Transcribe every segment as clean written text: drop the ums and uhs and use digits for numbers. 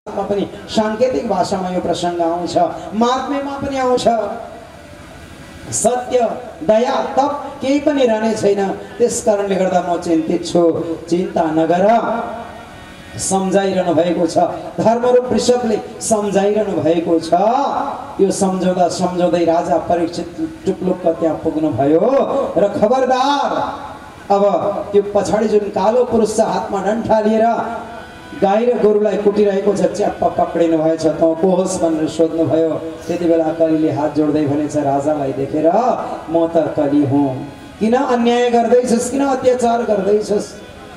पनि सांकेतिक भाषामा यो प्रसंग आउँछ, महात्म्यमा पनि आउँछ। सत्य दया तप केही पनि रहने छैन। त्यसकारणले गर्दा म चिन्तित छु। चिन्ता नगर, सम्झाइरहनु भएको छ। धर्मरूप वृषभले सम्झाइरहनु भएको छ। यो सम्झौदा सम्झौदै राजा परीक्षित टुप्लुक्क त्यहाँ पुग्नु भयो र खबरदार, अब त्यो पछाडि जुन कालो पुरुष छ हातमा डन्ठा लिएर गाई र गोरुलाई कुटिरहेको छ, च्याप्प पक्रिनु भएछ। त को होस् भनेर सोध्नु भयो। त्यति बेला कलीले हात जोड्दै भनेछ, राजालाई देखेर म त कली हुँ, किन अन्याय गर्दैछस्, किन अत्याचार गर्दैछस्?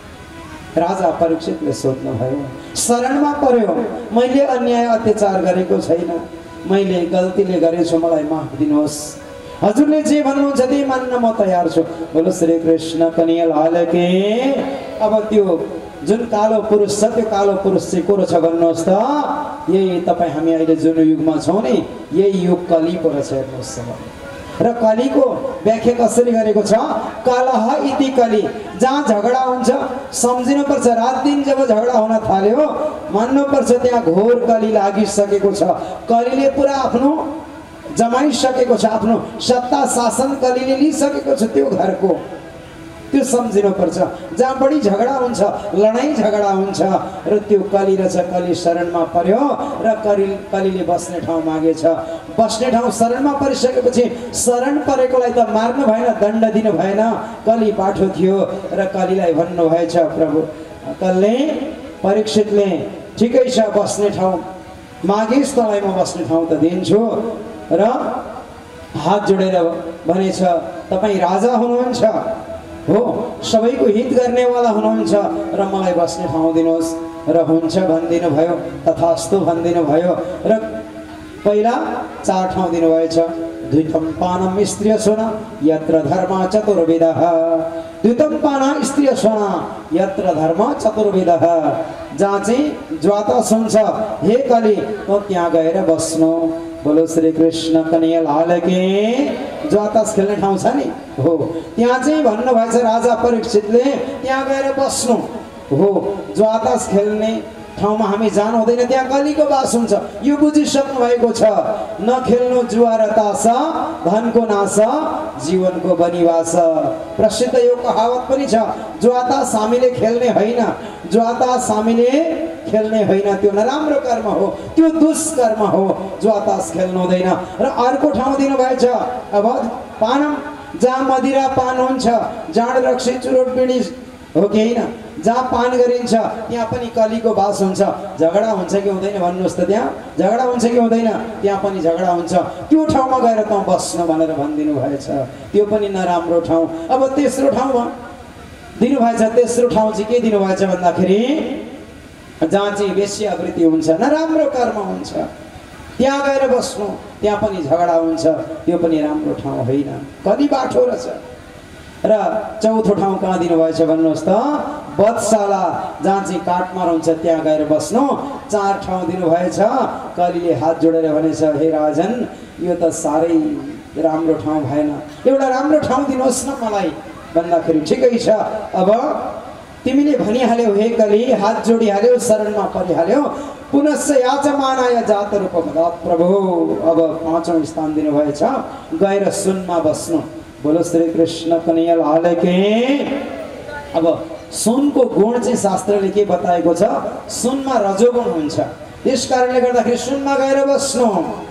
राजा परीक्षितले सोध्नु भयो। शरणमा पर्यो, मैले अन्याय अत्याचार गरेको छैन, मैले गल्तीले गरेछु, मलाई माफ दिनुहोस्। हजुरले जे भन्नुहुन्छ त्यही मान्न म तयार छु। बोलो श्री कृष्ण कन्हैया लाल की। अब त्यो जुन कालो पुरुष छ, त्यो कालो पुरुष चाहिँ को छ भन्नुहोस् त? यही तपाईँ हामी अहिले जुन युगमा छौँ नि, यही युग कलीको रहेछ। हेर्नुहोस् र कलीको व्याख्या कसरी गरेको छ? कलह इति कली। जहाँ झगडा हुन्छ सम्झिनुपर्छ, रात दिन जब झगडा हुन थाल्यो मान्नुपर्छ त्यहाँ घोर कली लागिसकेको छ। कलीले पुरा आफ्नो जमाइसकेको छ, आफ्नो सत्ता शासन कलीले लिइसकेको छ त्यो घरको। त्यो सम्झिनुपर्छ। जहाँ बढी झगडा हुन्छ, लडाइँ झगडा हुन्छ र त्यो कली रहेछ। कली शरणमा पर्यो र कलीले बस्ने ठाउँ मागेछ। बस्ने ठाउँ शरणमा परिसकेपछि शरण परेकोलाई त मार्नु भएन, दण्ड दिनु भएन। कली बाठो थियो र कलीलाई भन्नुभएछ, प्रभु कलले परीक्षितले ठिकै छ बस्ने ठाउँ मागिस्, तँलाई म बस्ने ठाउँ त दिन्छु। र हात जोडेर भनेछ, तपाईँ राजा हुनुहुन्छ हो, सबैको हित गर्नेवाला हुनुहुन्छ र मलाई बस्ने ठाउँ दिनुहोस्। र हुन्छ भनिदिनु भयो, तथास्तु भनिदिनु भयो र पहिला 4 ठाउँ दिनुभएछ। द्वितम पानम स्त्रिय सोना यत्र धर्म चतुर्विधः। द्वितम पान स्त्रिय सोना यत्र धर्म चतुर्विधः। जहाँ चाहिँ ज्वाता सुन्छ, हे कली त त्यहाँ गएर बस्नु। बोलो श्री कृष्ण कन्हैया लाल की। ज्वातास खेल्ने ठाउँ छ नि हो, त्यहाँ चाहिँ भन्नुभएछ राजा परीक्षितले, त्यहाँ गएर बस्नु हो। ज्वातास खेल्ने ठाउँमा हामी जानु हुँदैन, त्यहाँ कलीको बास हुन्छ। यो बुझिसक्नु भएको छ। नखेल्नु जुवा र तास, धनको नाश जीवनको बनिवास। प्रसिद्ध यो कहावत पनि छ, ज्वातास हामीले खेल्ने होइन, ज्वातास हामीले खेल्ने होइन, त्यो नराम्रो कर्म हो, त्यो दुष्कर्म हो। ज्वातास खेल्नु हुँदैन। र अर्को ठाउँ दिनुभएछ, अब पानम, जहाँ मदिरा पान हुन्छ, जाँड रक्सी चुरोट बिडी हो कि होइन, जहाँ पान गरिन्छ त्यहाँ पनि कलीको बास हुन्छ। झगडा हुन्छ कि हुँदैन भन्नुहोस् त? त्यहाँ झगडा हुन्छ कि हुँदैन? त्यहाँ पनि झगडा हुन्छ। त्यो ठाउँमा गएर त बस्नु भनेर भनिदिनु भएछ। त्यो पनि नराम्रो ठाउँ। अब तेस्रो ठाउँमा दिनुभएछ। तेस्रो ठाउँ चाहिँ के दिनुभएछ भन्दाखेरि, जहाँ चाहिँ वेश्यावृत्ति हुन्छ, नराम्रो कर्म हुन्छ, त्यहाँ गएर बस्नु। त्यहाँ पनि झगडा हुन्छ, त्यो पनि राम्रो ठाउँ होइन, कली बाठो रहेछ। र चौथो ठाउँ कहाँ दिनुभएछ भन्नुहोस् त? वधशाला, जहाँ चाहिँ काटमार हुन्छ, त्यहाँ गएर बस्नु। 4 ठाउँ दिनुभएछ। कलीले हात जोडेर भनेछ, हे राजन, यो त साह्रै राम्रो ठाउँ भएन, एउटा राम्रो ठाउँ दिनुहोस् न मलाई। भन्दाखेरि ठिकै छ, अब तिमीले भनिहाल्यौ हे कली, हात जोडिहाल्यौ, शरणमा परिहाल्यौ, पुनश्च याचमानाय जात रूपमदात् प्रभु। अब 5औं स्थान दिनुभएछ, गएर सुनमा बस्नु। बोलो श्री कृष्ण कन्हैया लाल की। अब सुनको गुण चाहिँ शास्त्रले के बताएको छ? सुनमा रजोगुण हुन्छ, त्यस कारणले गर्दाखेरि सुनमा गएर बस्नु।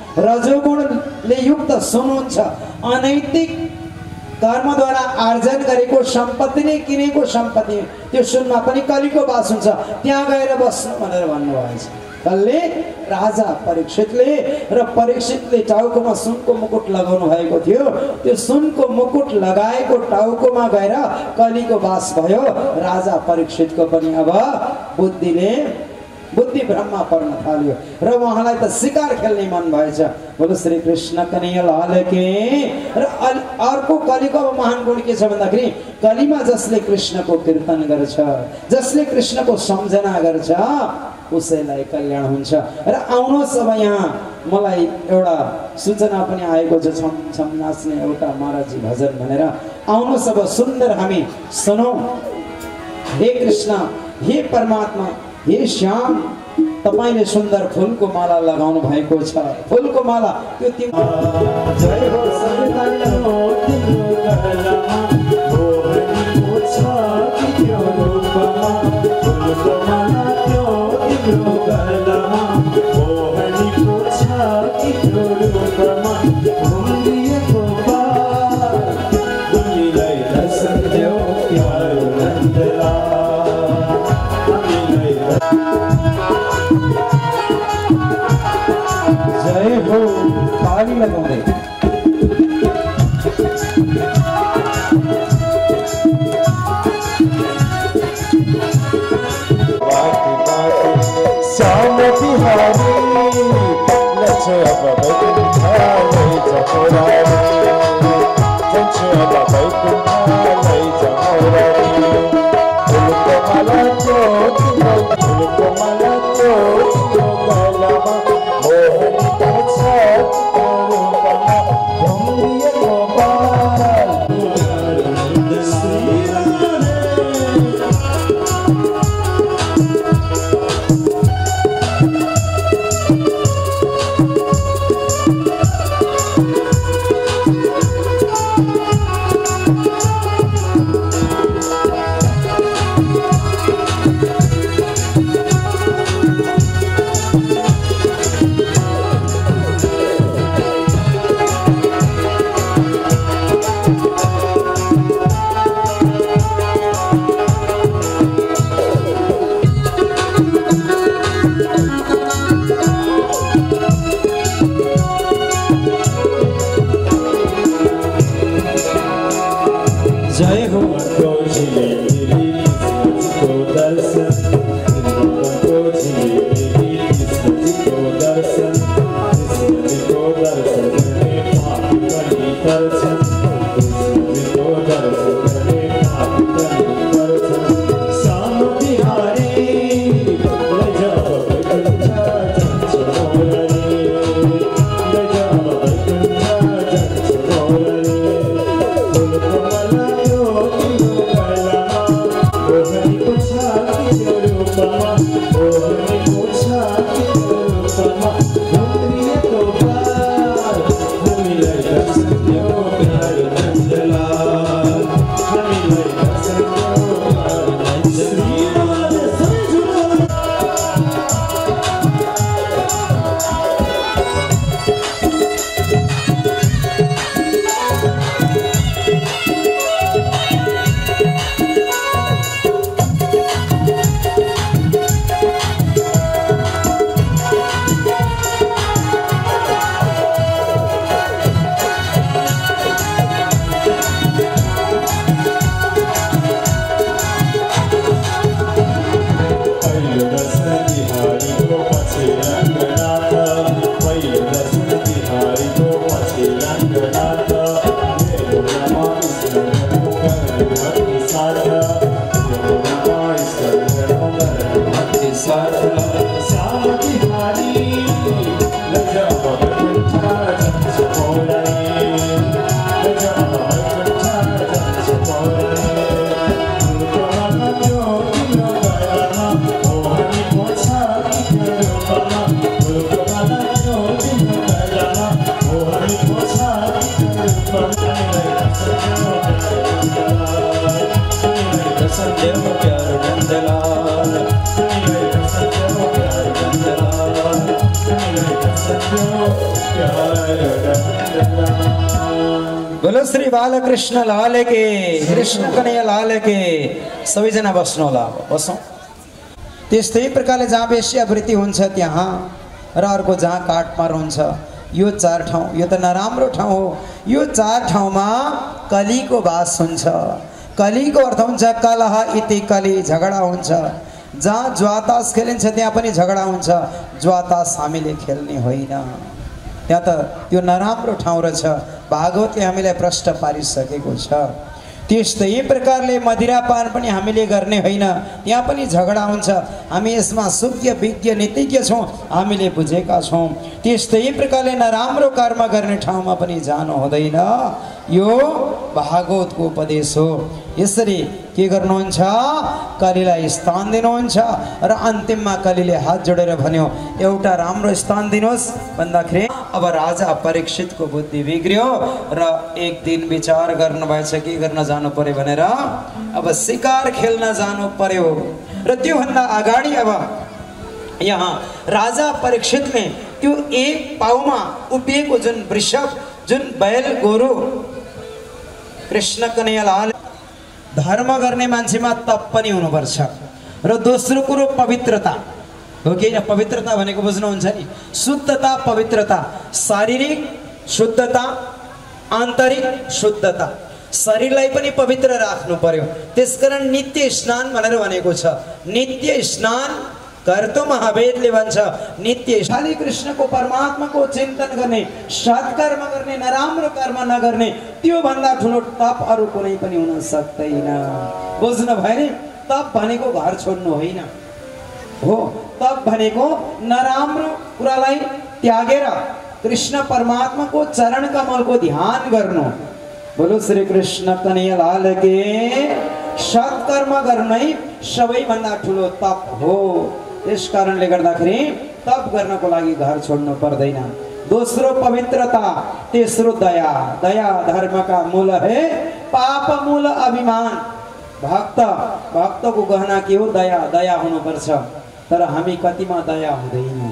रजोगुणले युक्त सुन हुन्छ। अनैतिक कर्मद्वारा आर्जन गरेको सम्पत्ति नै किनेको सम्पत्ति, त्यो सुनमा पनि कलीको बास हुन्छ, त्यहाँ गएर बस्नु भनेर भन्नुभएछ। कलले राजा परीक्षितले, र परीक्षितले टाउकोमा सुनको मुकुट लगाउनु भएको थियो। त्यो सुनको मुकुट लगाएको टाउकोमा गएर कलीको बास भयो। राजा परीक्षितको पनि अब बुद्धि ब्रह्मा पर्न थाल्यो र उहाँलाई त शिकार खेल्ने मन भएछ। बोलो श्री कृष्ण कन्हैया लाल की। र अर्को कलीको महान गुण के छ भन्दाखेरि, कलीमा जसले कृष्णको कीर्तन गर्छ, जसले कृष्णको सम्झना गर्छ, उसैलाई कल्याण हुन्छ। र आउनुहोस्, अब यहाँ मलाई एउटा सूचना पनि आएको छ, छम छम नाच्ने एउटा महाराजी भजन भनेर। आउनुहोस् अब सुन्दर हामी सुनौं। हे कृष्ण, हे परमात्मा, हे श्याम, तपाईले सुन्दर फूलको माला लगाउनु भएको छ। फूलको माला त्यो जय हो सन्तानको तिम्रो गलामा मोहनीको छ कि त्यो रूपमा फूलको माला त्यो तिम्रो गलामा मोहनीको छ कि त्यो रूपमा घुम्रिएको पार तिमीलाई दर्शन देऊ प्यारो नन्दला जय हो ताली लगाउँदै श्याम बिहारी लक्ष्य बैकुण्ठालै जमोरारी जन्छु अब बैकुण्ठालै जमोरारी फूलको माला त्यो तिम्रो फूलको माला त्यो तिम्रो गलामा मोहनीको छ तिम्रो रूपमा घुम्रिएको पार बोलो श्री बालकृष्ण लाल के कृष्ण कन्हैया लाल के सबैजना बस्नु होला बसौँ। त्यस्तै प्रकारले जहाँ वेश्यावृत्ति हुन्छ त्यहाँ र अर्को जहाँ काटमार हुन्छ यो चार ठाउँ यो त नराम्रो ठाउँ हो। यो चार ठाउँमा कलीको वास हुन्छ। कलीको अर्थ हुन्छ कलह इति कली झगडा हुन्छ। जहाँ ज्वातास खेलिन्छ त्यहाँ पनि झगडा हुन्छ। ज्वातास हामीले खेल्ने होइन। त्यहाँ त त्यो नराम्रो ठाउँ रहेछ। भागवतले हामीलाई प्रष्ट पारिसकेको छ। त्यस्तै प्रकारले मदिरापान पनि हामीले गर्ने होइन। त्यहाँ पनि झगडा हुन्छ। हामी यसमा शुद्ध विज्ञ नीतिज्ञ छौँ, हामीले बुझेका छौँ। त्यस्तै प्रकारले नराम्रो कर्म गर्ने ठाउँमा पनि जानु हुँदैन। यो भागवतको उपदेश हो। यसरी के गर्नुहुन्छ, कलिलाई स्थान दिनुहुन्छ र अन्तिममा कलिले हात जोडेर भन्यो एउटा राम्रो स्थान दिनुहोस् भन्दाखेरि अब राजा परीक्षितको बुद्धि बिग्रियो र एक दिन विचार गर्नुभएछ के गर्न जानु पर्यो भनेर अब शिकार खेल्न जानु पर्यो। र त्योभन्दा अगाडि अब यहाँ राजा परीक्षितले त्यो एक पाउमा उभिएको जुन वृषभ, जुन बैल गोरु कृष्ण कन्हैयालाल धर्म गर्ने मान्छेमा तप पनि हुनुपर्छ र दोस्रो कुरो पवित्रता हो कि हैन। पवित्रता भनेको बुझ्नुहुन्छ नि, शुद्धता, पवित्रता, शारीरिक शुद्धता, आन्तरिक शुद्धता, शरीरलाई पनि पवित्र राख्नु पर्यो। त्यसकारण नित्य स्नान भनेर भनेको छ। नित्य स्नान गर्तो महावेदले भन्छ नित्य खाली कृष्णको परमात्माको चिन्तन गर्ने, सत्कर्म गर्ने, नराम्रो कर्म नगर्ने, त्यो भन्दा ठुलो तप अरु कुनै पनि हुन सक्दैन। बुझ्नु भयो नि, तप भनेको घर छोड्नु होइन हो। तप भनेको नराम्रो कुरालाई त्यागेर कृष्ण परमात्माको चरण कमलको ध्यान गर्नु। बोलो श्री कृष्ण कन्हैयालाल के। सत्कर्म गर्नै सबैभन्दा ठुलो तप हो। त्यस कारणले गर्दाखेरि तप गर्नको लागि घर छोड्नु पर्दैन। दोस्रो पवित्रता, तेस्रो दया। दया धर्म का मूल है, पाप मूल अभिमान। भक्तको गहना के हो, दया। दया हुनुपर्छ, तर हामी कतिमा दया हुँदैन।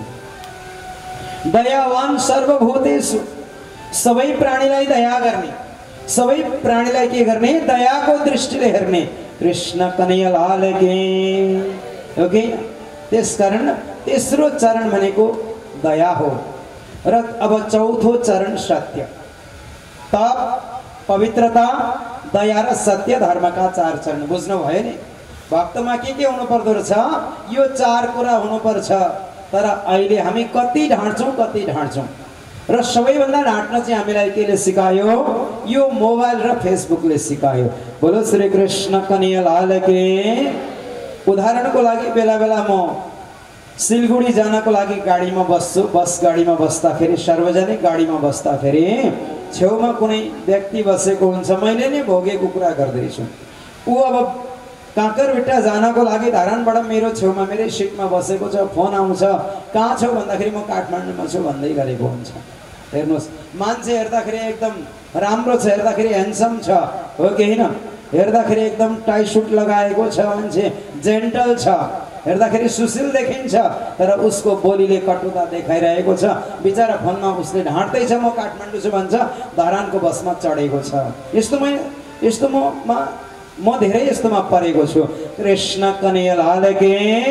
दयावान सर्वभूतेषु, सबै प्राणीलाई दया गर्ने, सबै प्राणीलाई के गर्ने, दयाको दृष्टिले हेर्ने। कृष्ण कन्हैयालाल के। ओके, त्यसकारण तेस्रो चरण भनेको दया हो। र अब चौथो चरण सत्य। तप, पवित्रता, दया र सत्य धर्मका 4 चरण। बुझ्नु भयो नि। भक्तमा के हुनु पर्दो रहेछ, यो 4 कुरा हुनुपर्छ। तर अहिले हामी कति ढाँट्छौँ, कति ढाँट्छौँ। र सबैभन्दा ढाँट्न चाहिँ हामीलाई केले सिकायो, यो मोबाइल र फेसबुकले सिकायो। बोलो श्री कृष्ण कन्हैयालाल के। उदाहरणको लागि बेला बेला म सिलगढी जानको लागि गाडीमा बस्छु। बस गाडीमा बस्दाखेरि, सार्वजनिक गाडीमा बस्दाखेरि छेउमा कुनै व्यक्ति बसेको हुन्छ। मैले नै भोगेको कुरा गर्दैछु। ऊ अब काँकरभिट्टा जानको लागि धरानबाट मेरो छेउमा, मेरै सिटमा बसेको छ। फोन आउँछ, कहाँ छौ भन्दाखेरि म काठमाडौँमा छु भन्दै गरेको हुन्छ। हेर्नुहोस्, मान्छे हेर्दाखेरि एकदम राम्रो छ, हेर्दाखेरि ह्यान्डसम छ, हो कि होइन। हेर्दाखेरि एकदम टाई सुट लगाएको छ, मान्छे जेन्टल छ, हेर्दाखेरि सुशील देखिन्छ, तर उसको बोलीले कटुता देखाइरहेको छ। बिचारा फोनमा उसले ढाँट्दैछ, म काठमाडौँ छु भन्छ, धरानको बसमा चढेको छ। म धेरै यस्तोमा परेको छु। कृष्ण कन्हैयालाल के।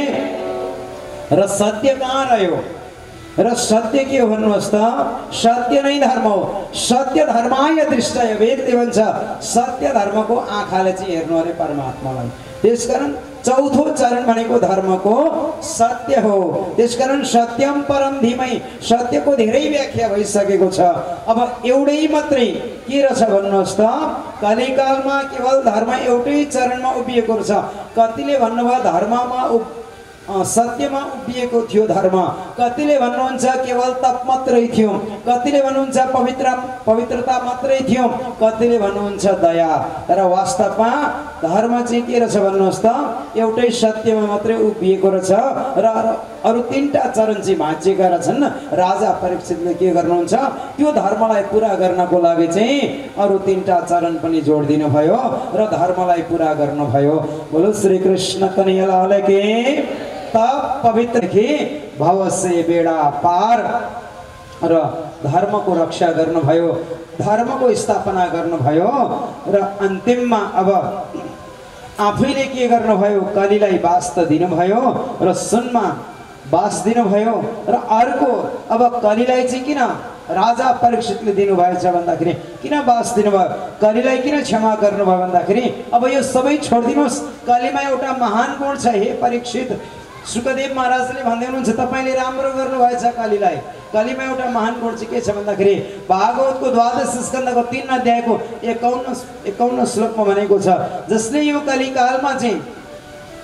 र सत्य कहाँ रह्यो, र सत्य के हो भन्नुहोस् त। सत्य नै धर्म हो। सत्य धर्माय दृष्टय, वेदले भन्छ सत्य धर्मको आँखाले चाहिँ हेर्नु अरे परमात्मालाई। त्यसकारण चौथो चरण भनेको धर्मको सत्य हो। त्यसकारण सत्यम परम धीमहि, सत्यको धेरै व्याख्या भइसकेको छ। अब एउटै मात्रै के रहेछ भन्नुहोस् त। कलिकालमा केवल धर्म एउटै चरणमा उभिएको रहेछ। कतिले भन्नुभयो धर्ममा सत्यमा उभिएको थियो धर्म, कतिले भन्नुहुन्छ केवल तप मात्रै थियो, कतिले भन्नुहुन्छ पवित्रता मात्रै थियो, कतिले भन्नुहुन्छ दया। तर वास्तवमा धर्म चाहिँ के रहेछ भन्नुहोस् त, एउटै सत्यमा मात्रै उभिएको रहेछ। र अरु 3टा चरण चाहिँ भाँचिएका रहेछन्। राजा परीक्षितले के गर्नुहुन्छ, त्यो धर्मलाई पुरा गर्नको लागि चाहिँ अरु 3टा चरण पनि जोडिदिनु भयो र धर्मलाई पुरा गर्नुभयो। बोलो श्री कृष्ण कन्हैयालाल के। तप, पवित्र के, भव से बेड़ा पार र धर्मको रक्षा गर्नुभयो, धर्मको स्थापना गर्नुभयो। र अन्तिममा अब आफैले के गर्नुभयो, कलिलाई बास त दिनुभयो र सुनमा बास दिनुभयो। र अर्को अब कलिलाई चाहिँ किन राजा परीक्षितले दिनुभएछ भन्दाखेरि, किन बास दिनुभयो, कलिलाई किन क्षमा गर्नुभयो भन्दाखेरि, अब यो सबै छोडिदिनुहोस्। कलिमा एउटा महान गुण छ। हे परीक्षित, सुखदेव महाराजले भन्दै हुनुहुन्छ तपाईले राम्रो गर्नुभएछ कलिलाई। कलिमा एउटा महान गुण चाहिँ के छ भन्दाखेरि, भागवतको 12 स्कन्धको 3 अध्यायको 51 श्लोकमा भनेको छ, जसले यो कलिकालमा चाहिँ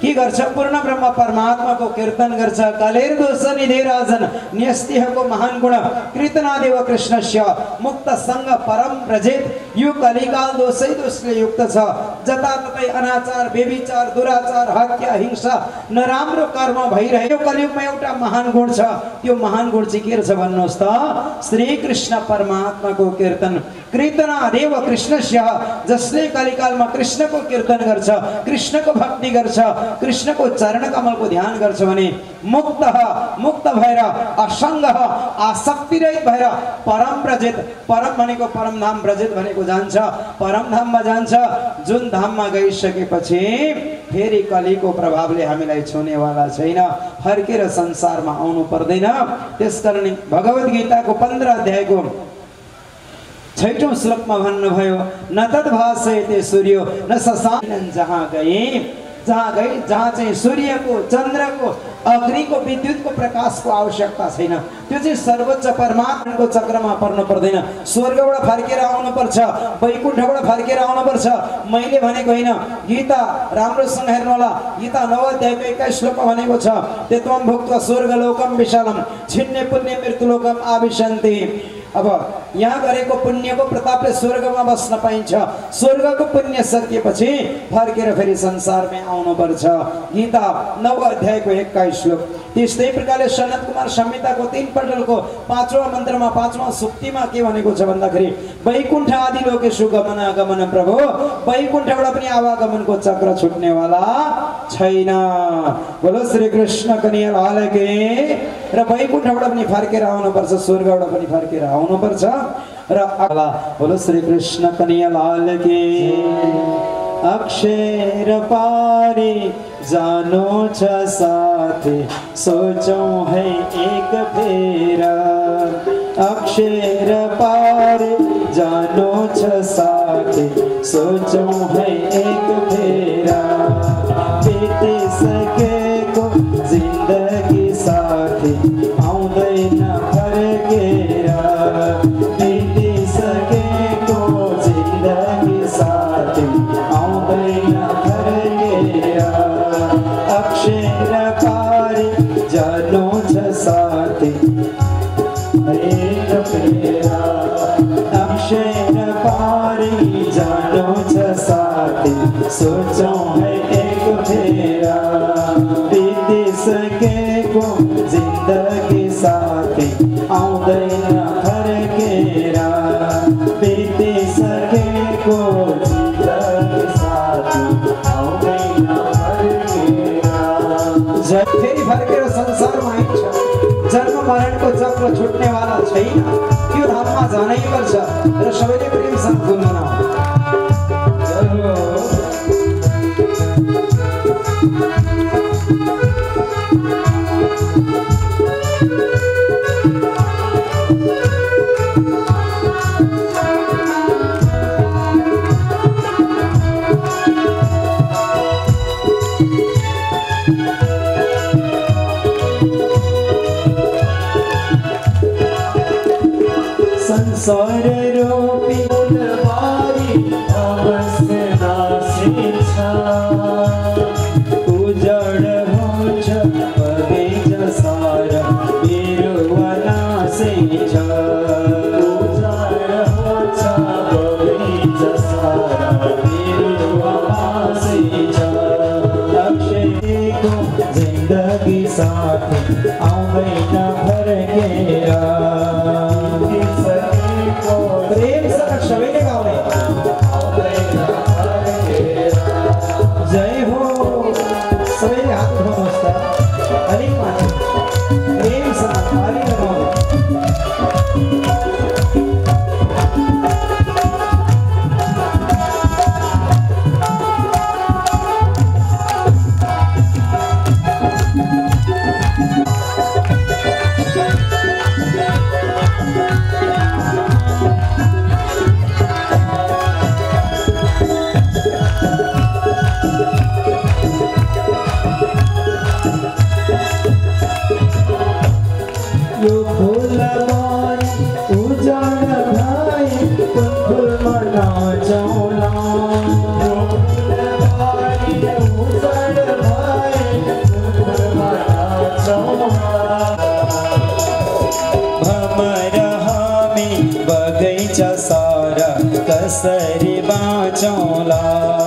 के गर्छ पूर्ण ब्रह्म परमात्माको कीर्तन गर्छ कलेर दोष निधे राजन न्यस्तिहको महान गुण कीर्तनादेव कृष्णस्य मुक्त संग परम प्रजेत यो कलिकाल दोषै दोषले युक्त छ जताततै अनाचार व्यभिचार दुराचार हत्या हिंसा नराम्रो कर्म भइरहेको कलियुगमा एउटा महान गुण छ त्यो महान गुण चाहिँ के छ भन्नुहोस् त श्री कृष्ण परमात्माको कीर्तन कीर्तनादेव कृष्णस्य जसले कलिकालमा कृष्णको कीर्तन गर्छ कृष्णको भक्ति गर्छ कृष्णको चरण कमलको ध्यान गर्छ भने मुक्त भएर असंग आसक्ति रहित भएर परम प्रजित परम भनेको परम धाम प्रजित भनेको जान्छ परम धाममा जान्छ जुन धाममा गइसकेपछि फेरि कलिको प्रभावले हामीलाई छुनेवाला छैन फर्केर संसारमा आउनु पर्दैन त्यसकारण भगवत गीताको 15 अध्यायको 6औं श्लोकमा भन्नुभयो न तद्भासयते सूर्यो न शशाङ्कं जहाँ चाहिँ सूर्यको चन्द्रको अग्निको विद्युतको प्रकाशको आवश्यकता छैन त्यो चाहिँ सर्वोच्च परमात्माको चक्रमा पर्नु पर्दैन स्वर्गबाट फर्केर आउनुपर्छ वैकुण्ठबाट फर्केर आउनुपर्छ मैले भनेको होइन गीता राम्रोसँग हेर्नु होला गीता 9 अध्यायको 21 श्लोकमा भनेको छ तेत्वं भुक्त्वा स्वर्गलोकम विशालम छिन्ने पुण्य मृत्युलोकम आविशन्ति अब यहाँ गरेको पुण्यको प्रतापले स्वर्गमा बस्न पाइन्छ स्वर्गको पुण्य सकिएपछि फर्केर फेरि संसारमै आउनुपर्छ गीता 9 अध्यायको 21 श्लोक त्यस्तै प्रकारले सनत कुमार संहिताको 3 पटलको 5वां मन्त्रमा 5वां सुक्तिमा के भनेको छ भन्दाखेरि वैकुण्ठ आदि लोकेषु गमनागमन प्रभु वैकुण्ठबाट पनि आवागमनको चक्र छुट्नेवाला छैन बोलो श्री कृष्ण कन्हैया लाल की र वैकुण्ठबाट पनि फर्केर आउनुपर्छ स्वर्गबाट पनि फर्केर आउनुपर्छ र बोलो श्री कृष्ण कन्हैया लाल की अक्षर पारी जानो छ साथी सोचौं है एक फेरा अक्षर पारी जानो छ साथी सोचौं है एक फेरा बीती सकेको जिन्दगी साथी आउँदैन फर्केर बीती सकेको जिन्दगी साथी आउँदैन फर्केर अक्षर पारी जानु छ साथी एक फेरा अक्षर पारी जानु छ साथी सोचौं है एक फेरा बीती सकेको जिन्दगी साथी आउँदैन फर्केर बीती सकेको जिन्दगी साथी आउँदैन फर्केर फेरि फर्केर संसारमा आइन्छ जन्म मरणको चक्र छुट्नेवाला छैन त्यो धाममा जानै पर्छ र सबैले प्रेमसँग गुनगुनाऊ संसार रूपी फुलबारी अवश्य नासिन्छ उजड हुन्छ बगैँचा सारा बिरुवा नासिन्छ उजड हुन्छ बगैँचा सारा बिरुवा नासिन्छ अक्षयको जिन्दगी साथी आउँदैन फर्केर प्रेम सँग सबैले गाउने जय हो सबैले हात उठाउनुहोस् त अलिक माथि प्रेम सँग ताली लगाउनु उजड़ भाई कसरी बाँचौँला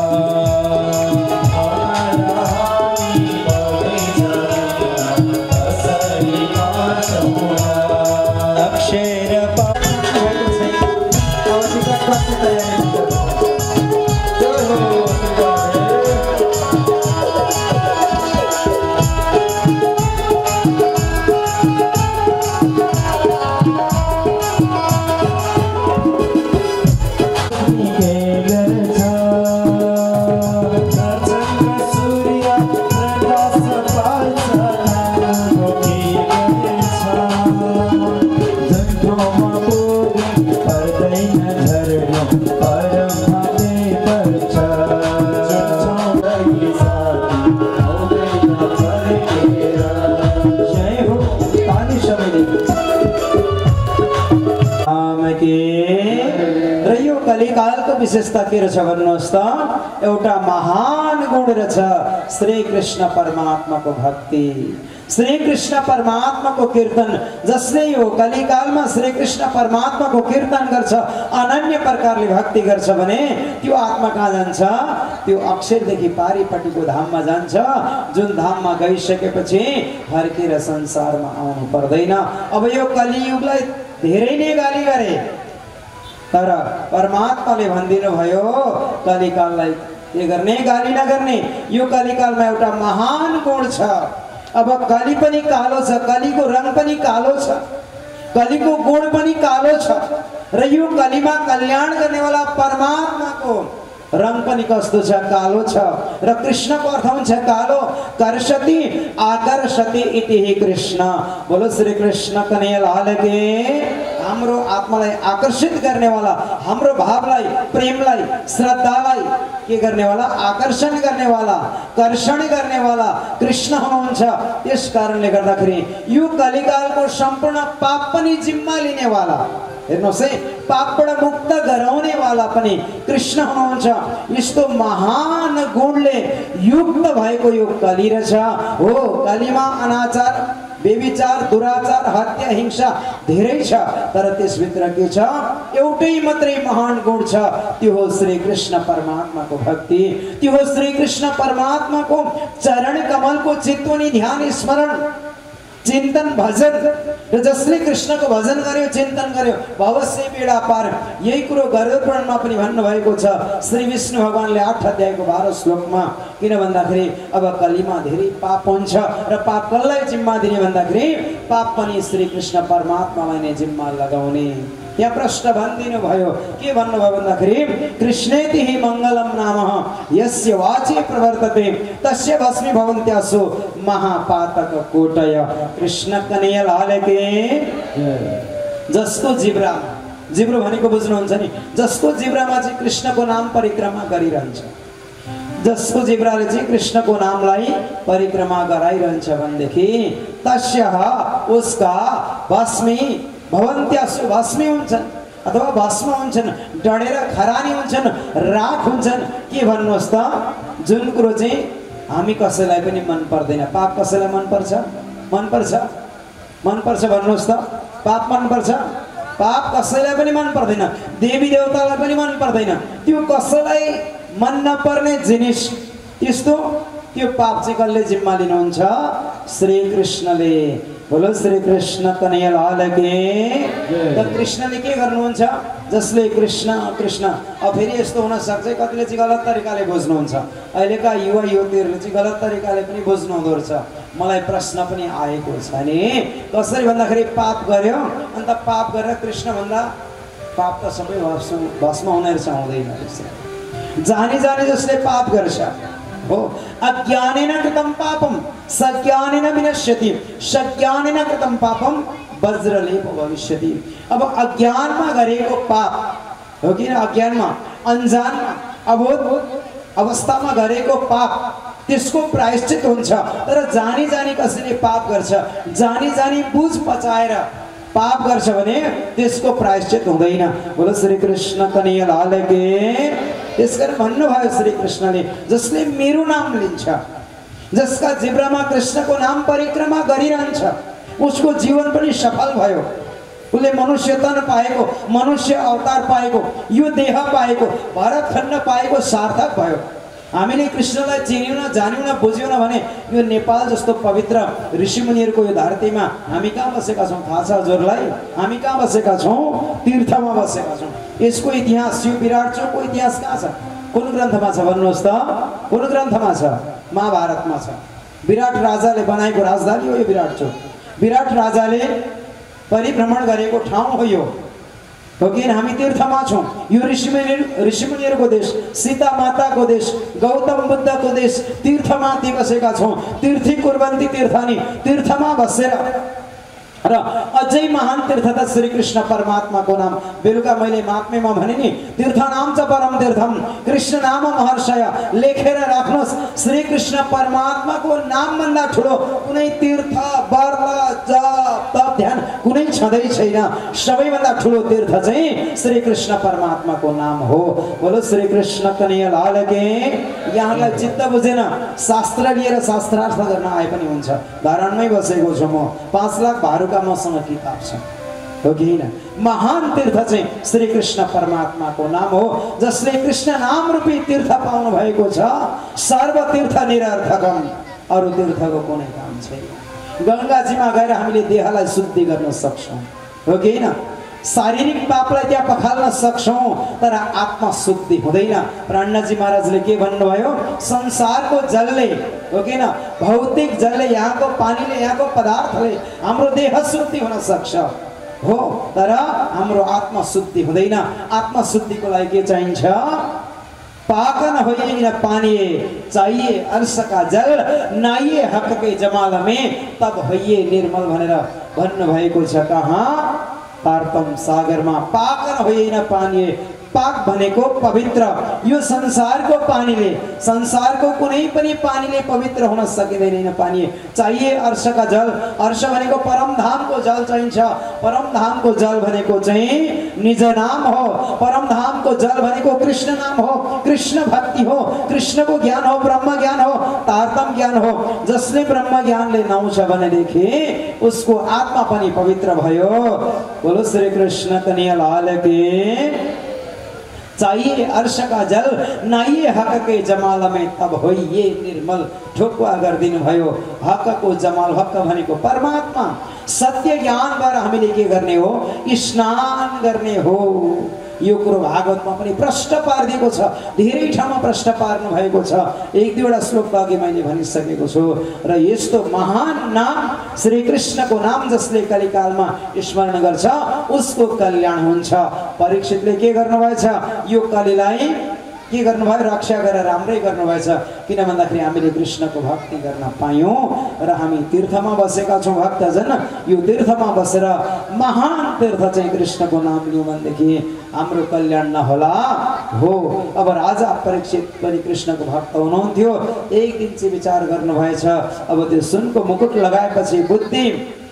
कलिकालको विशेषता के रहेछ भन्नुहोस् त एउटा महान गुण रहेछ श्री कृष्ण परमात्माको भक्ति श्री कृष्ण परमात्माको कीर्तन जसले यो कलिकालमा श्री कृष्ण परमात्माको कीर्तन गर्छ अनन्य प्रकारले भक्ति गर्छ भने त्यो आत्मा कहाँ जान्छ त्यो अक्षरदेखि पारिपट्टिको धाममा जान्छ जुन धाममा गइसकेपछि फर्केर संसारमा आउनु पर्दैन अब यो कलियुगलाई धेरै नै गाली गरे तर परमात्माले भन्दिनु भयो कलिकाललाई के गर्ने गाली नगर्ने यो कलिकालमा एउटा महान गुण छ अब कली पनि कालो छ कलीको रङ पनि कालो छ कलीको गुण पनि कालो छ र यो कलीमा कल्याण गर्नेवाला परमात्माको रङ पनि कस्तो छ कालो छ र कृष्णको अर्थ हुन्छ कालो कर्षति आकर्षति इति हि कृष्ण बोलो श्री कृष्ण कन्हैया लाल के हाम्रो आत्मालाई आकर्षित गर्नेवाला हाम्रो भावलाई प्रेमलाई श्रद्धालाई के गर्नेवाला आकर्षण गर्नेवाला कर्षण गर्नेवाला कृष्ण हुनुहुन्छ त्यस कारणले गर्दाखेरि यो कलिकालको सम्पूर्ण पाप पनि जिम्मा लिनेवाला हेर्नुहोस् है पापबाट मुक्त गराउनेवाला पनि कृष्ण हुनुहुन्छ यस्तो महान गुणले युक्त भएको यो कली रहेछ हो कलीमा अनाचार व्यभिचार दुराचार हत्या हिंसा धेरै छ तर त्यसभित्र के छ एउटै मात्रै महान गुण छ त्यो हो श्री कृष्ण परमात्माको भक्ति त्यो हो श्री कृष्ण परमात्माको चरण कमलको चितवनी ध्यान स्मरण चिंतन भजन र जसले कृष्णको भजन गर्यो चिन्तन गर्यो भवस्य बेडा पार यही कुरो गरुडपुराणमा पनि भन्नु भएको छ श्री विष्णु भगवानले 8 अध्यायको 12 श्लोकमा किन भन्दाखेरि अब कलीमा धेरै पाप हुन्छ र पाप कसलाई जिम्मा दिने भन्दाखेरि पाप पनि श्री कृष्ण परमात्मालाई नै जिम्मा लगाउने यहाँ प्रश्न भन्दिनु भयो के भन्नुभयो भन्दाखेरि कृष्णेति हि मंगलम नाम यस्य वाचे प्रवर्तते तस्य भस्मी भवन्त्यासो महापातक कोटय कृष्ण कन्हैया लाल के जसको जिब्रो भनेको बुझ्नुहुन्छ नि जसको जिब्रामा चाहिँ कृष्णको नाम परिक्रमा गरिरहन्छ जसको जिब्राले चाहिँ कृष्णको नामलाई परिक्रमा गराइरहन्छ भनेदेखि तस्य उसका भस्मी भवन्त्यासु भस्मी हुन्छन् अथवा भस्म हुन्छन् डढेर खरानी हुन्छन् राख हुन्छन् के भन्नुहोस् त जुन कुरो चाहिँ हामी कसैलाई पनि मन पर्दैन पाप कसैलाई मन पर्छ भन्नुहोस् त पाप मन पर्छ पाप कसैलाई पनि मन पर्दैन देवी देवतालाई पनि मन पर्दैन त्यो कसैलाई मन नपर्ने जिनिस त्यस्तो त्यो पाप चाहिँ कसले जिम्मा लिनुहुन्छ श्री कृष्णले बोलो श्री कृष्ण कन्हैया लाल के त कृष्णले के गर्नुहुन्छ जसले कृष्ण कृष्ण अब फेरि यस्तो हुन सक्छ कतिले चाहिँ गलत तरिकाले बुझ्नुहुन्छ अहिलेका युवा युवतीहरूले चाहिँ गलत तरिकाले पनि बुझ्नु हुँदो रहेछ मलाई प्रश्न पनि आएको छ नि कसरी भन्दाखेरि पाप गर्यो अन्त पाप गरेर कृष्ण भन्दा पाप त सबै भस्म हुने रहेछ हुँदैन रहेछ जानी जानी जसले पाप गर्छ हो अज्ञानेन कृतं पापम सज्ञानेन विनश्यति सज्ञानेन कृतं पापम वज्रलेप भविष्यति अब अज्ञानमा गरेको पाप हो कि अज्ञानमा अनजानमा अबोध अवस्थामा गरेको पाप त्यसको प्रायश्चित हुन्छ तर जानी जानी कसैले पाप गर्छ जानी जानी बुझ पचाएर पाप गर्छ भने त्यसको प्रायश्चित हुँदैन बोलो श्री कृष्ण कन्हैया लाल के त्यसकारण भन्नुभयो श्री कृष्णले जसले मेरो नाम लिन्छ जसका जिब्रामा कृष्णको नाम परिक्रमा गरिरहन्छ उसको जीवन पनि सफल भयो उसले मनुष्य तन पाएको, मनुष्य अवतार पाएको, यो देह पाएको, भरतखण्ड पाएको सार्थक भयो। हामीले कृष्णलाई चिन्यौँ न, जान्यौँ न, बुझ्यौँ न भने यो नेपाल जस्तो पवित्र ऋषिमुनिहरूको यो धरतीमा हामी कहाँ बसेका छौँ थाहा छ हजुरलाई? हामी कहाँ बसेका छौँ? तीर्थमा बसेका छौँ। यसको इतिहास, यो विराटचोकको इतिहास कहाँ छ? कुन ग्रन्थमा छ भन्नुहोस् त? कुन ग्रन्थमा छ? महाभारतमा छ। विराट राजाले बनाएको राजधानी हो यो विराटचोक। विराट राजाले परिभ्रमण गरेको ठाउँ हो यो, हो कि हामी तीर्थमा छौँ। यो ऋषिमुनिहरूको देश, सीता माताको देश, गौतम बुद्धको देश, तीर्थमाथि बसेका छौँ। तीर्थी कुर्वन्ती तीर्थानी, तीर्थमा बसेर र अझै महान तीर्थ त श्री कृष्ण परमात्माको नाम। बेलुका मैले महात्म्यमा भने नि, तीर्थ नाम च परम तीर्थम, कृष्ण नाम महर्षय। लेखेर राख्नुहोस्, श्री कृष्ण परमात्माको नामभन्दा ठुलो कुनै तीर्थ, व्रत, जप, तप, ध्यान कुनै छँदै छैन। सबैभन्दा ठुलो तीर्थ चाहिँ श्री कृष्ण परमात्माको नाम हो। बोलो श्री कृष्ण कन्हैया लाल के। यहाँलाई चित्त बुझेन, शास्त्र लिएर शास्त्रार्थ गर्न आए पनि हुन्छ। धारणमै बसेको छु म, 5 लाख भारूका मसँग किताब छ, हो कि हैन? महान तीर्थ चाहिँ श्री कृष्ण परमात्माको नाम हो, जसले कृष्ण नाम रूपी तीर्थ पाउनु भएको छ। सर्व तीर्थ निरर्थकम, अरु तीर्थको कुनै काम छैन। गंगाजीमा गएर हामीले देहलाई शुद्धि गर्न सक्छौँ, हो कि हैन? शारीरिक पापलाई त्यहाँ पखाल्न सक्छौँ, तर आत्मा शुद्धि हुँदैन। प्राणनाथजी महाराजले के भन्नुभयो? संसारको जलले, हो कि न, भौतिक जलले, यहाँको पानीले, यहाँको पदार्थले हाम्रो देह शुद्धि हुन सक्छ, हो, तर हाम्रो आत्मा शुद्धि हुँदैन। आत्मा शुद्धिको लागि के चाहिन्छ? पाकन होइए न पानिए, चाहिए अर्श का जल, नाइए हक के जमाल में, तब होइए निर्मल भनेर भन्नुभएको छ। कहाँ? पार्तम सागरमा। पाकन होइन पानी, पाक भनेको पवित्र। यो संसारको पानीले, संसारको कुनै पनि पानीले पवित्र हुन सकिँदैन। पानी चाहिए अर्श का जल। अर्श भनेको परमधामको जल चाहिन्छ। परमधामको जल भनेको चाहिँ निज नाम हो। परमधामको जल भनेको कृष्ण नाम हो, कृष्ण भक्ति हो, कृष्णको ज्ञान हो, ब्रह्म ज्ञान हो, तारतम ज्ञान हो। जसले ब्रह्म ज्ञानले नहुन्छ भनेदेखि उसको आत्मा पनि पवित्र भयो। बोलो श्री कृष्ण कन्हैया लाल की। चाहिए अर्श का जल, नाइए हक के जमाल में, तब होइए निर्मल। ठोकुवा गरिदिनु भयो। हकको जमाल, हक भनेको परमात्मा। सत्य ज्ञानबाट हामीले के गर्ने हो? स्नान गर्ने हो। यो कुरो भागवतमा पनि प्रश्न पारिदिएको छ, धेरै ठाउँमा प्रश्न पार्नु भएको छ। 1-2वटा श्लोक अघि मैले भनिसकेको छु। र यस्तो महान नाम श्री कृष्णको नाम जसले कलिकालमा स्मरण गर्छ उसको कल्याण हुन्छ। परीक्षितले के गर्नुभएछ? यो कलिलाई के गर्नुभयो? रक्षा गरेर राम्रै गर्नुभएछ। किन भन्दाखेरि हामीले कृष्णको भक्ति गर्न पायौँ र हामी तीर्थमा बसेका छौँ। भक्तजन, यो तीर्थमा बसेर महान तीर्थ चाहिँ कृष्णको नाम लियौँ भनेदेखि हाम्रो कल्याण नहोला हो। अब राजा परीक्षित पनि कृष्णको भक्त हुनुहुन्थ्यो। एक दिन चाहिँ विचार गर्नुभएछ, अब त्यो सुनको मुकुट लगाएपछि बुद्धि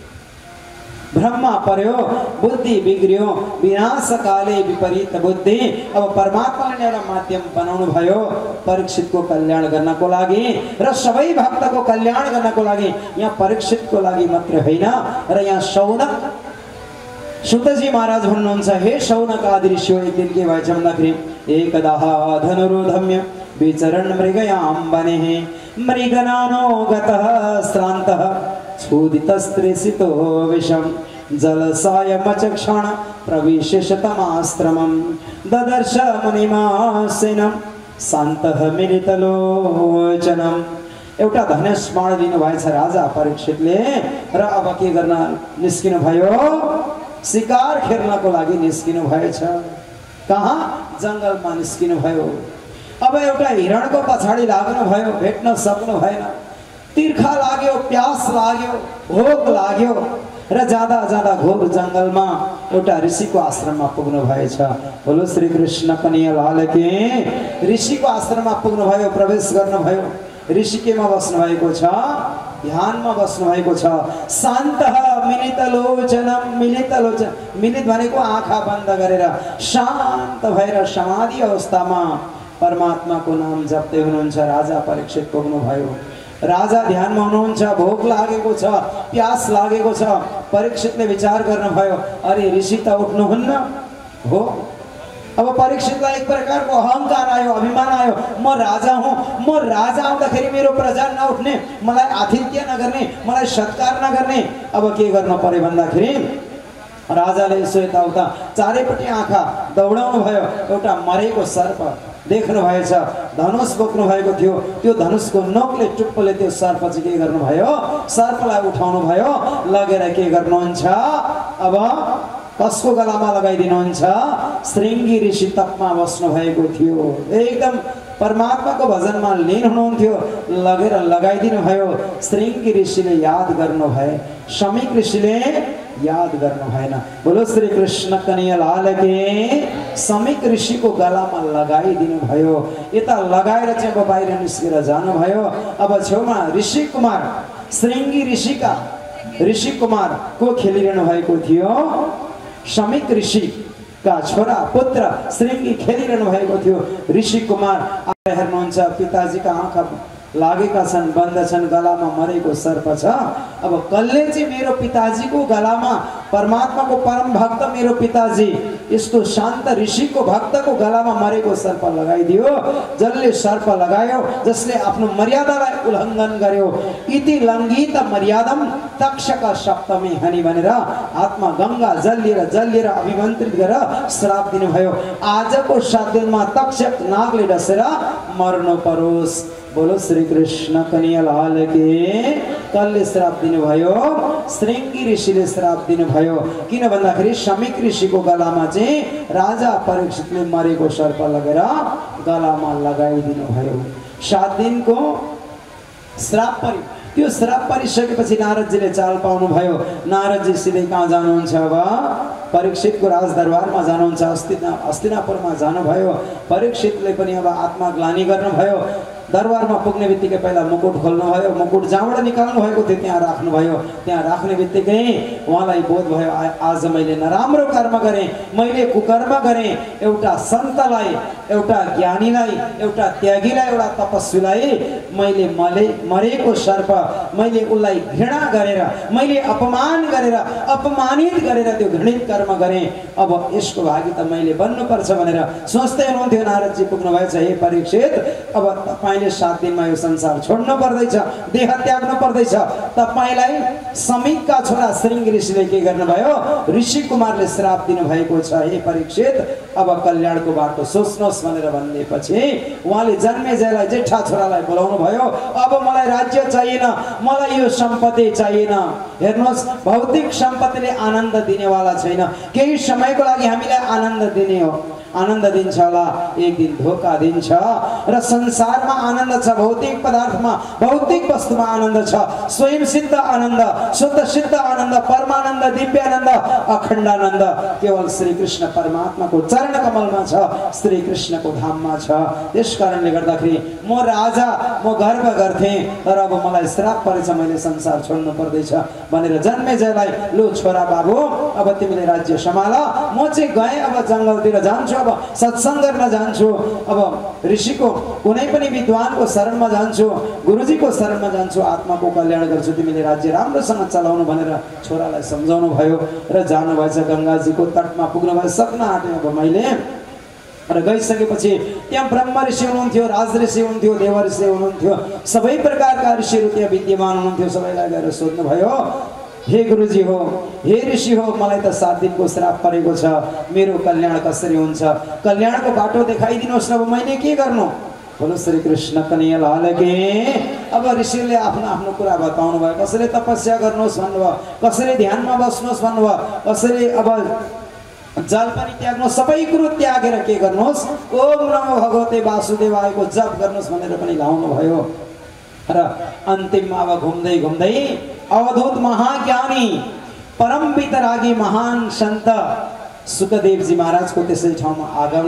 ब्रह्मा पर्यो, बुद्धि बिग्रियो, विनाशकाले विपरीत बुद्धि। अब परमात्माले एउटा माध्यम बनाउनु भयो परीक्षितको कल्याण गर्नको लागि र सबै भक्तको कल्याण गर्नको लागि। यहाँ परीक्षितको लागि मात्र होइन, र यहाँ शौनक सुतजी महाराज भन्नुहुन्छ, हे शौनक आदि ऋषियो, एक दिन के भएछ भन्दाखेरि एकदा धनुरुधम्य विचरण मृगयां वनेः मृगनानो गतः श्रान्तः क्षुदितस्त्रेषितो विषं जलसायमचक्षण प्रविश्य शतमाश्रमं ददर्श मुनिमासेनं शान्तः मिलितलोचनम्। एउटा धनुष्बाण लिनुभएछ राजा परीक्षितले र अब के गर्न निस्किनु भयो? शिकार खेल्नको लागि निस्किनु भएछ। कहाँ? जङ्गलमा निस्किनु भयो। अब एउटा हिरणको पछाडि लाग्नु भयो, भेट्न सक्नु भएन। तिर्खा लाग्यो, प्यास लाग्यो, भोक लाग्यो र जाँदा जाँदा घोर जङ्गलमा एउटा ऋषिको आश्रममा पुग्नु भएछ। बोलो श्री कृष्ण कन्हैया लाल की। ऋषिको आश्रममा पुग्नु भयो, प्रवेश गर्नुभयो। ऋषि केमा बस्नु भएको छ? ध्यानमा बस्नु भएको छ। शान्तः मिलितलोचनम। मिलितलोचन, मिलित भनेको आँखा बन्द गरेर शान्त भएर समाधि अवस्थामा परमात्माको नाम जप्दै हुनुहुन्छ राजा परीक्षित पुग्नु भयो। राजा ध्यानमा हुनुहुन्छ, भोक लागेको छ, प्यास लागेको छ। परीक्षितले विचार गर्नुभयो, अरे ऋषि त उठ्नुहुन्न हो। अब परीक्षितलाई एक प्रकारको अहंकार आयो, अभिमान आयो, म राजा हुँ, म राजा आउँदाखेरि मेरो प्रजा नउठ्ने, मलाई आतिथ्य नगर्ने, मलाई सत्कार नगर्ने। अब के गर्नु पर्यो भन्दाखेरि राजाले यसो यताउता चारैपट्टि आँखा दौडाउनु भयो। एउटा मरेको सर्प देख्नु भएछ, धनुष बोक्नु भएको थियो। त्यो धनुषको नोकले टुप्पोले त्यो सर्प चाहिँ के गर्नुभयो, सर्पलाई उठाउनु भयो, लगेर के गर्नुहुन्छ, अब कसको गलामा लगाइदिनुहुन्छ, श्रृंगी ऋषि तपमा बस्नु भएको थियो, एकदम परमात्माको भजनमा लीन हुनुहुन्थ्यो। लगेर लगाइदिनु भयो। श्रृंगी ऋषिले याद गर्नु भए, शमिक ऋषिले याद गर्नु भएन। बोलो श्री कृष्ण कन्हैया लाल के। शमिक ऋषिको गलामा लगाइदिनु भयो। यता लगाएर चाहिँ अब बाहिर निस्केर जानुभयो। अब छेउमा ऋषि कुमार, श्रृंगी ऋषि कुमार को खेलिरहनु भएको थियो। शमिक ऋषि का छोरा पुत्र श्रृंगी खेलिरहनु भएको थियो। ऋषि कुमार आएर हेर्नुहुन्छ, पिताजीका आँखा लागेका छन्, बन्द छन्, गलामा मरेको सर्प छ। अब कसले चाहिँ मेरो पिताजीको गलामा, परमात्माको परम भक्त मेरो पिताजी, यस्तो शान्त ऋषिको भक्तको गलामा मरेको सर्प लगाइदियो। जसले सर्प लगायो, जसले आफ्नो मर्यादालाई उल्लङ्घन गर्यो, इति लङ्घित मर्यादम तक्षक सप्तमी हनि भनेर आत्मा गंगा जल लिएर अभिमन्त्रित गरेर श्राप दिनुभयो। आजको 7 दिनमा तक्षक नागले डसेर मर्नु परोस्। बोलो श्री कृष्ण कन्हैया लाल के। कसले श्राप दिनुभयो, श्रृंगी ऋषिले श्राप दिनुभयो। किन भन्दाखेरि शमिक ऋषिको गलामा चाहिँ राजा परीक्षितले मरेको सर्प लगेर गलामा लगाइदिनु भयो। 7 दिनको श्राप पर्यो। त्यो श्राप परिसकेपछि नारदजीले चाल पाउनु भयो। नारदजी सिधै कहाँ जानुहुन्छ, अब परीक्षितको राजदरबारमा जानुहुन्छ, हस्तिनापुरमा जानुभयो। परीक्षितले पनि अब आत्मग्लानि गर्नुभयो। दरबारमा पुग्ने बित्तिकै पहिला मुकुट खोल्नुभयो। मुकुट जहाँबाट निकाल्नु भएको थियो त्यहाँ राख्नुभयो। त्यहाँ राख्ने बित्तिकै उहाँलाई बोध भयो, आज मैले नराम्रो कर्म गरेँ, मैले कुकर्म गरेँ। एउटा सन्तलाई, एउटा ज्ञानीलाई, एउटा त्यागीलाई, एउटा तपस्वीलाई मैले मरेको सर्प, मैले उसलाई घृणा गरेर, मैले अपमान गरेर, अपमानित गरेर त्यो घृणित कर्म गरेँ। अब यसको भागी त मैले बन्नुपर्छ भनेर सोच्दै हुनुहुन्थ्यो। नारदजी पुग्नु भएछ, हे परीक्षित, अब तपाईले 7 दिनमा यो संसार छोड्नु पर्दैछ, देह त्याग्नु पर्दैछ। तपाईलाई शमिकका छोरा श्रृंगी ऋषिले के गर्नुभयो, ऋषि कुमारले श्राप दिनु भएको छ। हे परीक्षित, अब कल्याणको बाटो सोच्नुहोस् भनेर भन्नेपछि उहाँले जन्मेजयलाई, जेठा छोरालाई बोलाउनु भयो। अब मलाई राज्य चाहिएन, मलाई यो सम्पत्ति चाहिएन। हेर्नुहोस्, भौतिक सम्पत्तिले आनन्द दिनेवाला छैन। केही समयको लागि हामीलाई आनन्द दिने हो, आनन्द दिन्छ होला, एक दिन धोका दिन्छ। र संसारमा आनन्द छ, भौतिक पदार्थमा, भौतिक वस्तुमा आनन्द छ। स्वयं सिद्ध आनन्द, शुद्ध सिद्ध आनन्द, परमानन्द, दिव्य आनन्द, अखण्ड आनन्द केवल श्री कृष्ण परमात्माको चरण कमलमा छ, श्री कृष्णको धाममा छ। त्यसकारणले गर्दाखेरि म राजा, म गर्व गर्थे, तर अब मलाई श्राप परेछ, मैले संसार छोड्नु पर्दैछ भनेर जन्मेजयलाई, लो छोरा बाबु, अब तिमीले राज्य सम्हाल, म चाहिँ गएँ, अब जङ्गलतिर जान्छु, अब सत्संग गर्न जान्छु, अब ऋषिको कुनै पनि विद्वानको शरणमा जान्छु, गुरुजीको शरणमा जान्छु, आत्माको कल्याण गर्छु, तिमीले राज्य राम्रोसँग चलाउनु भनेर छोरालाई सम्झाउनु भयो। र जानु भएछ, गंगाजीको तटमा पुग्नु भयो। सक्न आँटे अब मैले। र गइसकेपछि त्यहाँ ब्रह्म ऋषि हुनुहुन्थ्यो, राज ऋषि हुनुहुन्थ्यो, देव ऋषि हुनुहुन्थ्यो, सबै प्रकारका ऋषिहरू त्यहाँ विद्यमान हुनुहुन्थ्यो। सबैलाई गएर सोध्नु भयो, हे गुरुजी हो, हे ऋषि हो, मलाई त 7 दिनको श्राप परेको छ, मेरो कल्याण कसरी हुन्छ, कल्याणको बाटो देखाइदिनुहोस् न, अब मैले के गर्नु। बोलो श्री कृष्ण कन्हैया लाल के। अब ऋषिले आफ्नो आफ्नो कुरा बताउनु भयो। कसैले तपस्या गर्नुहोस् भन्नुभयो, कसैले ध्यानमा बस्नुहोस् भन्नुभयो, कसैले अब जल पनि त्याग्नु, सबै कुरो त्यागेर के गर्नुहोस्, ओम नमो भगवते वासुदेवायको जप गर्नुहोस् भनेर पनि लाउनु भयो। र अन्तिममा अब घुम्दै घुम्दै अवधूत महाज्ञानी परम वितरागी महान सन्त सुखदेवजी महाराजको त्यसै ठाउँमा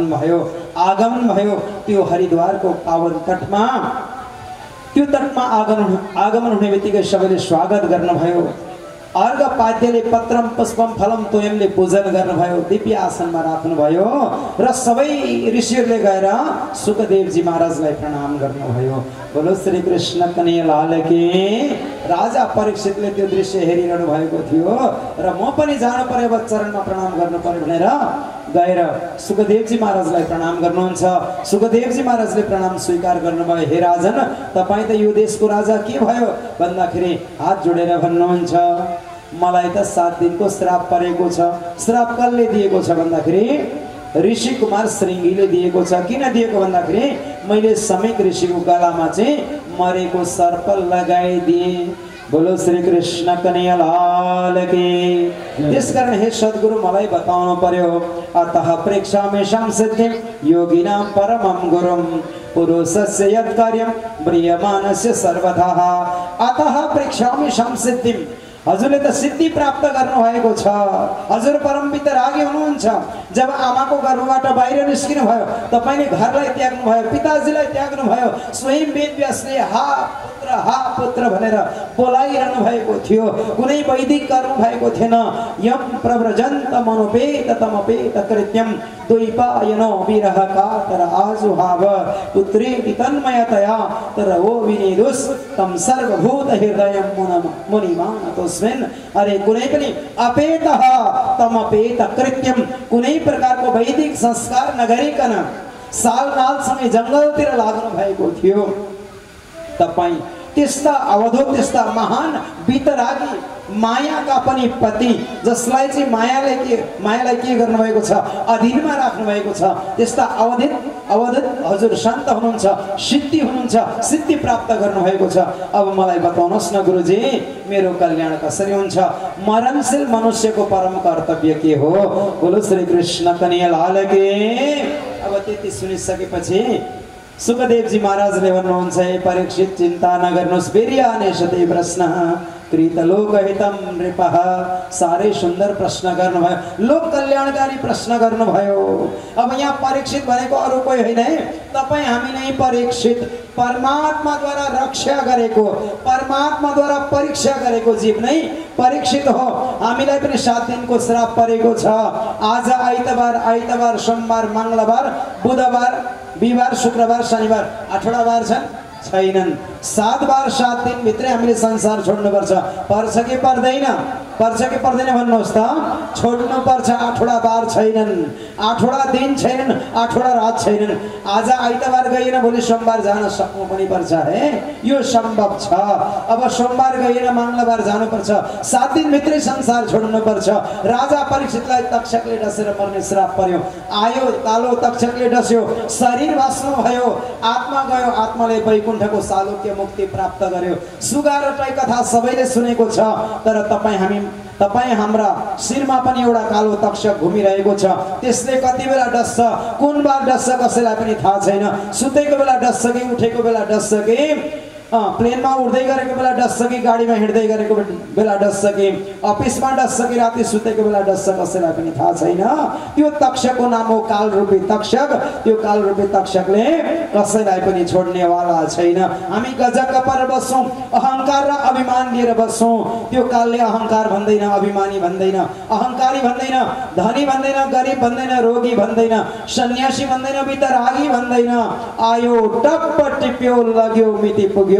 आगमन भयो। त्यो हरिद्वारको पावन तटमा, त्यो तटमा आगमन हुने बित्तिकै सबैले स्वागत गर्नुभयो। अर्घ पाद्यले पत्रम पुष्पम फलम तोयमले पूजन गर्नुभयो, दिव्य आसनमा राख्नुभयो र सबै ऋषिहरूले गएर सुखदेवजी महाराजलाई प्रणाम गर्नुभयो। बोलो श्री कृष्ण कन्हैया लाल की। राजा परीक्षितले त्यो दृश्य हेरिरहनु भएको थियो र म पनि जानु पर्यो, अब चरणमा प्रणाम गर्नु पर्यो भनेर गएर सुखदेवजी महाराजलाई प्रणाम गर्नुहुन्छ। सुखदेवजी महाराजले प्रणाम स्वीकार गर्नुभयो। हे राजन, तपाईँ त यो देशको राजा के भयो भन्दाखेरि हात जोडेर भन्नुहुन्छ, मलाई त 7 दिनको श्राप परेको छ। श्राप कसले दिएको छ भन्दाखेरि ऋषि कुमार श्रृंगीले दिएको छ। किन दिएको भन्दाखेरि मैले समेक ऋषिको गलामा चाहिँ मरेको सर्प लगाइदिए। बोलो श्री कृष्ण कन्हैया लाल की। त्यसकारण हे सद्गुरु मलाई बताउनु पर्यो। अतः प्रेक्षामेषां सिद्धिं योगिनां परमं गुरुं पुरुषस्य यत् कार्यं म्रियमाणस्य सर्वथा। अतः प्रेक्षामेषां सिद्धिं, हजुरले त सिद्धि प्राप्त गर्नु भएको छ। हजुर परम वितरागी हुनुहुन्छ। जब आमाको गर्भबाट बाहिर निस्किनु भयो, तपाईले घरलाई त्याग्नु भयो, पिताजीलाई त्याग्नु भयो। स्वयं वेदव्यासले हा पुत्र भनेर बोलाइरहनु भएको थियो। कुनै वैदिक गर्नु भएको थिएन। यम प्रव्रजन्त मनोपेत तमपेत कृत्यम द्वैपायनो विरह कातर आजुहाव पुत्रेति तन्मयतया तर ओ विनिदुस तम सर्वभूत हृदयं मुनिमानतोस्मिन्। अरे कुनै पनि अपेतः तमपेत कृत्यम, कुनै प्रकारको वैदिक संस्कार नगरिकन सालनाल समय जंगलतिर लाग्नु भएको थियो। तपाईं त्यस्ता अवधूत, त्यस्ता महान वितरागी, मायाका पनि पति, जसलाई चाहिँ मायालाई के गर्नु भएको छ, अधीनमा राख्नु भएको छ, त्यस्ता अवधूत हजुर सन्त हुनुहुन्छ, सिद्धि हुनुहुन्छ, सिद्धि प्राप्त गर्नु भएको छ। अब मलाई बताउनुहोस् न गुरुजी, मेरो कल्याण कसरी हुन्छ? मरणशील मनुष्यको परम कर्तव्य के हो? बोलो श्री कृष्ण कन्हैया लाल की। अब त्यति सुनिसकेपछि सुखदेवजी महाराजले भन्नुहुन्छ, हे परीक्षित चिन्ता नगर्नुहोस्, वीर्यानेशते प्रश्न कृतलोकहितं नृपः। साह्रै सुन्दर प्रश्न गर्नुभयो, लोक कल्याणकारी प्रश्न गर्नुभयो। अब यहाँ परीक्षित भनेको अरू कोही होइन है, तपाईँ हामी नै परीक्षित, परमात्माद्वारा रक्षा गरेको, परमात्माद्वारा परीक्षा गरेको जीव नै परीक्षित हो। हामीलाई पनि 7 दिनको श्राप परेको छ। आज आइतबार, सोमबार, मङ्गलबार, बुधबार, बिहिबार, शुक्रबार, शनिबार, 8वटा बार छैनन्। 7 बार 7 दिन भित्रै हामीले संसार छोड्नुपर्छ। पर्छ कि पर्दैन? पर्छ कि पर्दैन भन्नुहोस् त? छोड्नु पर्छ। 8वटा बार छैनन्, 8वटा दिन छैनन्, 8वटा रात छैनन्। आज आइतबार गएन, भोलि सोमबार जान सक्नु पनि पर्छ है, यो सम्भव छ। अब सोमबार गएन, मङ्गलबार जानुपर्छ। 7 दिन भित्रै संसार छोड्नुपर्छ। राजा परीक्षितलाई तक्षकले डसेर मर्ने श्राप पर्यो। आयो कालो तक्षकले डस्यो, शरीर भस्म भयो, आत्मा गयो, आत्माले वैकुण्ठको सालोक्य मुक्ति प्राप्त गर्यो। सुगा र टै कथा सबैले सुनेको छ। तर तपाईँ हाम्रा शिरमा पनि एउटा कालो तक्षक घुमिरहेको छ। त्यसले कति बेला डस्छ, कुन बार डस्छ कसैलाई पनि थाहा छैन। सुतेको बेला डस्छ कि उठेको बेला डस्छ कि प्लेनमा उड्दै गरेको बेला डस्छ कि गाडीमा हिँड्दै गरेको बेला डस्छ कि अफिसमा डस्छ कि राति सुतेको बेला डस्छ कसैलाई पनि थाहा छैन। त्यो तक्षकको नाम हो कालरूपी तक्षक। त्यो कालरूपी तक्षकले कसैलाई पनि छोड्नेवाला छैन। हामी गजक्क पर बस्छौँ, अहङ्कार र अभिमान लिएर बस्छौँ। त्यो कालले अहङ्कार भन्दैन, अभिमानी भन्दैन, अहङ्कारी भन्दैन, धनी भन्दैन, गरिब भन्दैन, रोगी भन्दैन, सन्यासी भन्दैन, वितरागी भन्दैन। आयो टप्प टिप्यो, लाग्यो मिति पुग्यो,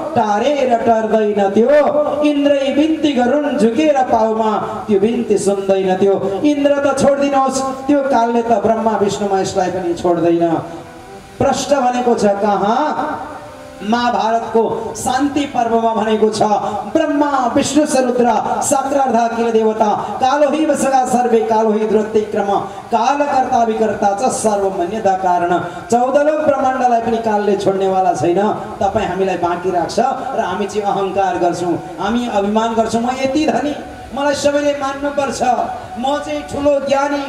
टारेर टर्दैन त्यो। इन्द्रै बिन्ती गरुन् झुकेर पाउमा, त्यो बिन्ती सुन्दैन त्यो। इन्द्र त छोड्दिनुहोस्, त्यो कालले त ब्रह्मा विष्णु महेशलाई पनि छोड्दैन। प्रश्न भनेको छ कहाँ? महाभारतको शान्ति पर्वमा भनेको छ, ब्रह्मा विष्णु सरुद्र सक्रार्धा किल देवता कालो हि वसगा सर्वे कालो हि द्रोत्तिक्रम कालकर्ता विकर्ता च सर्वमन्यता कारण। 14 लोक ब्रह्माण्डलाई पनि कालले छोड्नेवाला छैन। तपाईँ हामीलाई बाँकी राख्छ र हामी चाहिँ अहङ्कार गर्छौँ, हामी अभिमान गर्छौँ। म यति धनी, मलाई सबैले मान्नुपर्छ, म चाहिँ ठुलो ज्ञानी।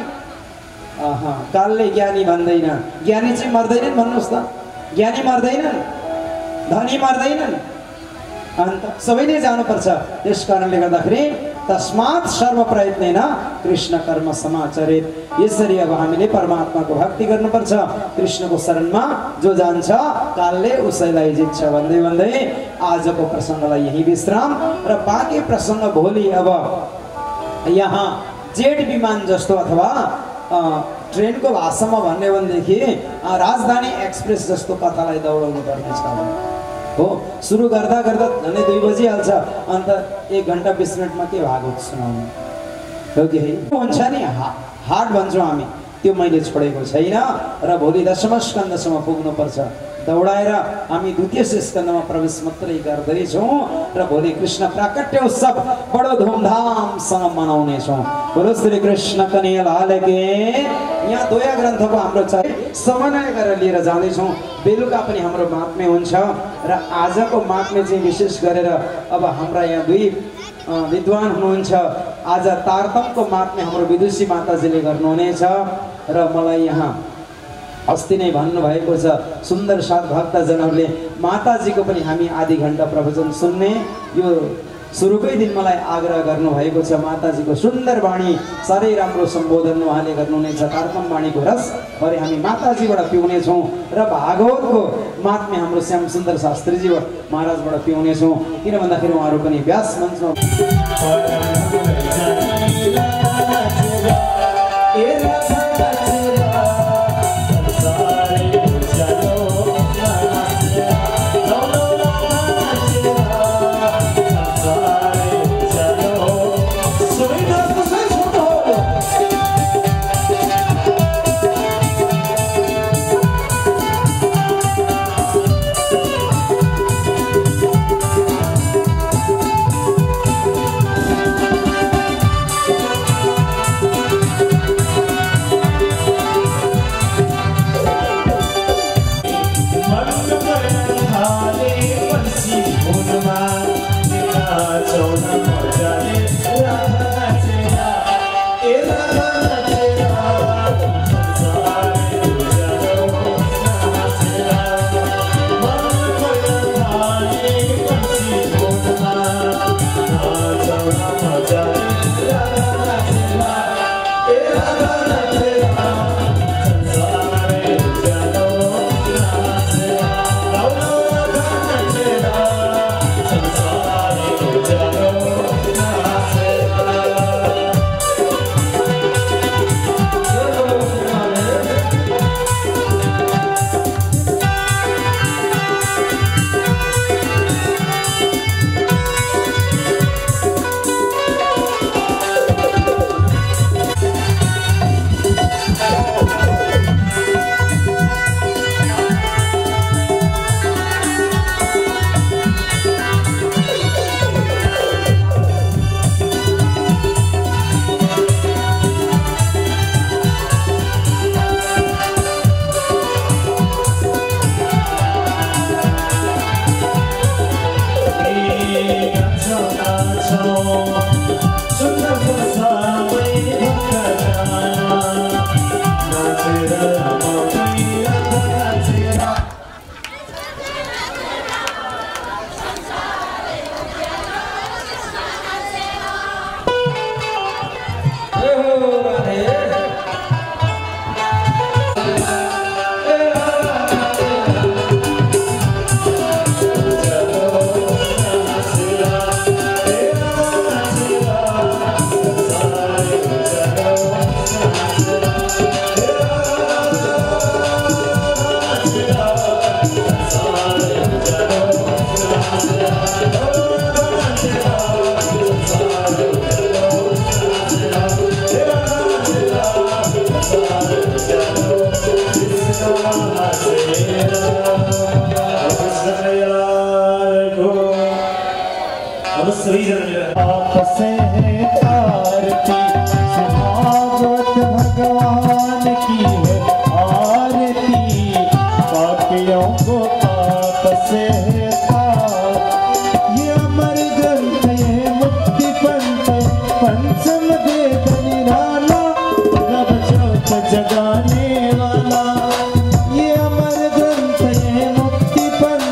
कालले ज्ञानी भन्दैन। ज्ञानी चाहिँ मर्दैनन् भन्नुहोस् त? ज्ञानी मर्दैनन्, धनी मर्दैनन्, अन्त सबैले जानुपर्छ। त्यस कारणले गर्दाखेरि तस्मात् सर्व प्रयत्नेन कृष्ण कर्म समाचरित। यसरी अब हामीले परमात्माको भक्ति गर्नुपर्छ। कृष्णको शरणमा जो जान्छ कालले उसैलाई जित्छ भन्दै भन्दै आजको प्रसङ्गलाई यही विश्राम र बाँकी प्रसङ्ग भोलि अब यहाँ जेट विमान जस्तो अथवा ट्रेनको भाषामा भन्ने भनेदेखि राजधानी एक्सप्रेस जस्तो कथालाई दौडाउनु पर्नेछ हो। सुरु गर्दा गर्दा झन्डै 2 बजिहाल्छ, अन्त 1 घन्टा 20 मिनटमा के भागवत सुनाउनु हो कि हुन्छ नि। हाट भन्छौँ हामी, त्यो मैले छोडेको छैन र भोलि 10औं स्कन्धसम्म पुग्नुपर्छ। दौडाएर हामी 2य स्कन्धमा प्रवेश मात्रै गर्दैछौँ र भोलि कृष्ण प्राकट्य उत्सव बडो धुमधामसँग मनाउनेछौँ। बोलो श्री कृष्ण कन्हैया लाल की। यहाँ दोया ग्रन्थको हाम्रो चाहिँ समन्वय गरेर लिएर जाँदैछौँ। बेलुका पनि हाम्रो महात्म्य हुन्छ र आजको महात्म्य चाहिँ विशेष गरेर अब हाम्रा यहाँ 2 विद्वान हुनुहुन्छ। आज तारतमको महात्म्य हाम्रो विदुषी माताजीले गर्नुहुनेछ र मलाई यहाँ अस्ति नै भन्नुभएको छ सुन्दर साथ भक्तजनहरूले माताजीको पनि हामी आधी घण्टा प्रवचन सुन्ने। यो सुरुकै दिन मलाई आग्रह गर्नुभएको छ। माताजीको सुन्दर वाणी, साह्रै राम्रो सम्बोधन उहाँले गर्नुहुनेछ। तारतम वाणीको रस भरे हामी माताजीबाट पिउनेछौँ र भागवतको महात्म्य हाम्रो श्याम सुन्दर शास्त्रीजी महाराजबाट पिउनेछौँ। किन भन्दाखेरि उहाँहरू पनि व्यास मञ्चमा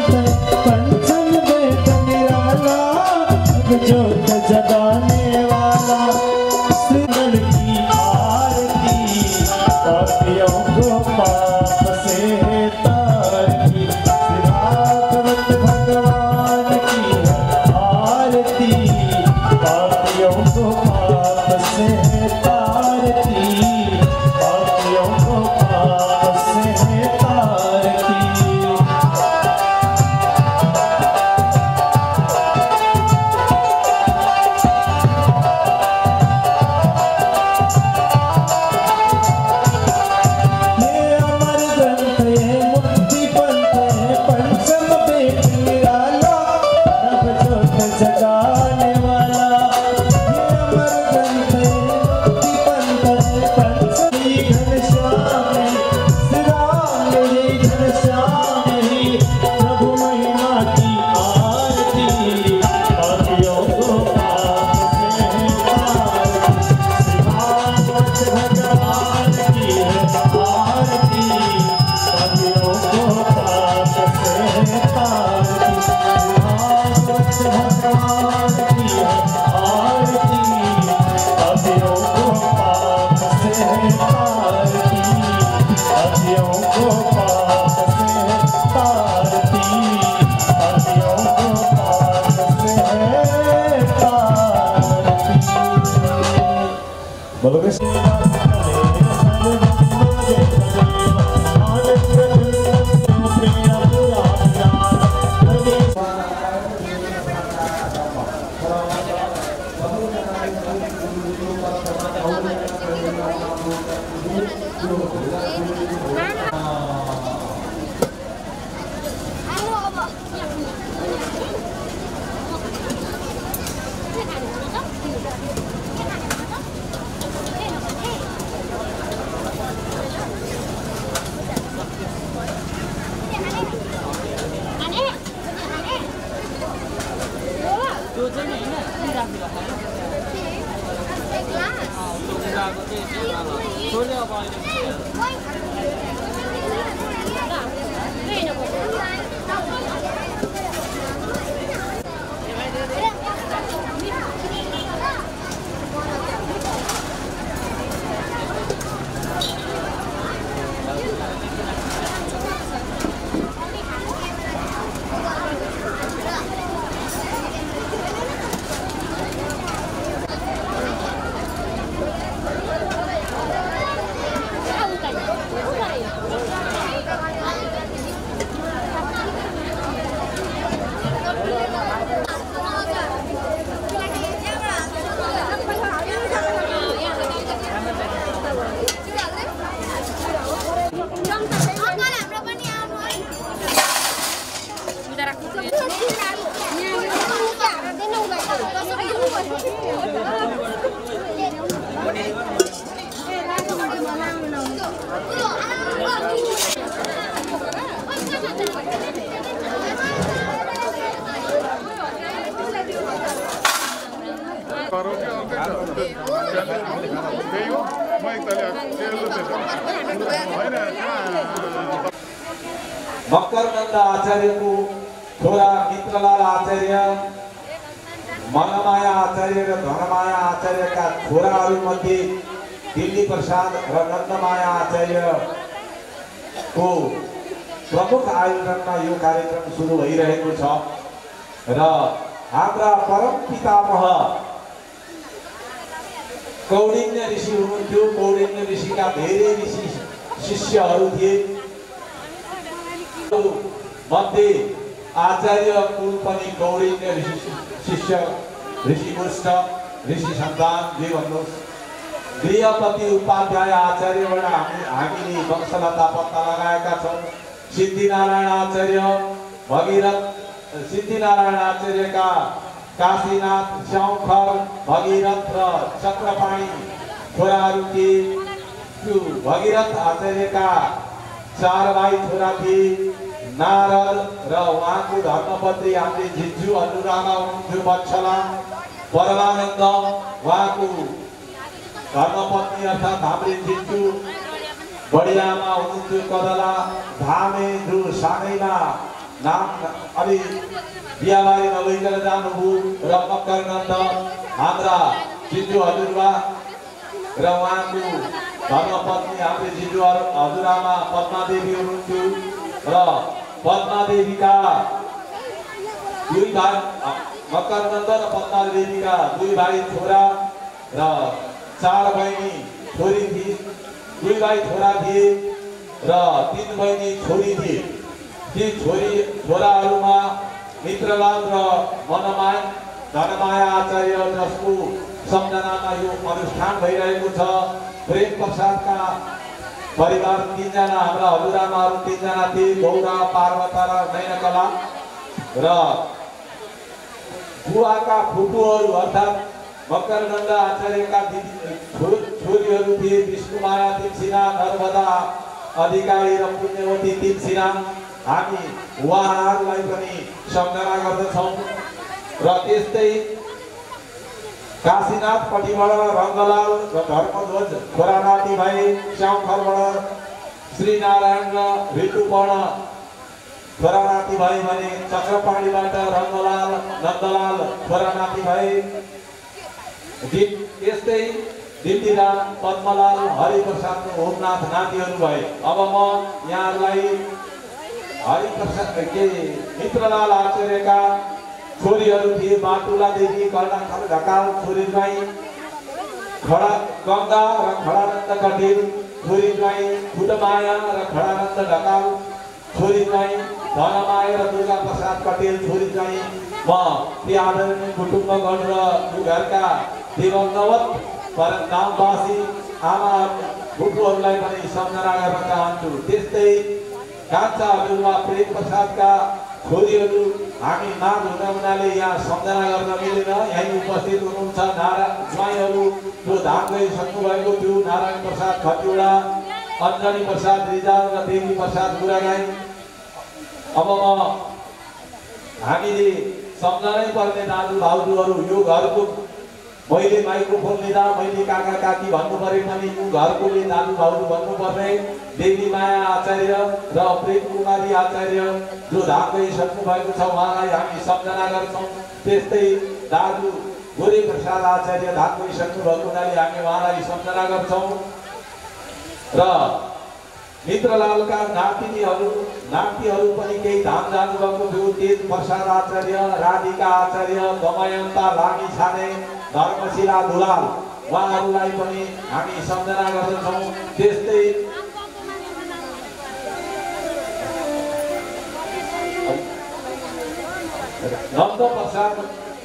ज्योत जगाने वाला से तारती, पापियों को पाप से तारती। मकरनन्द आचार्यको छोरा मित्रलाल आचार्य, मनमाया आचार्य र धनमाया आचार्यका छोराहरूमध्ये दिल्ली प्रसाद र नन्दमाया आचार्यको प्रमुख आयोजनमा यो कार्यक्रम सुरु भइरहेको छ र हाम्रा परम पितामह कौडिन्य ऋषि हुनुहुन्थ्यो। कौडिन्य ऋषिका धेरै ऋषि शिष्यहरू थिए मध्ये आचार्य कुल पनि कौडिन्य ऋषि शिष्य, ऋषि मुष्ट, ऋषि सन्तान जे भन्नुहोस्। गृहपति उपाध्याय आचार्यबाट हामीले वंशलता पत्ता लगाएका छौँ। सिद्धिनारायण आचार्य, भगीरथ सिद्धिनारायण आचार्यका काशीनाथ, श्यामखर, भगीरथ र चक्रपाणी छोराहरू थिए। त्यो भगीरथ आचार्यका 4 भाइ छोरा थिए। नारद र उहाँको धर्मपत्नी हामीले जिजु अनुरामा हुनुहुन्थ्यो वत्सला। परमानन्द उहाँको धर्मपत्नी अर्थात् हाम्रो जिजु बढियामा हुनुहुन्थ्यो कदला। धामे जो सानैमा नाम अलि बिहाबारी नगइकन जानुभयो र मकरनन्द हाम्रा जिजु हजुरबा र उहाँको धर्मपत्नी हाम्रो जिजु हजुरआमा पद्मादेवी हुनुहुन्थ्यो र पद्मादेवीका 2 भाइ, मकरनन्द र पद्मादेवीका 2 भाइ छोरा र 4 बहिनी छोरी थिए, 2 भाइ छोरा थिए र 3 बहिनी छोरी थिए। ती छोराहरूमा मित्रलाल र धनमाया आचार्य जसको सम्झनामा यो अनुष्ठान भइरहेको छ। प्रेम प्रसादका परिवार 3 जना हाम्रा हजुरआमाहरू 3 जना थिए, गौरा, पार्वता र नयनकला र बुवाका फुपूहरू अर्थात् मकरगण्ड आचार्यका छोरीहरू थिए, विष्णुमाया तिमसिना, नर्मदा अधिकारी र पुण्यवती तिमसिना। हामी उहाँहरूलाई पनि सम्झना गर्दछौँ। र त्यस्तै काशीनाथपट्टिबाट रङ्गलाल र धर्मध्वज छोरा नाति भाइ, श्यामखरबाट श्रीनारायण र ऋतुपर्ण छोरा नाति भाइ भने, चक्रपाणीबाट रङ्गलाल नन्दलाल छोरा नाति भाइ, त्यस्तै दिल्लीराम, पद्मलाल, हरिप्रसाद र होमनाथ नातिहरू भए। अब म यहाँहरूलाई हरिप्रसाद मित्रलाल आचार्यका छोरीहरू थिए, बाटुलादेवी, कर्णाखर ढकाल छोरी ज्वाइँ, गङ्गा र खडानन्द कटेल छोरी ज्वाइँ, फुटमाया र खडानन्द ढकाल छोरी ज्वाइँ, धनमाया र दुर्गा प्रसाद कटेल छोरी ज्वाइँ। म ती आदरणीय कुटुम्बगण र घरका दिवंगत नामवासी आमा फुपूहरूलाई पनि सम्झना गर्न चाहन्छु। त्यस्तै कान्छा हजुरबा प्रेम प्रसादका छोरीहरू हामी नाम हुँदा हुनाले यहाँ सम्झना गर्न मिलेन। यहीँ उपस्थित हुनुहुन्छ ज्वाइँहरू जो धाम गइसक्नु भएको थियो, नारायण प्रसाद खतिवडा, अञ्जनी प्रसाद रिजाल र देवी प्रसाद गुरागाई। अब हामीले सम्झनै पर्ने दाजु भाउजूहरू, यो घरको मैले माइक्रोफोन लिँदा मैले काका काकी भन्नु परे पनि यो घरकोले दाजु भाउजू भन्नुपर्ने देवी माया आचार्य र प्रेम कुमारी आचार्य जो धाम गइसक्नु भएको छ, उहाँलाई हामी सम्झना गर्छौँ। त्यस्तै दाजु गोरे प्रसाद आचार्य धाम गइसक्नु भएको हुनाले हामी उहाँलाई सम्झना गर्छौँ। र मित्रलालका नातिहरू पनि केही धाम जानुभएको थियो, तेज प्रसाद आचार्य, राधिका आचार्य, दमयन्ता लामी छाने, धर्मशिला दुलाल, उहाँहरूलाई पनि हामी सम्झना गर्दछौँ। त्यस्तै नन्द प्रसाद,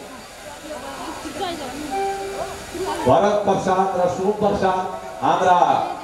भरत प्रसाद र सोम प्रसाद हाम्रा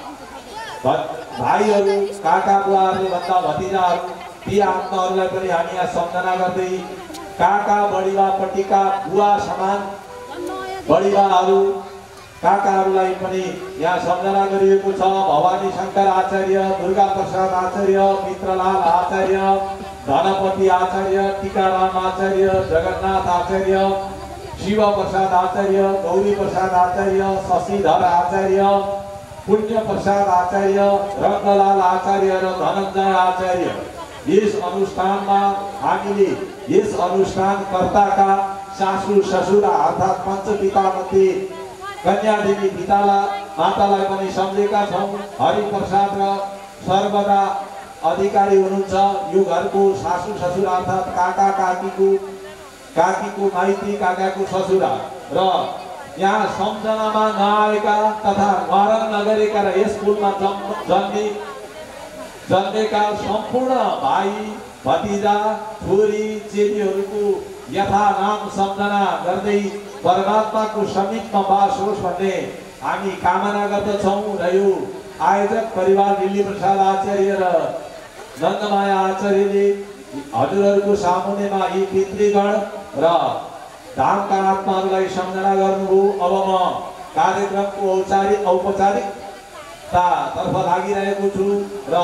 भाइहरू, काका बुवाहरूले भन्दा भतिजाहरू, ती आत्माहरूलाई पनि हामी यहाँ सम्झना गर्दै काका बढिबापट्टिका बुवा समान बढिबाहरू काकाहरूलाई पनि यहाँ सम्झना गरिएको छ। भवानी शङ्कर आचार्य, दुर्गा प्रसाद आचार्य, मित्रलाल आचार्य, धनपति आचार्य, टीकाराम आचार्य, जगन्नाथ आचार्य, शिव प्रसाद आचार्य, गौरी प्रसाद आचार्य, शशिधर आचार्य, पुण्य प्रसाद आचार्य, रत्नलाल आचार्य र धनञ्जय आचार्य। यस अनुष्ठानमा हामीले यस अनुष्ठानकर्ताका सासू ससुर अर्थात् पञ्चपितामध्ये कन्यादेवी मातालाई पनि सम्झेका छौँ। हरिप्रसाद र सर्वदा अधिकारी हुनुहुन्छ। यो घरको सासू ससुर अर्थात् काका काकीको माइती, काकाको ससुरा र यहाँ सम्झनामा नआएका तथा मरण नगरेका र यस कुलमा जन्मेका सम्पूर्ण भाइ भतिजा छोरी चेलीहरूको यथा नाम सम्झना गर्दै परमात्माको समीपमा बास होस् भन्ने हामी कामना गर्दछौँ। र यो आयोजक परिवार लिली प्रसाद आचार्य र नन्दमाया आचार्यले हजुरहरूको सामुन्नेमा यी पितृगण र धामका आत्माहरूलाई सम्झना गर्नुभयो। अब म कार्यक्रमको औपचारिकतातर्फ लागिरहेको छु र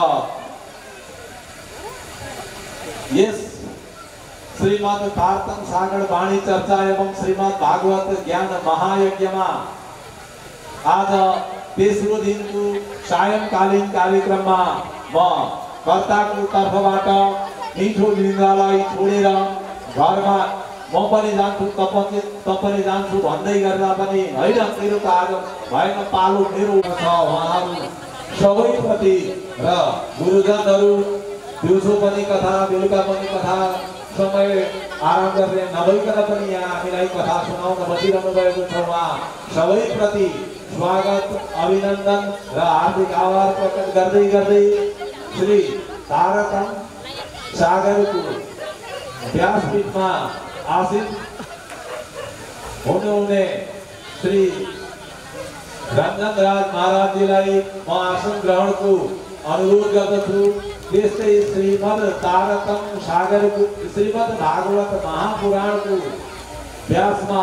यस श्रीमद् तारतम सागर वाणी चर्चा एवं श्रीमद् भागवत ज्ञान महायज्ञमा आज तेस्रो दिनको सायंकालीन कार्यक्रममा म कर्ताको तर्फबाट मिठो लिङ्गलाई छोडेर घरमा म पनि जान्छु, तपाईँ जान्छु भन्दै गर्दा पनि होइन, मेरो त आज भएन, पालो मेरो छ। उहाँहरू सबैप्रति र गुरुजनहरू दिउँसो पनि कथा, बेलुका पनि कथा, समय आराम गर्ने नभइकन पनि यहाँ हामीलाई कथा सुनाउन बसिरहनु भएको छ। उहाँ सबैप्रति स्वागत अभिनन्दन र हार्दिक आभार प्रकट गर्दै गर्दै श्री तारतम सागरको व्यासपीठमा आसीन हुनुहुने श्री रञ्जन राज महाराजजीलाई म आसन ग्रहणको अनुरोध गर्दछु। त्यस्तै श्रीमद् तारतम सागरको श्रीमद् भागवत महापुराणको व्यासमा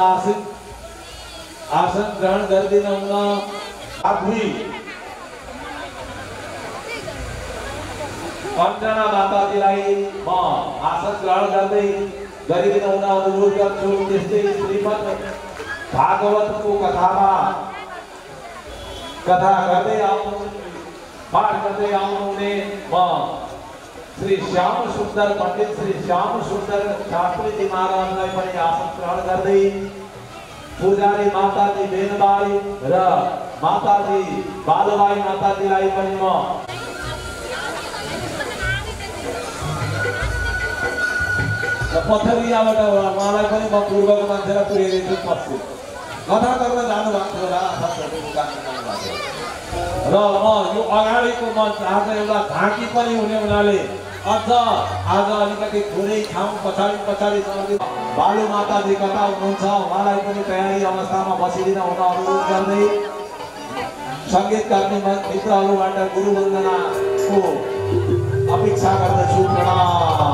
आसन ग्रहण गर्दिन हुन आफै अन्जना माताजीलाई म आसन ग्रहण गरिदिन हुन अनुरोध गर्छु। त्यस्तै श्रीमद् भागवतको कथा गर्दै आउनु पाठ गर्दै आउनुहुने म श्री श्याम सुन्दर पंडित श्री श्याम सुन्दर शास्त्रीजी महाराजलाई पनि आसन ग्रहण गर्दै पुजारी माताजी बेनबाई र माताजी बालबाई माताजीलाई पनि म पथरियाबाट उहाँलाई पनि म पूर्वको मान्छेलाई पुर्याइदिन्छु। पश्चिम कथा गर्न जानुभएको थियो र म यो अगाडिको मञ्च आज एउटा झाँकी पनि हुने हुनाले अझ आज अलिकति थोरै ठाउँ पछाडि बालु माताजी कता हुनुहुन्छ उहाँलाई पनि तयारी अवस्थामा बसिदिन हुन अनुरोध गर्दै सङ्गीतकर्मी मित्रहरूबाट गुरु वन्दनाको अपेक्षा गर्दछु। प्रणाम।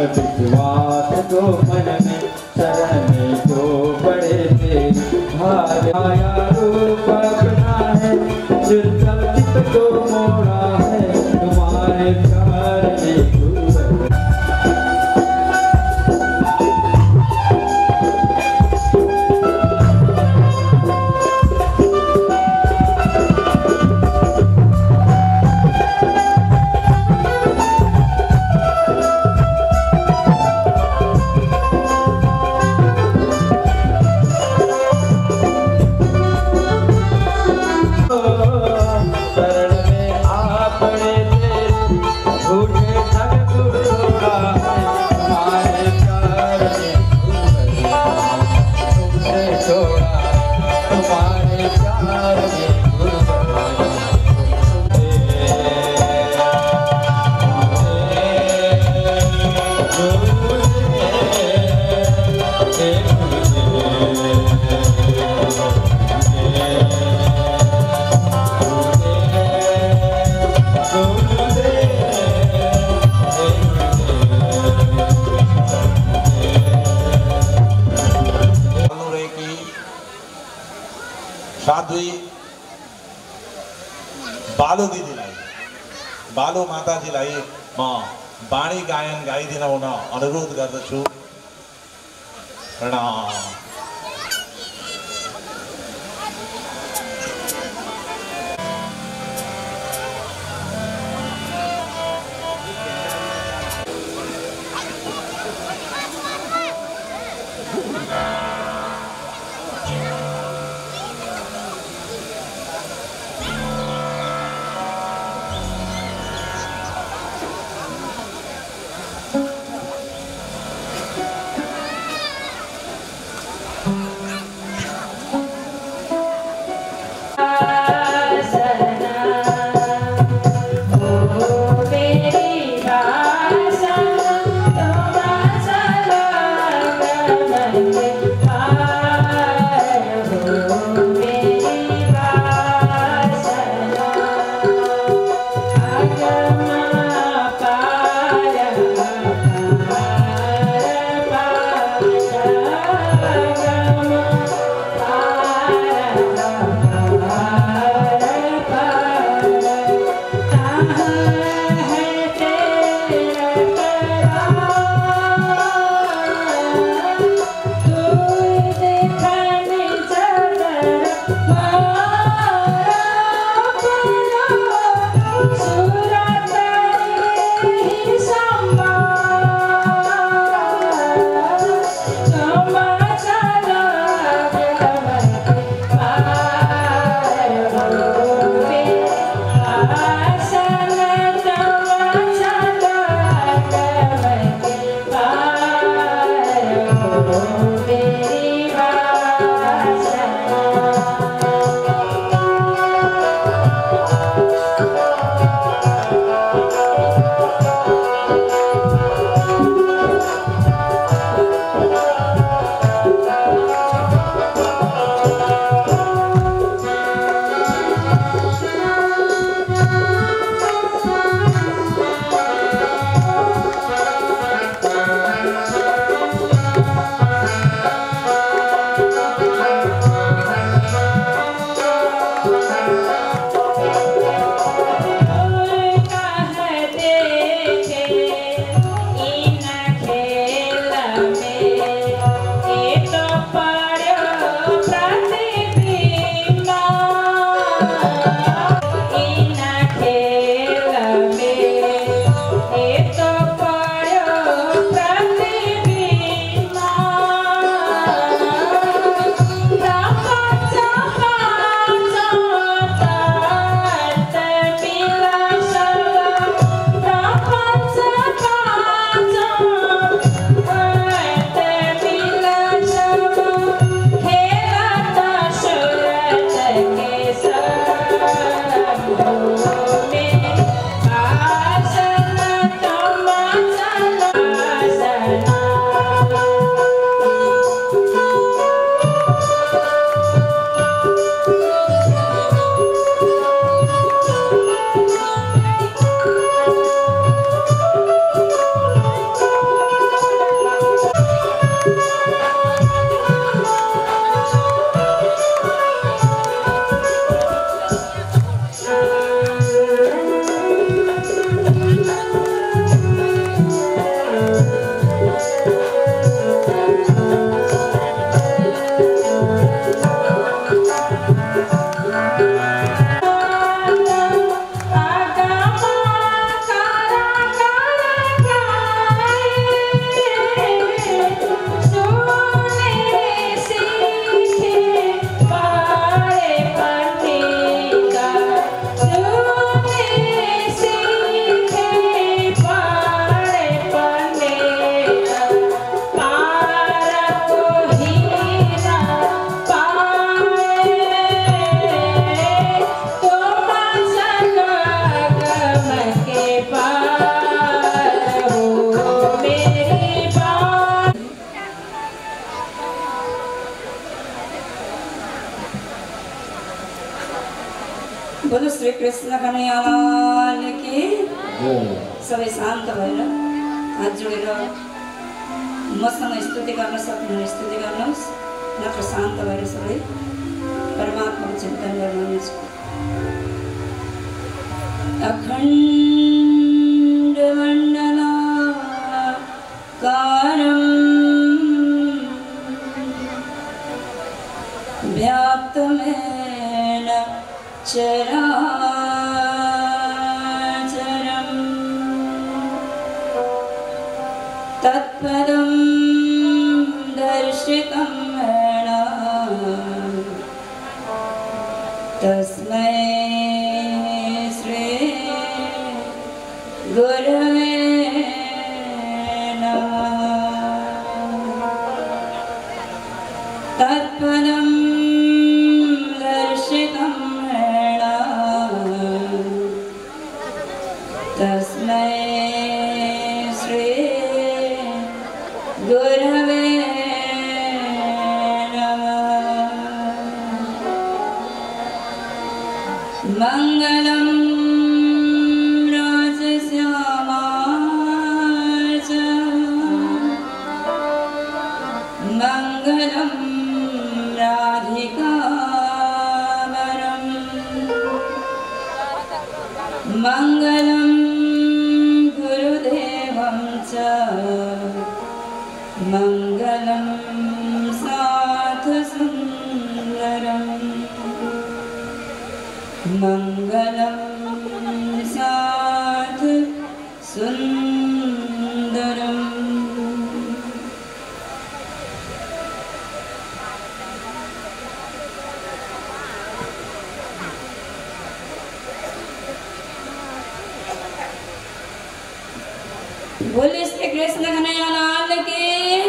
विश्वास को मन में शरण जो बड़े तेरी भाया रूप अपना है चल चित को मोड़ा है तुम्हारे प्यार में बालो दिदीलाई बालो माताजीलाई म बाणी गायन गाइदिन हुन अनुरोध गर्दछु। प्रणाम। बोलो श्री कृष्ण कन्हैयालाल की सबै शान्त भएर हात जोडेर मसँग स्तुति गर्न सक्नुहुने स्तुति गर्नुहोस्, नत्र शान्त भएर सबै परमात्माको चिन्तन गर्नुहोस्। अखण्ड मण्डलाकारं व्याप्तमेन चराचरं तत्पदं दर्शितं येन तस्मै श्री गुरवे नमः। तत्पदं दर्शितं येन तस्मै श्री गुरवे मंगलम राजश्यामाच मंगलम राधिकावरम मंगलम गुरुदेवं च मंगलम साधु सुंदरम मंगलम साधु सुंदरम। बोले श्री कृष्ण कन्हैयालाल की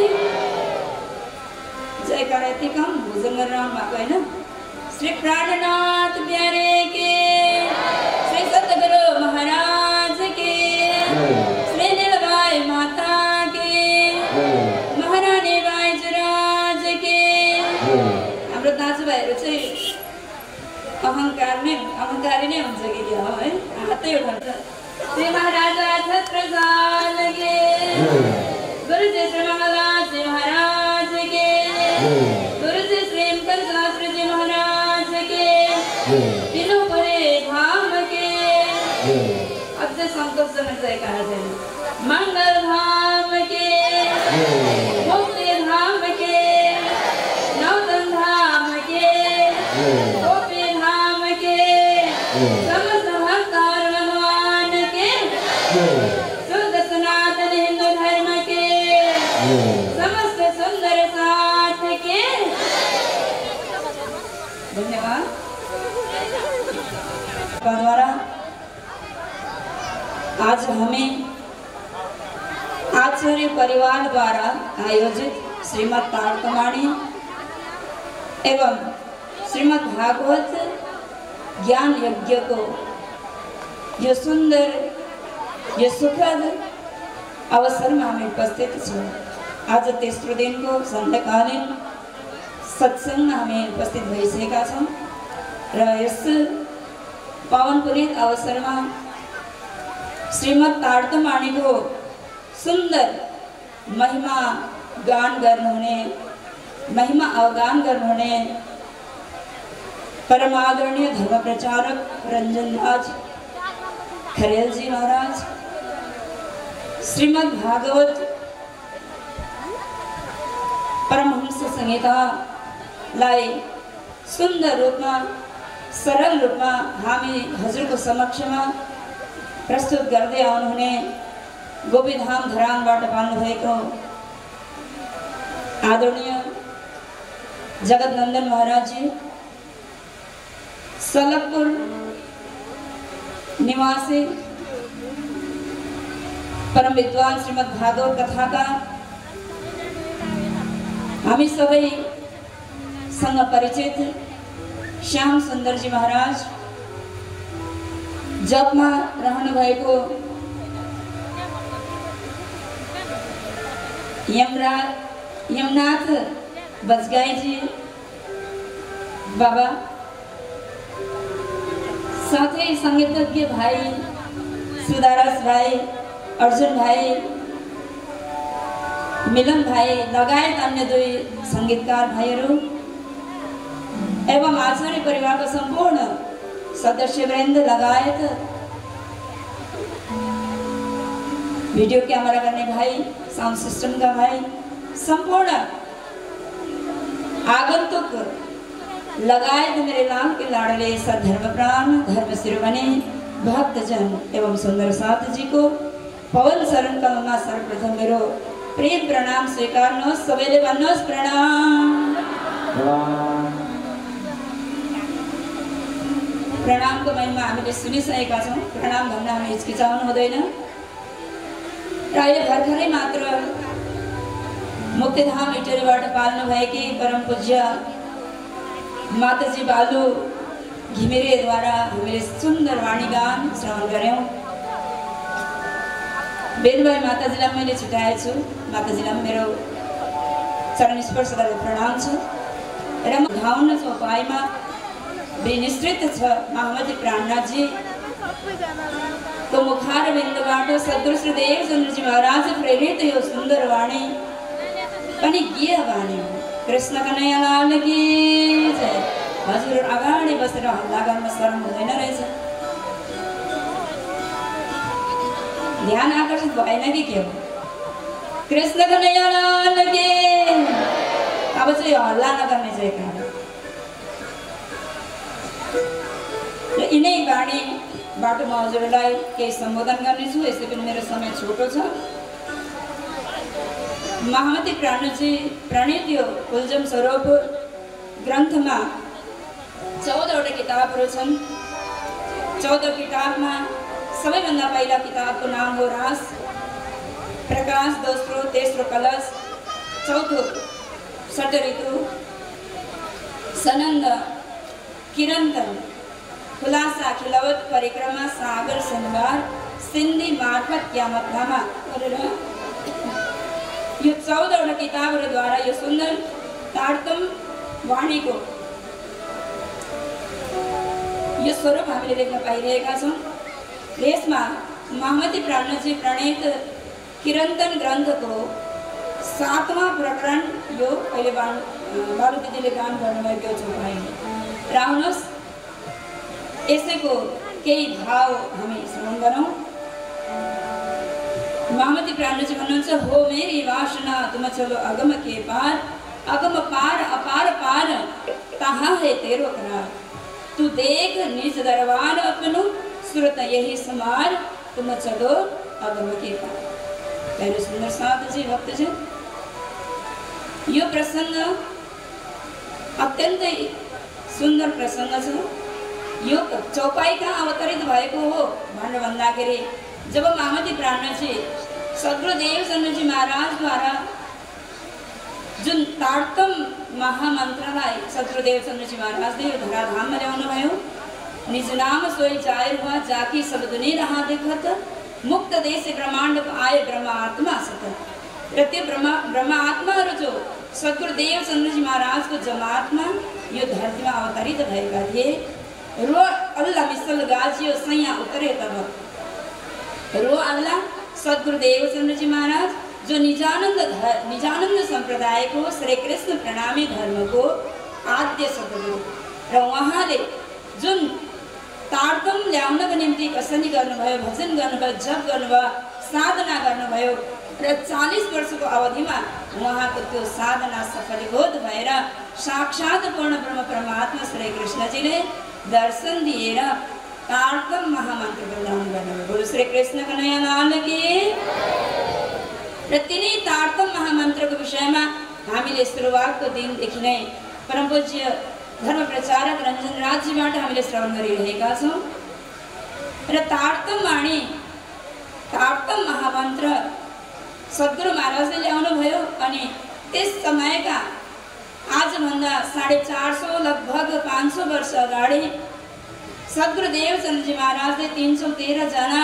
जय करती कम भोजन कर रहा हूँ है ना। श्री प्राणनाथ प्यारे के, श्री सतगुरु महाराज के, श्री नीलबाई माता के, महारानी बाई जुराज के। हाम्रो दाजुभाइहरू चाहिँ अहंकारी नै हुन्छ कि क्या हो है, हातै उठाउँछ। श्री महाराजा छत्रसाल के, गुरुजी श्री मंगला जी महाराज के, गुरुजी श्री शास्त्री जी महाराज के, तीनों परे धाम के। अब से संतोषजनक जयकारा है। मंगल धाम के, मुक्ति धाम के, नौतन धाम के, गोपी धाम के, समस्त भक्त और भगवान के, शुद्ध सनातन हिंदू धर्म के, समस्त सुंदर साथ के। धन्यवाद। द्वारा आज हमें आचार्य परिवार द्वारा आयोजित श्रीमद् तारकमणि एवं श्रीमद् भागवत ज्ञान यज्ञ को यो सुंदर यो सुखद अवसर में हमें उपस्थित छौं। आज तेस्रो दिन को सन्ध्याकालीन सत्संग में हमें उपस्थित भइसकेका छौं र यस पावन पुनीत अवसर में श्रीमद् तारकमणि को सुंदर महिमा गान गर्नुहुने, महिमा अवगान गर्नुहुने परमादरणीय धर्म प्रचारक रंजनराज खरेल जी महाराज श्रीमद् भागवत परमहंस संहिता लाई सुंदर रूप में सरल रूप में हामी हजुर को समक्ष में प्रस्तुत करते आउनुहुने गोपीधाम धरानबाट पाल्नुभएको आदरणीय जगत नंदन महाराज जी, सलकपुर निवासी परम विद्वान श्रीमद् भागवत कथा का हामी सबै संग परिचित श्याम सुंदर जी महाराज, जप में रहनु भएको यमनाथ बजगाई जी बाबा, साथै संगीतज्ञ भाइ सुधारस भाइ, अर्जुन भाइ, मिलन भाइ लगायत अन्य दुई संगीतकार भाइहरू एवं आचार्य परिवारको सम्पूर्ण सदस्यवृन्द लगायत भिडियो क्यामेरा गर्ने भाइ, साउन्ड सिस्टमका भाइ, सम्पूर्ण आगन्तुक लगायत मेरे लाल के लाडले सद्धर्मप्राण धर्मशिर बने भक्तजन एवं सुंदर साथ जी को पवन शरण कमलमा सर्वप्रथम मेरो प्रेम प्रणाम स्वीकार्नुहोस्। सबैले भन्नुहोस् प्रणाम। प्रणामको महिमा हामीले सुनिसकेका छौँ, प्रणाम भन्न हामी हिचकिचाउनु हुँदैन। र अहिले भर्खरै मात्र मुक्तिधाम इटरीबाट पाल्नु भएकी परम पूज्य माताजी बालु घिमिरेद्वारा हामीले सुन्दर वाणीगान श्रवण गऱ्यौँ। बेलुभाइ माताजीलाई मैले छुट्याएछु, माताजीलाई मेरो चरण स्पर्श गरेर प्रणाम छ। र म 58 चौपाईमा विनिश्चित छ महामती प्राणनाथजी को मुखार बिन्दुबाट सद्गुरु श्री देवचन्द्रजी महाराज प्रेरित यो सुन्दर वाणी पनि गीय वाणी हो। कृष्ण कन्हैया लाल की जय। हजुर अगाडि बसेर हल्ला गर्न शरम हुँदैन रहेछ। ध्यान आकर्षित भएन कि के हो? कृष्ण कन्हैया लाल की। अब चाहिँ हल्ला नगर्ने चाहिँ कारण र यिनै बाणीबाट म हजुरलाई केही सम्बोधन गर्नेछु। यसै पनि मेरो समय छोटो छ। महामती प्राणजी प्रणीत यो कुलजम स्वरूप ग्रन्थमा 14वटा किताबहरू छन्। 14 किताबमा सबैभन्दा पहिला किताबको नाम हो रास, प्रकाश, दोस्रो तेस्रो कलश, चौथो षट ऋतु, सनन्द, किरन्तन, खुलासा, खिलवत, परिक्रमा, सागर, शनिबार, सिन्धी मार्फत क्यामतनामा गरेर यो 14वटा किताबहरूद्वारा यो सुन्दर तारतम वाणीको यो स्वरूप हामीले देख्न पाइरहेका छौँ। यसमा महामती प्राणजी प्रणीत किरन्तन ग्रन्थको 7वां प्रकरण यो अहिले बालु दिदीले गान गर्नुभएको छ। र आउनुहोस् यसैको केही भाव हामी श्रवण गरौँ। महामती प्राणजी भन्नुहुन्छ, हो मेरी वासना तुम चलो अगम के पार, अगम पार अपार पार तहाँ है तेरो करार, तू देख निज दरबार अपनो सुरत यही समार, तुम चलो अगम के पार। पहले सुंदर साथ जी भक्तजन यो प्रसंग अत्यन्तै सुन्दर प्रसंग छ। यो चौपाईका अवतरित भएको हो भनेर भन्दाखेरि जब महामती प्राणजी सद्गुरु देवचन्द्रजी महाराजद्वारा जुन तारतम महामन्त्रलाई सद्गुरु देवचन्द्रजी महाराजले यो धराधाममा ल्याउनु भयो। निज नाम सोई जाहिर हुआ जाकी सब दुनि रहा देखत, मुक्त देश ब्रह्माण्ड आए ब्रह्मात्मा सत। र त्यो ब्रह्मात्माहरू जो सद्गुरु देवचन्द्रजी महाराजको जमातमा यो धरतीमा अवतरित भएका थिए। रो अल्लाह मिसल गाजियो सैया उतरे तब, रो अल्लाह सद्गुरु देवचन्द्रजी महाराज जो निजानन्द सम्प्रदायको श्री कृष्ण प्रणामी धर्मको आद्य सद्गुरु र उहाँले जुन तारतम ल्याउनको निम्ति कसरी गर्नुभयो, भजन गर्नुभयो, जप गर्नुभयो, साधना गर्नुभयो र 40 वर्षको अवधिमा उहाँको त्यो साधना सफलीभूत भएर साक्षात् पूर्ण ब्रह्म परमात्मा श्री कृष्णजीले दर्शन दिएर तारतम महामन्त्र प्रदान गर्नुभयो। बोलो श्री कृष्ण कन्हैया लाल की। र तिनै तारतम महामन्त्रको विषयमा हामीले सुरुवातको दिनदेखि नै परम पूज्य धर्म प्रचारक रञ्जन राजजीबाट हामीले श्रवण गरिरहेका छौँ। र तारतम वाणी, तारतम महामन्त्र सद्गुरु महाराजले ल्याउनु भयो। अनि त्यस समयका आजभन्दा 450 लगभग 500 वर्ष अगाडि सद्गुरु देवचन्द्रजी महाराजले 313 जना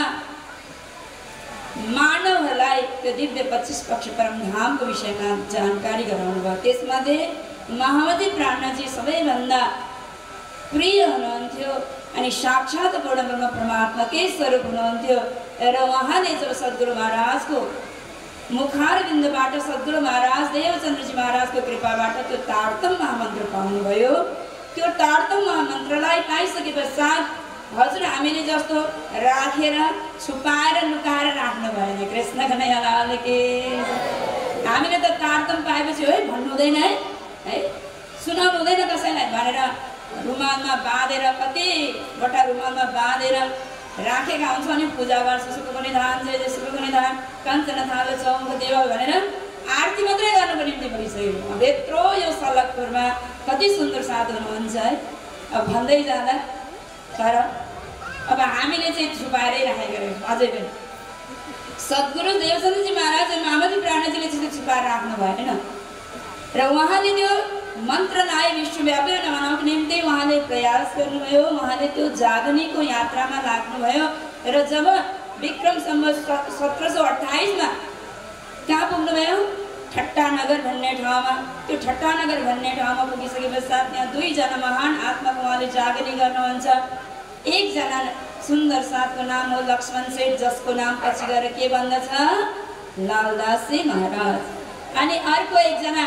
मानवहरूलाई त्यो दिव्य 25 पक्ष परमधामको विषयमा जानकारी गराउनु भयो। त्यसमध्ये महामती प्राणजी सबैभन्दा प्रिय हुनुहुन्थ्यो अनि साक्षात पूर्ण ब्रह्म परमात्माकै स्वरूप हुनुहुन्थ्यो। र उहाँले जब सद्गुरु महाराजको मुखारविन्दबाट सद्गुरु महाराज देवचन्द्रजी महाराजको कृपाबाट त्यो तारतम महामन्त्र पाउनुभयो। त्यो तारतम महामन्त्रलाई पाइसके पश्चात हजुर हामीले जस्तो राखेर छुपाएर लुकाएर राख्नु भएन। कृष्णको नयाँ के हामीले त तारतम पाएपछि है भन्नु हुँदैन है सुनाउनु हुँदैन कसैलाई भनेर रुमालमा बाँधेर कतिवटा रुमालमा बाँधेर राखेका हुन्छ अनि पूजा गर्छ। सुको पनि धान जय जय सुको पनि धान कञ्चन थाल चौमुख देव भनेर आरती मात्रै गर्नुको निम्ति भइसक्यो। अब यत्रो यो सलकपुरमा कति सुन्दर साधु हुनुहुन्छ है अब भन्दै जाँदा। तर अब हामीले चाहिँ छुपाएरै राखेको रह्यौँ अझै पनि। सद्गुरु देवचन्द्रजी महाराज महामती प्राणजीले चाहिँ छुपाएर राख्नु भएन र उहाँले त्यो मन्त्रलाई विश्वव्यापी बनाउनको निम्ति उहाँले प्रयास गर्नुभयो। उहाँले त्यो जागनीको यात्रामा लाग्नुभयो र जब विक्रम सम्वत 1728 कहाँ पुग्नुभयो ठट्टानगर भन्ने ठाउँमा। त्यो ठट्टानगर भन्ने ठाउँमा पुगिसके पश्चात त्यहाँ दुईजना महान आत्माको उहाँले जागनी गर्नुहुन्छ। एकजना सुन्दर साथको नाम हो लक्ष्मण सेठ जसको नाम पछि गएर के भन्दछ लालदासजी महाराज। अनि अर्को एकजना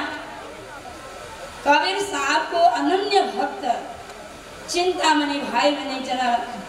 कबीर साहबको अनन्य भक्त चिन्तामणि भाइ भन्ने एकजना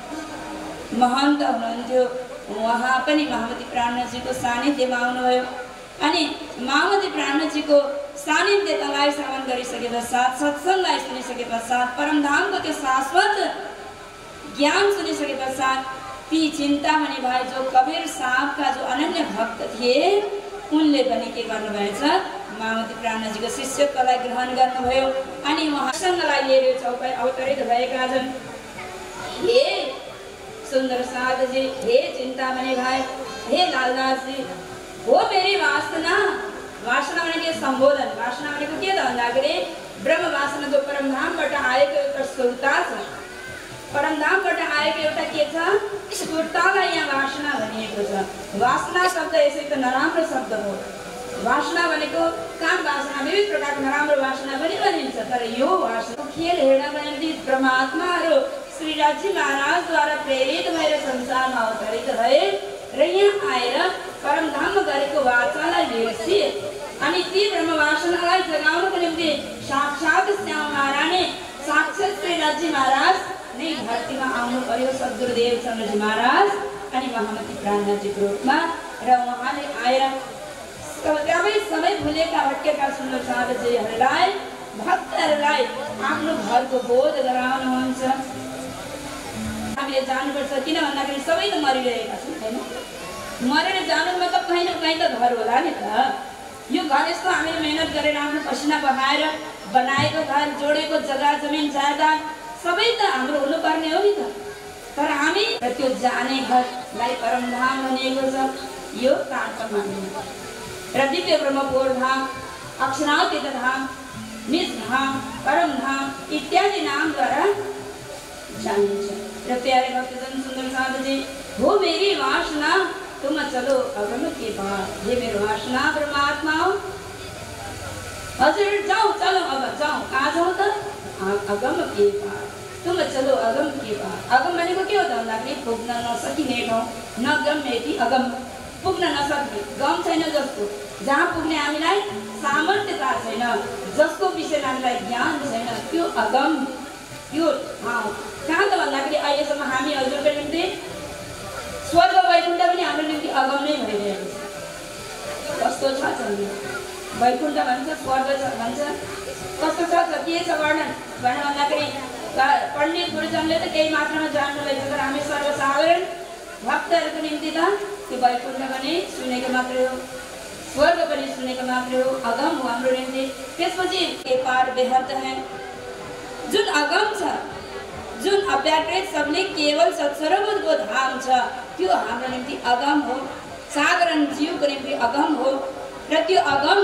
महन्त हुनुहुन्थ्यो। उहाँ पनि महामती प्राणजीको सानिध्यमा आउनुभयो। अनि महामती प्राणजीको सानिध्यतालाई श्रवण गरिसके पश्चात सत्सङ्गलाई सुनिसके पश्चात परमधामको त्यो शाश्वत ज्ञान सुनिसके पश्चात ती चिन्तामणि भाइ जो कबीर साहबका जो अनन्य भक्त थिए उनले पनि के गर्नुभएछ महामती प्राणजीको शिष्यत्वलाई ग्रहण गर्नुभयो। अनि उहाँसँगलाई लिएर चौपाई अवतरित भएका छन्। हे सुन्दर साधुजी, हे चिन्तामणि भाइ, हे लालदासजी, हो मेरी वासना। वासना भनेको सम्बोधन। वासना भनेको के त भन्दाखेरि ब्रह्म वासना जो परमधामबाट आएको एउटा सुरता छ। परमधामबाट आएको एउटा के छ सुरतालाई यहाँ वासना भनिएको छ। वासना शब्द यसै त नराम्रो शब्द हो। वासना भनेको काम वासना विविध प्रकारको नराम्रो वासना पनि भनिन्छ। तर यो वासना खेल हेर्नको निम्ति परमात्माहरू श्रीराजी महाराजद्वारा प्रेरित भएर संसारमा अवतरित भए र यहाँ आएर परमधाममा गरेको वाचालाई बिर्सिए। अनि ती ब्रह्म वासनालाई जगाउनको निम्ति साक्षात श्याम महारानी साक्षात श्रीराजी महाराज नै धरतीमा आउनु पर्यो। सद्गुरु देवचन्द्रजी महाराज अनि महामती प्राणजीको रूपमा र उहाँले आएर सबै भुलेका भट्केका सुन्दर साधुजीहरूलाई भक्तहरूलाई आफ्नो घरको बोध गराउनुहुन्छ। हामीले जानुपर्छ किन भन्दाखेरि सबै त मरिरहेका छन् हैन। मरेर जानु मतलब कहीँ न कहीँ त घर होला नि त। यो घर यस्तो हामीले मेहनत गरेर आफ्नो पसिना बहाएर बनाएको घर जोडेको जग्गा जमिन जायदाद सबै त हाम्रो हुनुपर्ने हो नि त। तर हामी त्यो जाने घरलाई परमधाम भनिएको छ। यो तारतम र दिव्य ब्रह्मपुर धाम अक्षरातीत धाम निज धाम परम धाम इत्यादि नामद्वारा जानिन्छ। र प्यारे भक्तजन सुन्दर साधुजी, हो मेरी वासना तुम चलो अगम के पार। ये मेरो वासना परमात्मा हो। हजुर जाऊ चलो अब जाऊ कहाँ जाऊ त अगम के पार। तुम चलो अगम के पार। अगम भनेको के हो त भन्दाखेरि पुग्न नसकिने ठाउँ। न गम्यति अगम पुग्न नसक्ने गम छैन जसको जहाँ पुग्ने हामीलाई सामर्थ्यता छैन जसको विषयमा हामीलाई ज्ञान छैन त्यो अगम त्यो ठाउँ कहाँ त भन्दाखेरि अहिलेसम्म हामी हजुरको निम्ति स्वर्ग वैकुण्ठ पनि हाम्रो निम्ति अगम नै भइरहेको छ। कस्तो छ वैकुण्ठ भन्छ स्वर्ग भन्छ कस्तो छ के छ वर्णन भनेर भन्दाखेरि पण्डित गुरुजनले त केही मात्रामा जान्नु भएछ। तर हामी सर्वसाधारण भक्तहरूको निम्ति त त्यो वैकुण्ठ पनि सुनेको मात्रै हो, स्वर्ग पनि सुनेको मात्रै हो, अगम हो हाम्रो निम्ति। त्यसपछि के पार बेहद है जुन अगम छ, जुन अव्याकृत सबले केवल सत्स्वरूपको धाम छ त्यो हाम्रो निम्ति अगम हो। साधारण जीवको निम्ति अगम हो र त्यो अगम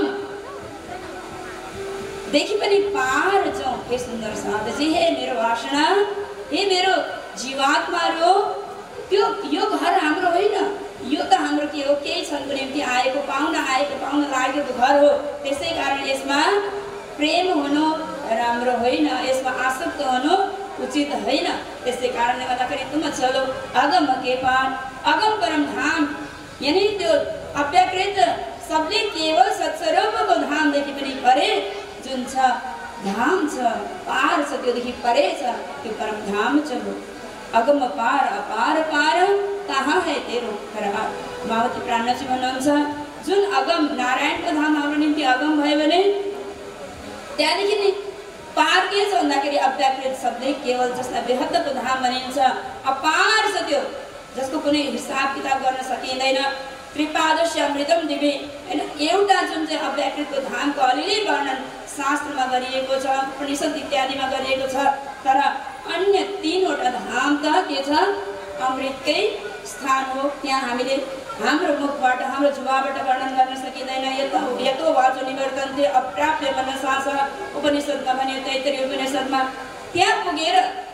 देखि पनि पार जाउँ। हे सुन्दर साधुजी, हे मेरो वासना, हे मेरो जीवात्माहरू, त्यो यो घर हाम्रो होइन। यो त हाम्रो के हो केही क्षणको निम्ति आएको पाहुना लागेको घर हो। त्यसै कारण यसमा प्रेम हुनु राम्रो होइन, यसमा आसक्त हुनु उचित होइन। त्यसै कारणले गर्दाखेरि तुम चलो अगम के पार, अगम परम धाम, यानी त्यो अव्याकृत सबले केवल सत्स्वरूपको धामदेखि पनि परे जुन छ धाम छ, पार छ, त्योदेखि परे छ, त्यो परम धाम चलो। अगम पार अपार पार कहाँ है तेरो करार। मावती प्राणजी भन्नुहुन्छ जुन अगम नारायणको धाम हाम्रो निम्ति अगम भयो भने त्यहाँदेखि नि पार के छ भन्दाखेरि अव्याकृत शब्दै केवल जसलाई बेहदको धाम भनिन्छ, अपार छ त्यो जसको कुनै हिसाब किताब गर्न सकिँदैन। त्रिपादस्य अमृतम दिवे हैन, एउटा जुन चाहिँ अव्याकृतको धामको अलिअलि वर्णन शास्त्रमा गरिएको छ, उपनिषद इत्यादिमा गरिएको छ, तर अन्य 3वटा धाम त के छ अमृतकै स्थान हो। त्यहाँ हामीले हाम्रो मुखबाट हाम्रो जुवाबाट वर्णन गर्न सकिँदैन। यतो वाचो निवर्तन्ते अप्राप्य मनसा छ उपनिषदमा भन्यो, तैत्तरीय उपनिषदमा। त्यहाँ पुगेर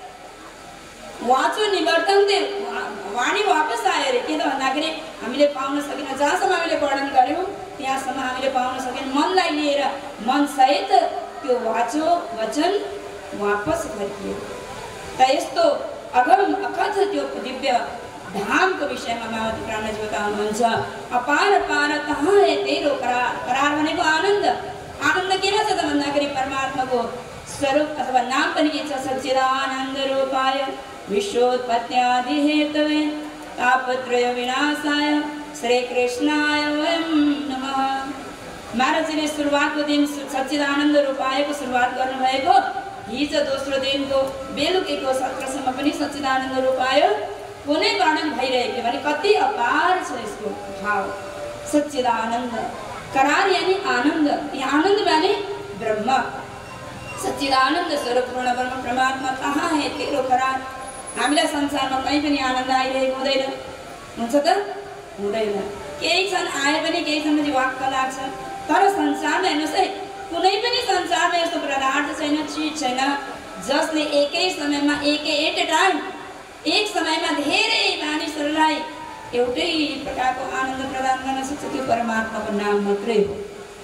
वाचो निवर्तन्ते वाणी वापस आयो अरे। के त भन्दाखेरि हामीले पाउन सकेन, जहाँसम्म हामीले वर्णन गऱ्यौँ त्यहाँसम्म हामीले पाउन सकेन। मनलाई लिएर मनसहित त्यो वाचो वचन वापस फर्कियो। त यस्तो अगम अकथ त्यो दिव्य धामको विषयमा मावती प्राणजी बताउनुहुन्छ अपार पार कहाँ है तेरो करार। करार भनेको आनन्द। आनन्द केमा छ त भन्दाखेरि परमात्माको स्वरूप अथवा नाम पनि के छ, सच्चिदानन्द रूपाय विश्वोत्पत्त्यादि हेतवे तापत्रय विनाशाय श्री कृष्णाय वयं नमः। महाराजजीले सुरुवातको दिन सच्चिदानन्द रूपायको सुरुवात गर्नुभएको, हिजो दोस्रो दिनको बेलुकीको सत्रसम्म पनि सच्चिदानन्द रूपाय कुनै वर्णन भइरहेको भने कति अपार छ यसको भाव। सच्चिदानन्द करार यानी आनन्द, यहाँ आनन्द माने ब्रह्म, सच्चिदानन्द स्वरूप पूर्ण ब्रह्म परमात्मा कहाँ है तेरो करार। हामीलाई संसारमा कहीँ पनि आनन्द आइरहेको हुँदैन, हुन्छ त हुँदैन। केही क्षण आए पनि केही क्षणपछि वाक्क लाग्छ। तर संसारमा हेर्नुहोस् है, कुनै पनि संसारमा यस्तो पदार्थ छैन, चिज छैन जसले एकै समयमा एट ए टाइम एक समयमा धेरै मानिसहरूलाई एउटै प्रकारको आनन्द प्रदान गर्न सक्छ। त्यो परमात्माको नाम मात्रै हो।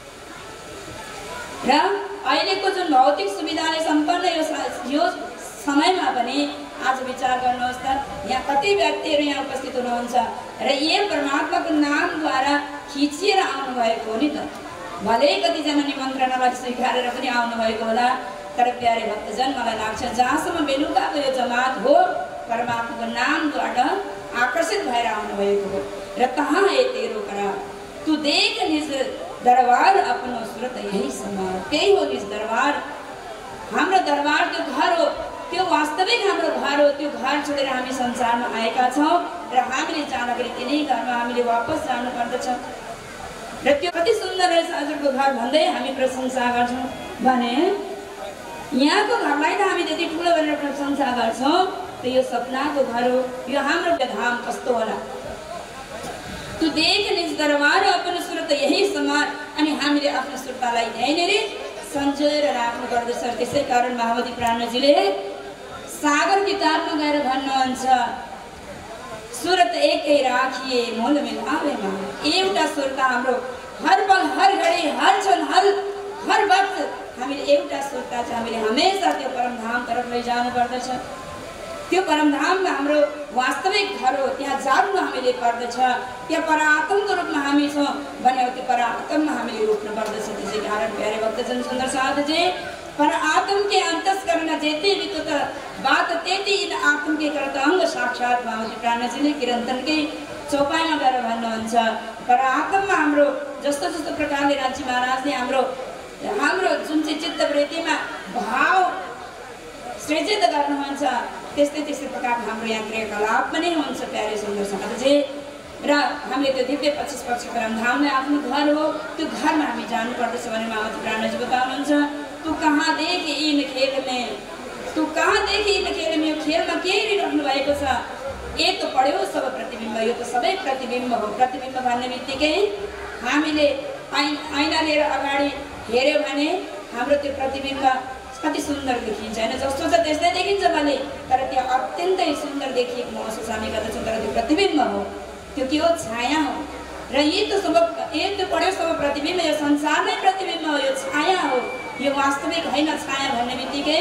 र अहिलेको जुन भौतिक सुविधाले सम्पन्न यो समयमा पनि आज विचार गर्नुहोस् त, यहाँ कति व्यक्तिहरू यहाँ उपस्थित हुनुहुन्छ र यो परमात्माको नामद्वारा खिचिएर आउनुभएको हो नि त। भले कतिजना निमन्त्रणालाई स्वीकारेर पनि आउनुभएको होला, तर प्यारे भक्तजन मलाई लाग्छ जहाँसम्म बेलुकाको यो जमात हो परमात्माको नामबाट आकर्षित भएर आउनुभएको हो। र कहाँ है तेरो करार, तू देख निज दरबार आफ्नो सुरत यही समार। त्यही हो निज दरबार, हाम्रो दरबार त्यो घर हो, त्यो वास्तविक हाम्रो घर हो। त्यो घर छोडेर हामी संसारमा आएका छौँ र हामीले जाँदाखेरि तिनै घरमा हामीले वापस जानु पर्दछ। र त्यो कति सुन्दर रहेछ हजुरको घर भन्दै हामी प्रशंसा गर्छौँ भने यहाँको घरलाई त हामी त्यति ठुलो भनेर प्रशंसा गर्छौँ, त यो सपनाको घर हो, यो हाम्रो धाम कस्तो होला। तू देख निज दरबार आफ्नो सुरत यही समार। अनि हामीले आफ्नो सुरतालाई यहीँनिर सञ्चोएर राख्नु पर्दछ। त्यसै कारण मावती प्राणजीले सागर किताबमा गएर भन्नुहुन्छ सुरत एकै राखिए मोल मिलावेमा। एउटा सुरता हाम्रो हर पल हर घडी हर क्षण हर वक्त हामीले एउटा सुरता चाहिँ हामीले हमेसा त्यो परमधाम तर्फ लैजानु पर्दछ। त्यो परमधाममा हाम्रो वास्तविक घर हो, त्यहाँ जानु हामीले पर्दछ। त्यहाँ परात्मको रूपमा हामी छौँ भने त्यो परात्ममा हामीले रोक्नु पर्दछ। त्यसै कारण प्यारे भक्तजन सुन्दर साधुजी पर आत्म के अंतस्करण जेते वितुत बात तेती इन आत्म के करत अंग साक्षात मावती प्राणजीले किरन्तनकै चौपाइमा गएर भन्नुहुन्छ पर आत्ममा हाम्रो जस्तो जस्तो प्रकारले राज्य महाराजले हाम्रो जुन चाहिँ चित्तवृत्तिमा भाव सृजित गर्नुहुन्छ त्यस्तै प्रकारको हाम्रो यहाँ क्रियाकलाप पनि हुन्छ प्यारे सुन्दर साधुजी। र हामीले त्यो दिव्य 25 वर्ष परमधामलाई आफ्नो घर हो, त्यो घरमा हामी जानु पर्दछ भने मावती प्राणजी बताउनुहुन्छ तू कहाँ देखे इन खेल में, तू कहाँ देखे इन खेल में। यो खेलमा के हेरिराख्नु भएको छ, ए त पढ्यो सब प्रतिबिम्ब, यो त सबै प्रतिबिम्ब हो। प्रतिबिम्ब भन्ने बित्तिकै हामीले ऐना लिएर अगाडि हेऱ्यो भने हाम्रो त्यो प्रतिबिम्ब कति सुन्दर देखिन्छ हैन, जस्तो छ त्यस्तै देखिन्छ भने, तर त्यो अत्यन्तै सुन्दर देखिएको महसुस हामी गर्दछौँ। तर त्यो प्रतिबिम्ब हो, त्यो के हो, छाया हो। र यी त सब पढ्यो सब प्रतिबिम्ब, यो संसार नै प्रतिबिम्ब हो, यो छाया हो, यो वास्तविक होइन। छाया भन्ने बित्तिकै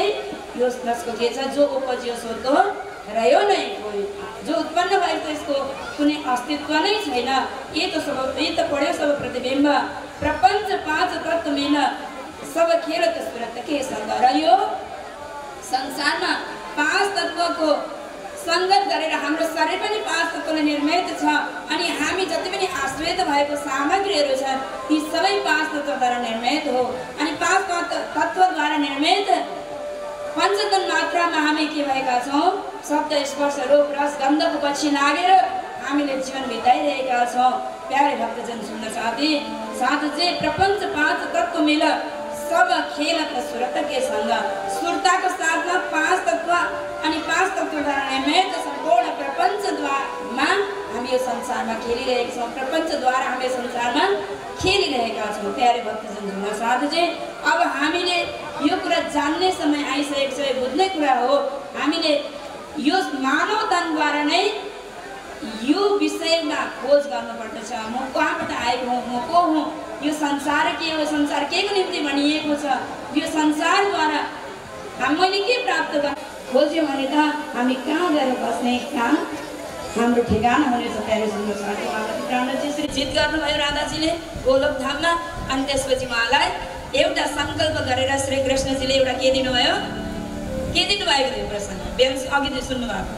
यो जसको के छ जो उपज्यो सो त रह्यो नै गयो, जो उत्पन्न भएको त्यसको कुनै अस्तित्व नै छैन। ये त पढ्यो सब प्रतिबिम्ब प्रपञ्च पाँच तत्व मेन सब खेल त सुरत के सँग र यो संसारमा पाँच तत्वको संगत गरेर हाम्रो शरीर पनि पाँच तत्वले निर्मित छ अनि हामी जति पनि आश्रित भएको सामग्रीहरू छन् ती सबै पाँच तत्वद्वारा निर्मित हो। अनि पाँच तत्वद्वारा निर्मित पञ्चतन मात्रामा हामी के भएका छौँ, शब्द स्पर्श रूप रस गन्धको पछि लागेर हामीले जीवन बिताइरहेका छौँ। प्यारे भक्तजन सुन्न साथी प्रपञ्च पाँच तत्व मिल सब खेल त सुरत के सँग, सुरताको साथमा पाँच तत्व अनि पाँच तत्वद्वारा निर्मित सम्पूर्ण प्रपञ्चद्वारामा हामी यो संसारमा खेलिरहेका छौँ, प्रपञ्चद्वारा हामी संसारमा खेलिरहेका छौँ। प्यारे भक्तजन सुन्न साथी अब हामीले यो कुरा जान्ने समय आइसकेको छ, बुझ्ने कुरा हो। हामीले यो मानवताद्वारा नै यो विषयमा खोज गर्नुपर्दछ। म कहाँबाट आएको हुँ, म को हुँ, यो संसार के हो, संसार के को निम्ति भनिएको छ, यो संसारद्वारा मैले के प्राप्त गर्न खोज्यो भने त हामी कहाँ गएर बस्ने, कहाँ हाम्रो ठेगाना हुनेछ। प्यारे सुन्दर साथी त्यसरी जित गर्नुभयो राधाजीले गोलोक धाममा। अनि त्यसपछि उहाँलाई एउटा सङ्कल्प गरेर श्री कृष्णजीले एउटा के दिनुभयो, के दिनुभएको थियो प्रसङ्ग बिहान अघि चाहिँ सुन्नुभएको,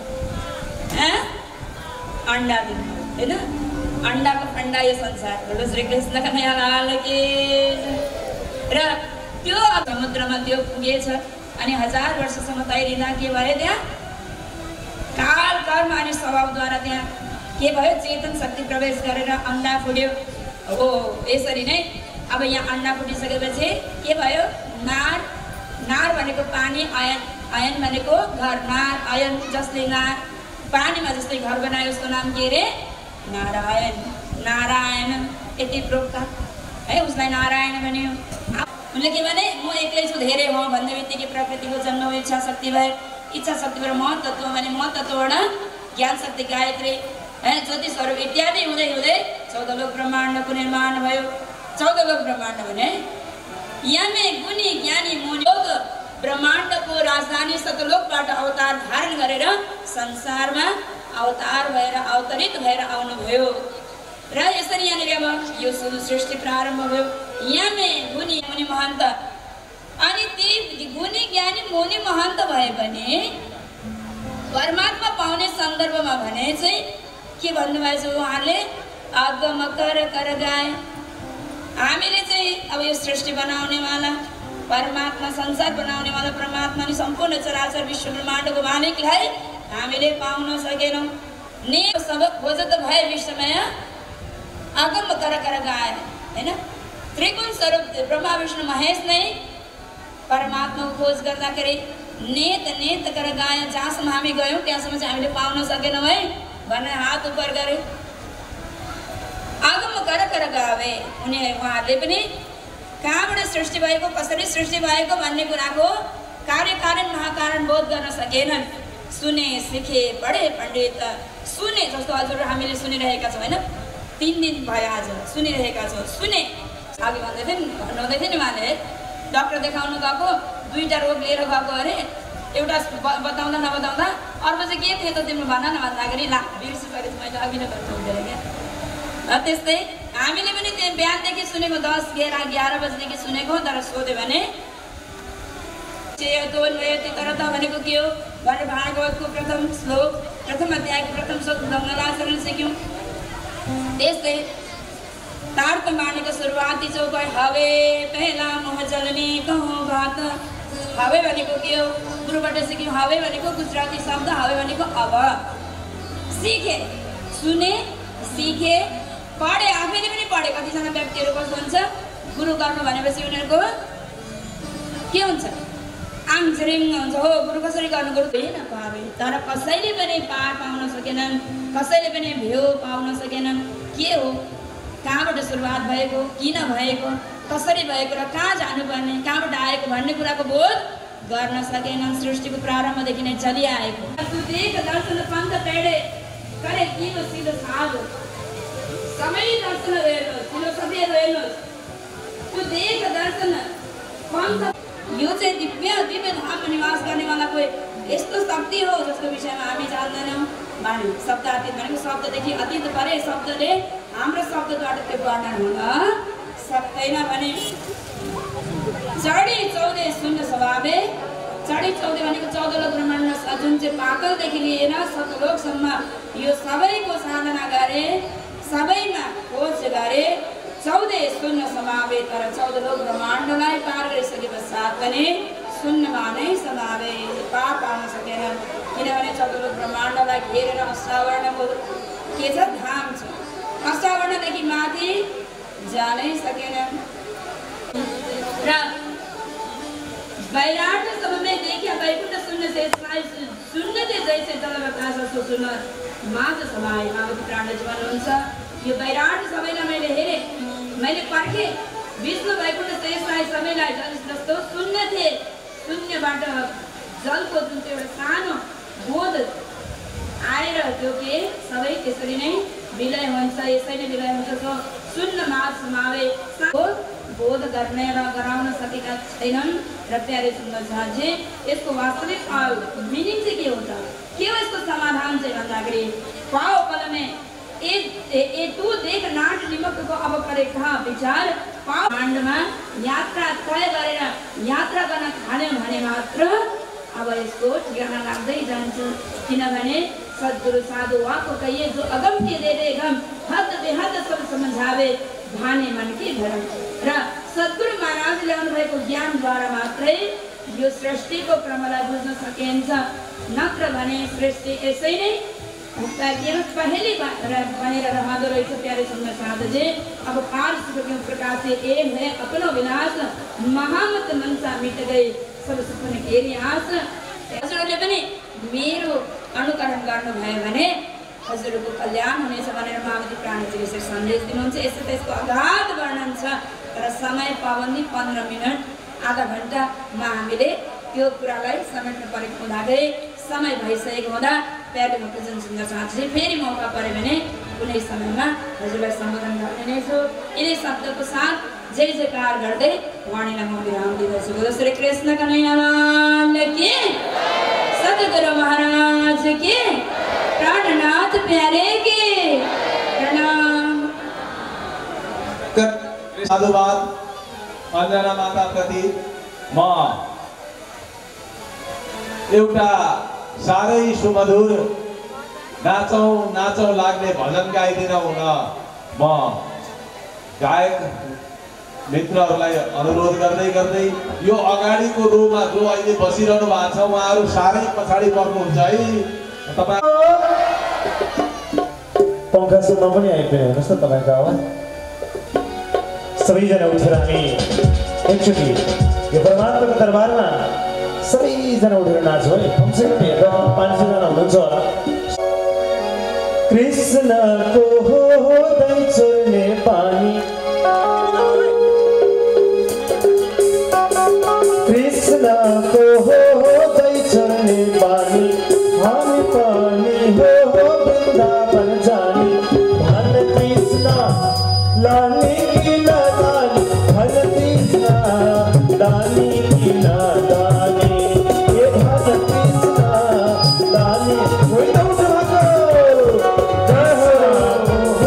अन्डा दिनुभयो होइन। अन्डाको फन्डा यो संसार बोलो श्री कृष्णका नयाँ लाल के। र त्यो समुद्रमा त्यो पुगेछ अनि 1000 वर्षसम्म तैरिँदा के भयो, त्यहाँ काल कर्म अनि स्वभावद्वारा त्यहाँ के भयो, चेतन शक्ति प्रवेश गरेर अन्डा फुट्यो हो। यसरी नै अब यहाँ अन्डा फुटिसकेपछि के भयो, नार भनेको पानी, अयन भनेको घर, नार अयन जसले पानीमा जस्तै घर बनायो उसको नाम के अरे, नारायण यति प्रोक्त है, उसलाई नारायण भन्यो। उनले के भने म एक्लै छु धेरै हो भन्ने बित्तिकै प्रकृतिको जन्म हो, इच्छा शक्ति भयो, इच्छा शक्तिबाट महतत्व भने महतत्वबाट ज्ञान शक्ति गायत्री है, ज्योतिष स्वरूप इत्यादि हुँदै हुँदै 14 लोक ब्रह्माण्डको निर्माण भयो। 14 लोक ब्रह्माण्ड भने यमे गुणी ज्ञानी मुनि ब्रह्माण्डको राजधानी सतलोकबाट अवतार धारण गरेर संसारमा अवतार भएर अवतरित भएर आउनुभयो। र यसरी यहाँनिर अब यो सुरु सृष्टि प्रारम्भ भयो। यमे गुणी मुनि महन्त अनि ती गुणी ज्ञानी मुनि महन्त भए पनि परमात्मा पाउने सन्दर्भमा भने चाहिँ के भन्नुभएको छ उहाँले, अगम कर गाए। हामीले चाहिँ अब यो सृष्टि बनाउनेवाला परमात्मा, संसार बनाउनेवाला परमात्मा नि सम्पूर्ण चराचर विश्व ब्रह्माण्डको मालिकलाई हामीले पाउन सकेनौँ। ने सब खोज त भए विश्वमय अगम कर गाए होइन। त्रिगुण स्वरूप ब्रह्मा विष्णु महेश नै परमात्माको खोज गर्दाखेरि नेत कर गाए, जहाँसम्म हामी गयौँ त्यहाँसम्म चाहिँ हामीले पाउन सकेनौँ है भनेर हात उपर गरे। अगम कर गावे उहाँहरूले पनि कहाँबाट सृष्टि भएको, कसरी सृष्टि भएको भन्ने कुराको कार्यकारण महाकारण बोध गर्न सकेनन्। सुने सिखे पढे पण्डित सुने जस्तो हजुर हामीले सुनिरहेका छौँ होइन, 3 दिन भयो आज सुनिरहेका छौँ। सुने अघि भन्नुहुँदै थियो नि उहाँले, डक्टर देखाउनु गएको 2टा रोग लिएर गएको अरे, एउटा बताउँदा नबताउँदा अर्को चाहिँ के थियो त तिम्रो भन न भन्दाखेरि ला बिर्सिसकेपछि मैले अघि नै गर्नु हुँदैन क्या। त्यस्तै हामीले पनि त्यो बिहानदेखि सुनेको 10-11 बजीदेखि सुनेको, तर सोध्यो भने तर त भनेको के हो भनेर भागवतको प्रथम श्लोक प्रथम अध्यायको प्रथम श्लोक ढङ्गलाचरण सिक्यौँ। त्यस्तै तार्त मानेको सुरुवाती चौक हवे पहिला मोह जलनी कहो भात। हवे भनेको के हो गुरुबाट सिक्यौँ। हवे भनेको गुजराती शब्द, हवे भनेको अब। सिके सुने सिके पढे, आफैले पनि पढे। कतिजना व्यक्तिहरू कस्तो हुन्छ, गुरु गर्नु भनेपछि उनीहरूको के हुन्छ, आङझरिङ हुन्छ हो, गुरु कसरी गर्नु गुरु होइन पावे। तर कसैले पनि पार पाउन सकेनन्, कसैले पनि भ्यू पाउन सकेनन्। के हो, कहाँबाट सुरुवात भएको, किन भएको, कसरी भएको र कहाँ जानुपर्ने, कहाँबाट आएको भन्ने कुराको बोध गर्न सकेनन्। सृष्टिको प्रारम्भदेखि नै चलिआएको दर्शन पन्थ पेडे करे किलो सिधो साधो सबै दर्शन हेर्नुहोस्, फिलोसफीहरू हेर्नुहोस्। त्यो देख दर्शन पन्थ यो चाहिँ दिव्य धाममा निवास गर्नेवाला कोही यस्तो शक्ति हो जसको विषयमा हामी जान्दैनौँ। वाणी शब्दातीत भनेको शब्ददेखि अतीत परे शब्दले हाम्रो शब्दद्वारा त्यो वर्णन हुन सक्दैन भने चढी 14 शून्य स्वभावे चढी 14 भनेको 14 लोक ब्रह्माण्ड जुन चाहिँ पातलदेखि लिएर सतलोकसम्म यो सबैको साधना गरे, सबैमा खोज गरे, 14 शून्य समावे। तर 14 लोक ब्रह्माण्डलाई पार गरिसके पश्चात पनि शून्यमा नै समावे, पार पाउन सकेन। किनभने 14 लोक ब्रह्माण्डलाई घेरेर अष्टावर्णको के छ धाम छ, अष्टावर्णदेखि माथि जानै सकेन। र वैराट सब में देखिया वैकुंठ शून्य से शून्य के जैसे जल बतास सुन माज समाए भगवत प्राण जीवन हुन्छ। यो वैराट सबैलाई मैले हेरे, मैले पर्खे, विष्णु वैकुंठ शेषलाई सबैलाई जस्तो शून्य थिए। शून्यबाट जलको जुन चाहिँ एउटा सानो बोध आएर त्यो के सबै त्यसरी नै विलय हुन्छ, यसै नै विलय हुन्छ। शून्य माज समावे बोध गर्ने र गराउन सकेका छैनन्। र प्यारे सुन्दर साथी, यसको वास्तविक मिनिङ चाहिँ के हुन्छ, के हो यसको समाधान चाहिँ भन्दाखेरि पाओ पलमे ए तू देख नाट निमकको अब करे कहाँ विचार पाओ ब्रह्माण्डमा यात्रा तय गरेर यात्रा गर्न थाल्यौँ भने मात्र अब यसको ठिकाना लाग्दै जान्छ। किनभने सद्गुरु साधु वाको कहिए जो अगम के दे दे गम हद बेहद सब समझावे भाने मन के धर्म। र सद्गुरु महाराजले ल्याउनु भएको ज्ञानद्वारा मात्रै यो सृष्टिको क्रमलाई बुझ्न सकिन्छ। नत्र भने सृष्टि यसै नै पहली बनेर रहँदो रहेछ। प्यारे सुन्दर साधु जी, अब पार सुखों प्रकाश से एक है अपनो विनाश महामत मनसा मिट गए सब सुखने घेरी आस। हजुरहरूले पनि मेरो अनुकरण गर्नुभयो भने हजुरहरूको कल्याण हुनेछ भनेर महामती प्राणीजीले यसरी सन्देश दिनुहुन्छ। यसो त यसको अगाध वर्णन छ, तर समय पाबन्दी 15 मिनट आधा घन्टामा हामीले त्यो कुरालाई समेट्न परेको हुँदाखेरि समय भइसकेको हुँदा प्यारे भक्तजन सुन्दर साथी फेरि मौका पऱ्यो भने कुनै समयमा हजुरलाई सम्बोधन गर्ने नै छु। यिनै शब्दको साथ जय जयकार गर्दै वाणीलाई म विराम दिँदैछु। बोलो श्री कृष्ण कन्हैया लाल की, सद्गुरु महाराज की, प्राणनाथ प्यारे के प्रणाम। साधुवाद अञ्जना माता प्रति म एउटा साह्रै सुमधुर नाचौँ नाचौँ लाग्ने भजन गाइदिन हुन म गायक मित्रहरूलाई अनुरोध गर्दै गर्दै यो अगाडिको रोमा जो अहिले बसिरहनु भएको छ उहाँहरू साह्रै पछाडि पर्नुहुन्छ है। तपाईँ पंखा सुन्न पनि आइपुग्यो हेर्नुहोस् त तपाईँको आवाज। सबैजना उठेर हामी एकचोटि यो परमात्माको दरबारमा सबैजना उठेर नाचौँ है। कमसेकम हेरेर 500 जना हुनुहुन्छ होला। कृष्णको होदै चुर्ने पानी, कृष्णको होदै चुर्ने पानी, हामी पनि हो वृन्दावन जाने। भन कृष्ण लाने कि नलाने, भन कृष्ण लाने कि नलाने, ये भन कृष्ण लाने। कोही त उठ्नु भएको, जय हो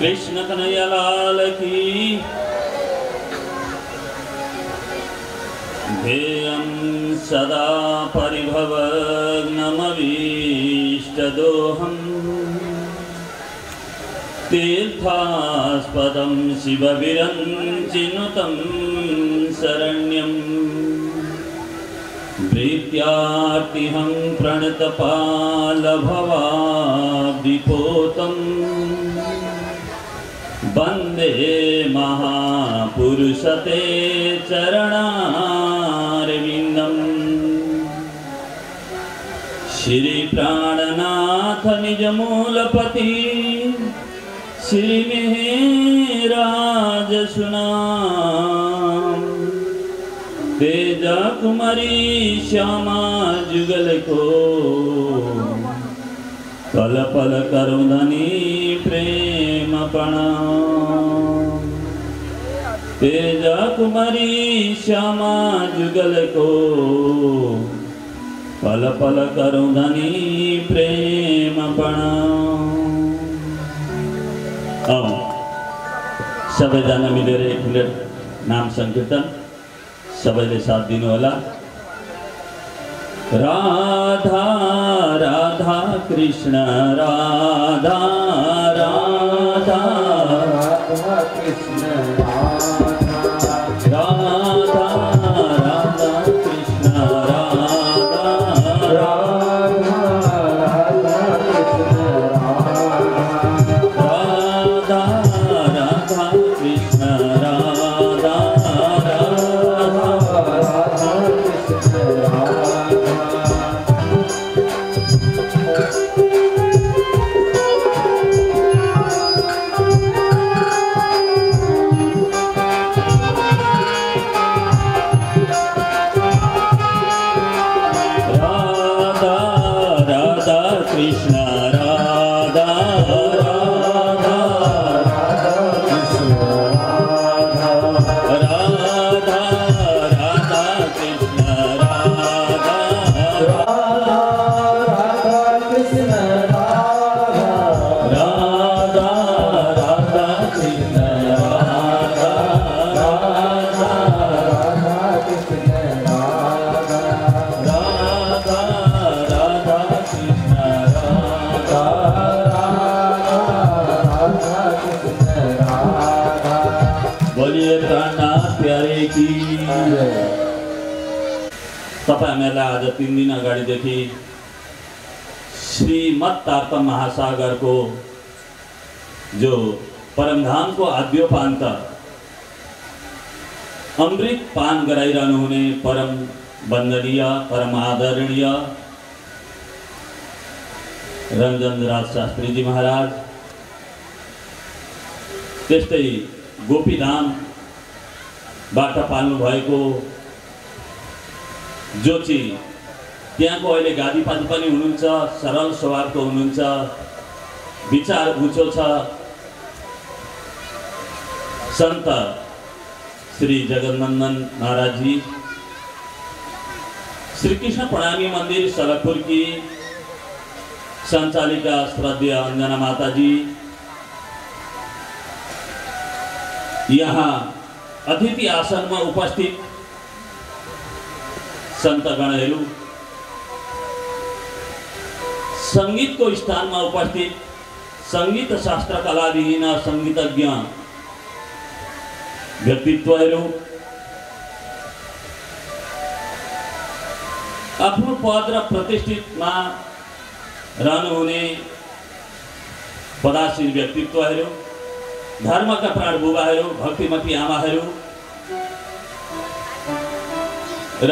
कृष्ण कन्हैया लाल की। ध्येयं सदा परिभवग्नमभीष्टदोहम् तीर्थास्पदं शिवविरञ्चिनुतं शरण्यम् प्रीत्यार्तिहं प्रणतपालभवाब्धिपोतम् वन्दे महापुरुषते चरणारविन्दम्। श्री प्राणनाथ निजमूलपति श्री मेहराज सुनाम। तेजा कुमारी श्यामा जुगल को पल पल करुणनी प्रेम प्रणाम। तेजा कुमारी श्यामा जुगल को पल पल करुणनी प्रेम प्रणाम। सबैजना मिलेर एक मिनट नाम संकीर्तन सबैले साथ दिनु होला। राधा राधा कृष्ण राधा राधा राधा कृष्ण राधा राधा राधा कृष्ण राधा राधा राधा कृष्ण राधा राधा कृष्ण राधा तपाईं हामीलाई आज 3 दिन अगाडिदेखि श्रीमद्तार्क महासागरको जो परमधामको आद्योपान्त अमृत पान गराइरहनु हुने परम वन्दनीय परम आदरणीय रञ्जन राज शास्त्रीजी महाराज, त्यस्तै गोपीधामबाट पाल्नु भएको जोची त्यहाँको अहिले गादीपाती पनि हुनुहुन्छ, सरल स्वभावको हुनुहुन्छ, विचार उँचो छ, संत श्री जगन्नन्दन महाराजी, श्री कृष्ण प्रणामी मंदिर सलकपुर की संचालिका श्रद्धेय अंजना माताजी, यहाँ अतिथि आसन में उपस्थित संतगणहरू, संगीत को स्थान में उपस्थित संगीत शास्त्र कलाविहीन संगीतज्ञ व्यक्तित्वहरू, आफ्नो पद र प्रतिष्ठितमा रहनुहुने पदासीन व्यक्तित्वहरू, धर्मका प्राण बुबाहरू, भक्तिमती आमाहरू र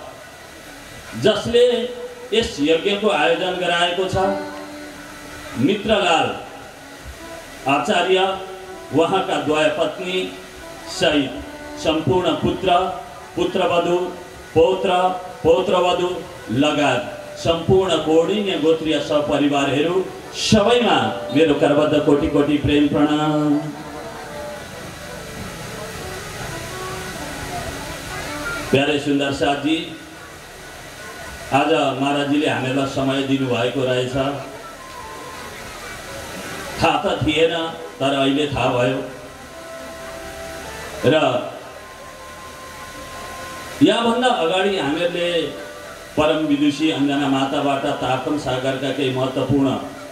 जसले यस यज्ञको आयोजन गराएको छ मित्रलाल आचार्य, उहाँका द्वयपत्नी सहित सम्पूर्ण पुत्र, पुत्रवधू, पौत्र, पौत्रवधू लगायत सम्पूर्ण कोणीय गोत्रीय सपरिवारहरू सबैमा मेरो करबद्ध कोटि कोटि प्रेम प्रणाम। प्यारे सुन्दर साथ जी, आज महाराजजीले हामीलाई समय दिनुभएको रहेछ। थाहा त थिएन, तर अहिले थाहा भयो। र यहाँभन्दा अगाडि हामीहरूले परम विदुषी अञ्जना माताबाट तारतम सागरका केही महत्त्वपूर्ण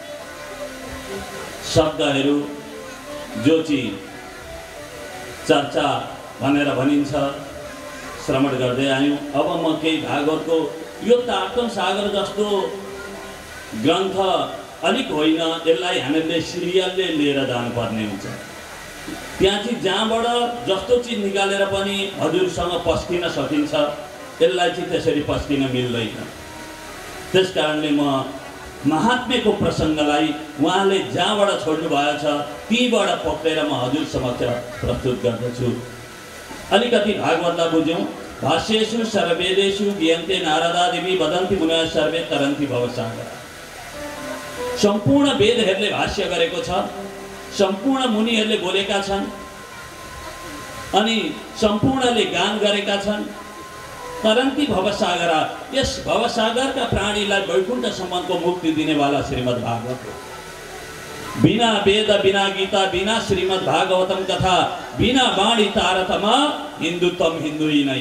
शब्दहरू जो चाहिँ चर्चा भनेर भनिन्छ श्रवण गर्दै आयौँ। अब म केही भागवतको यो तारतम सागर जस्तो ग्रन्थ अलिक होइन, यसलाई हामीले सिरियलले लिएर जानुपर्ने हुन्छ। त्यहाँ चाहिँ जहाँबाट जस्तो चिज निकालेर पनि हजुरसँग पस्किन सकिन्छ, यसलाई चाहिँ त्यसरी पस्किन मिल्दैन। त्यस कारणले म महात्म्यको प्रसङ्गलाई उहाँले जहाँबाट छोड्नु भएको छ तीबाट पक्रेर म हजुर समक्ष प्रस्तुत गर्दछु। अलिकति भागवतलाई बुझ्यौँ। भाष्येषु सर्वेदेषु ज्ञान्ते नारदादिवि वदन्ति मुनयः सर्वे तरन्ति भवसागर। सम्पूर्ण वेदहरूले भाष्य गरेको छ, सम्पूर्ण मुनिहरूले बोलेका छन् अनि सम्पूर्णले गान गरेका छन्। तरन्ति भवसागर, यस भवसागरका प्राणीलाई वैकुण्ठसम्मको मुक्ति दिनेवाला श्रीमद् भागवत हो। बिना वेद बिना गीता बिना श्रीमद् भागवतम कथा बिना वाणी तारतम हिन्दुत्वम हिन्दुई नै।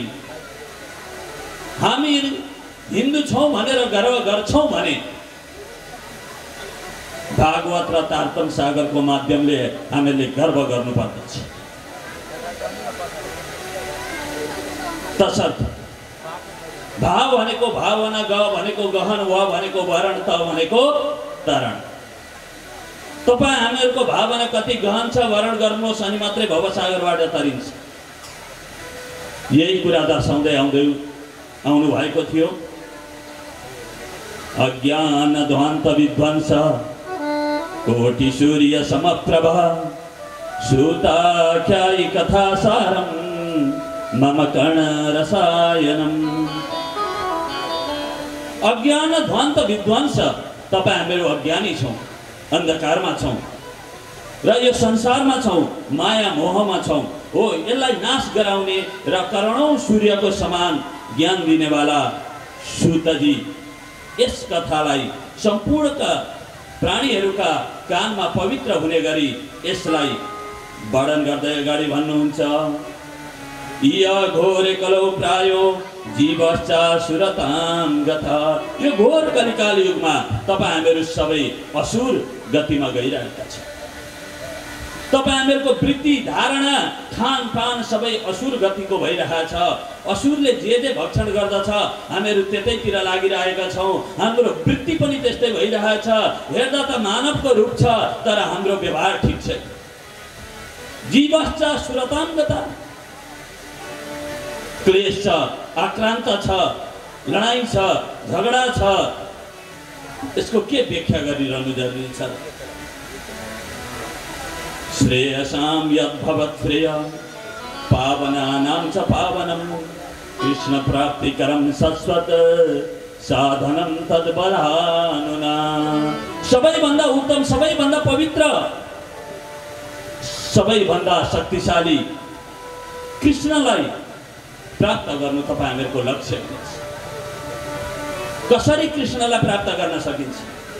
हामी हिन्दू छौँ भनेर गर्व गर्छौँ भने भागवत र तारतम सागरको माध्यमले हामीले गर्व गर्नुपर्दछ। तसर्थ भाव भनेको भावना, ग भनेको गहन, व भनेको वरण, त भनेको तरण। तपाईँ हामीहरूको भावना कति गहन छ वरण गर्नुहोस् अनि मात्रै भवसागरबाट तरिन्छ। यही कुरा दर्शाउँदै आउनु भएको थियो। अज्ञान ध्वान्त विध्वंस कोटि सूर्य समप्रभ सूताख्यायि कथा सारम मम कर्ण रसायनम। अज्ञान ध्वान्त विध्वंस, तपाईँ हामीहरू अज्ञानी छौँ, अन्धकारमा छौँ र यो संसारमा छौँ, माया मोहमा छौँ। हो, यसलाई नाश गराउने र करोडौं सूर्यको समान ज्ञान दिनेवाला सूतजी यस कथालाई सम्पूर्णका प्राणीहरूका कानमा पवित्र हुने गरी यसलाई वर्णन गर्दै अगाडि भन्नुहुन्छ। इय घोर कलौ प्रायो जीवश्चा सुरतां गता। यो घोर कलिकाल युगमा तपाईँ हामीहरू सबै असुर गतिमा गइरहेका छौँ। तपाईँ हामीहरूको वृत्ति धारणा खानपान सबै असुर गतिको भइरहेछ। असुरले जे भक्षण गर्दछ हामीहरू त्यतैतिर लागिरहेका छौँ। हाम्रो वृत्ति पनि त्यस्तै भइरहेछ। हेर्दा त मानवको रूप छ तर हाम्रो व्यवहार ठिक छैन। जीवश्चा सुरतां गता, क्लेश छ, आक्रान्त छ, लडाइँ छ, झगडा छ। यसको के व्याख्या गरिरहनु जरुरी छ? श्रेयसां यद्भवत् श्रेय पावनानां च पावनं कृष्ण प्राप्तिकरं शाश्वत साधनं तद्बलानुना। सबैभन्दा उत्तम, सबैभन्दा पवित्र, सबैभन्दा शक्तिशाली कृष्णलाई प्राप्त गर्नु तपाईँ हामीहरूको लक्ष्य हुनेछ। कसरी कृष्णलाई प्राप्त गर्न सकिन्छ?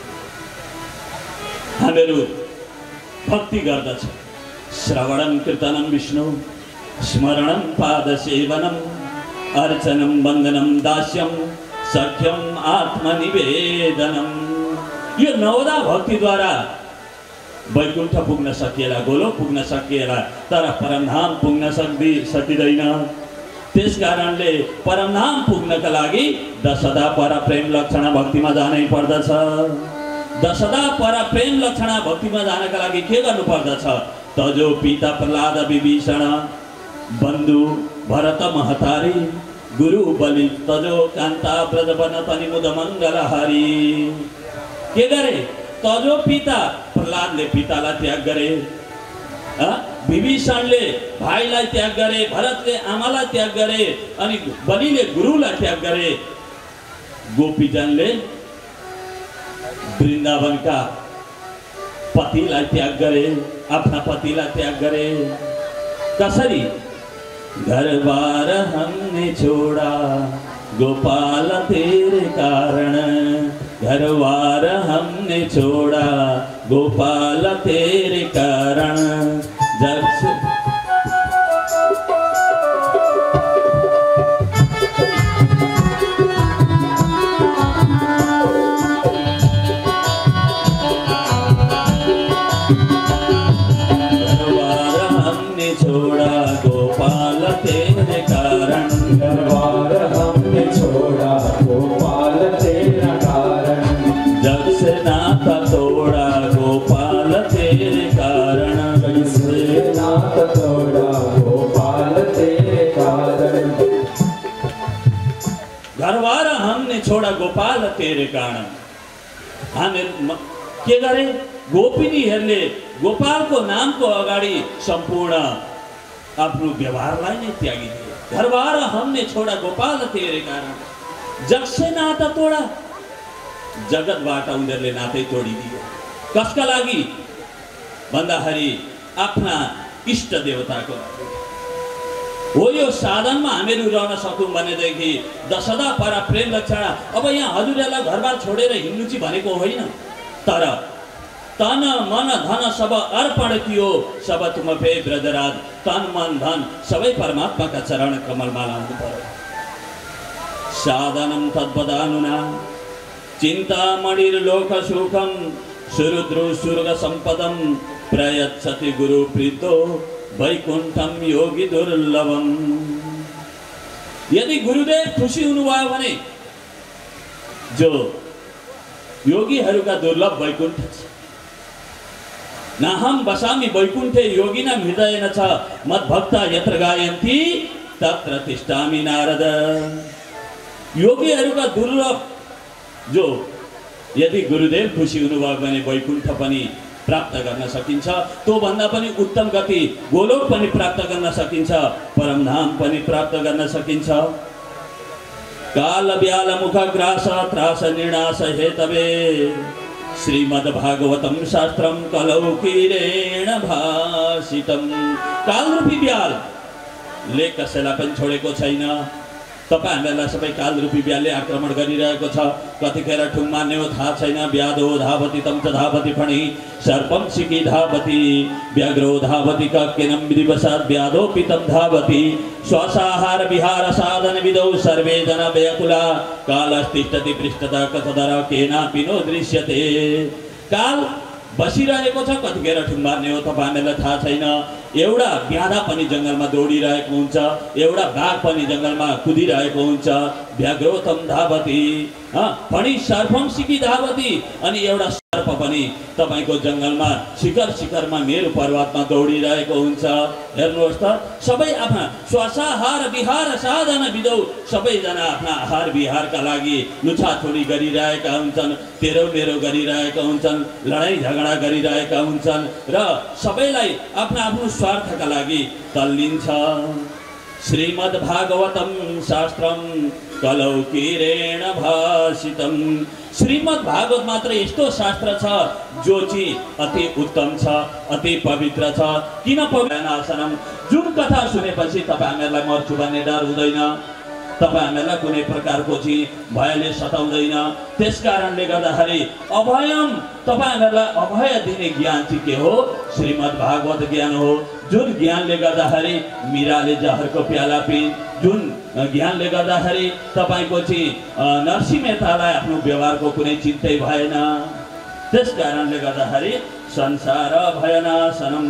हामीहरू भक्ति गर्दछ। श्रवणं कीर्तनं विष्णु स्मरणं पादसेवनम् अर्चनं वन्दनं दास्यं सख्यं आत्मनिवेदनम्। यो नवदा भक्तिद्वारा वैकुण्ठ पुग्न सकिएला, गोलोक पुग्न सकिएला, तर परमधाम पुग्न सकिँदैन। त्यस कारणले परमधाम पुग्नका लागि दशदा पर प्रेम लक्षणा भक्तिमा जानै पर्दछ। दशदा पर प्रेम लक्षणा भक्तिमा जानका लागि के गर्नु पर्दछ? तजो पिता प्रहलाद विभीषण बन्धु भरत महतारी गुरु बलि तजो कान्ता ब्रजवन तनि मुद मङ्गलहारी। के गरे? तजो पिता, प्रहलादले पितालाई त्याग गरे, विभीषणले भाइलाई त्याग गरे, भरतले आमालाई त्याग गरे अनि बलिले गुरुलाई त्याग गरे, गोपीजनले वृन्दावनका पतिलाई त्याग गरे, आफ्ना पतिलाई त्याग गरे। कसरी? घरबार हमने छोड़ा गोपाल तेरे कारण, घरबार हमने छोड़ा गोपाल तेरे कारण जग से छोड़ा गोपाल तेरे कारण दरबार हमने छोड़ा गोपाल तेरा कारण जग से नाता तोड़ा गोपाल तेरे कारण जग से नाता तोड़ा गोपाल तेरे कारण घरबार हमने छोड़ा गोपाल तेरे कारण हामी के गरे गोपिनीहरूले गोपालको नामको अगाडि सम्पूर्ण आफ्नो व्यवहारलाई नै त्यागिदिए घरबार हमने छोड़ा गोपाल तेरे कारण जग से नाता तोड़ा जगतबाट उनीहरूले नातै तोडिदिए कसका लागि भन्दाखेरि आफ्ना इष्ट देवताको लागि हो यो साधनमा हामीहरू रहन सकौँ भनेदेखि दशदा परा प्रेम लक्षणा अब यहाँ हजुरहरूलाई घरबार छोडेर हिँड्नु चाहिँ भनेको होइन तर तन मन धन सब अर्पण कियो सब तुम पे ब्रजराज तन मन धन सबै परमात्माका चरण कमलमा लाउनु पर्यो साधनम तद्वदानुना चिन्तामणिर्लोक सुखम सुरुद्रु सुर्ग सम्पदम प्रयच्छति गुरु प्रीतो वैकुण्ठम योगी दुर्लभम यदि गुरुदेव खुसी हुनुभयो भने जो योगीहरूका दुर्लभ वैकुण्ठ छ नाहम बसामी वैकुण्ठे योगिनां हृदयेन च मद्भक्ता यत्र गायन्ति तत्र तिष्ठामि नारद योगीहरूका दुर्लभ जो यदि गुरुदेव खुसी हुनुभयो भने वैकुण्ठ पनि प्राप्त गर्न सकिन्छ तो भन्दा पनि उत्तम गति गोलोक पनि प्राप्त गर्न सकिन्छ परमधाम पनि प्राप्त गर्न सकिन्छ काल व्याल मुख ग्रास त्रास निर्णास हेतवे श्रीमद् भागवतम शास्त्रम कलौकीरेण भाषितम कालरूपी ब्यालले कसैलाई पनि छोडेको छैन तपाईहरुलाई सबै कालरूपी ब्यालले आक्रमण गरिरहेको छ कतिखेर ठुङ मान्ने हो थाहा छैन व्याधो धावति तम च धावति फणि सर्पम सिकी धावति व्याघ्रो धावति कक्केनम विधिवशात् व्याधो पितम धावति श्वासाहार विहार साधन विदौ सर्वे जना व्याकुला कालस्तिष्ठति पृष्ठतः कथदर केनापि नो दृश्यते काल बसिरहेको छ कतिखेर ठुङ मार्ने हो तपाईहरुलाई थाहा छैन एउटा ब्याधा पनि जंगलमा दौडिरहेको हुन्छ एउटा बाघ पनि जंगलमा कुदिरहेको हुन्छ व्याघ्रोतम धावति फणि सर्पम सिकी धावति अनि एउटा सर्प पनि तपाईको जंगलमा शिखर शिखरमा मेरु पर्वतमा दौडिरहेको हुन्छ हेर्नुहोस् त सबै आफ्ना श्वासाहार विहार साधन विदौ सबैजना आफ्ना आहार विहारका लागि लुछाछुडी गरिरहेका हुन्छन् तेरो मेरो गरिरहेका हुन्छन् लडाई झगडा गरिरहेका हुन्छन् र सबैलाई आफ्ना आफ्नो स्वार्थका लागि तल्लिन्छ श्रीमद् भागवतम शास्त्रम कलौकीरेण भाषितम श्रीमद् भागवत मात्र यस्तो शास्त्र छ जो चाहिँ अति उत्तम छ अति पवित्र छ किन पवित्रनाशनम जुन कथा सुनेपछि तपाईहरुलाई मर्छु भन्ने डर हुँदैन तपाईहरुलाई कुनै प्रकारको चाहिँ भयले सताउँदैन त्यसकारणले गर्दाखेरि अभयम तपाईहरुलाई अभय दिने ज्ञान चाहिँ के हो श्रीमद् भागवत ज्ञान हो जुन ज्ञानले गर्दाखेरि मीराले जहरको प्याला पिइन् जुन ज्ञानले गर्दाखेरि तपाईको चाहिँ नरसिंह मेहतालाई आफ्नो व्यवहारको कुनै चिन्तै भएन त्यसकारणले गर्दाखेरि संसार भयनाशनम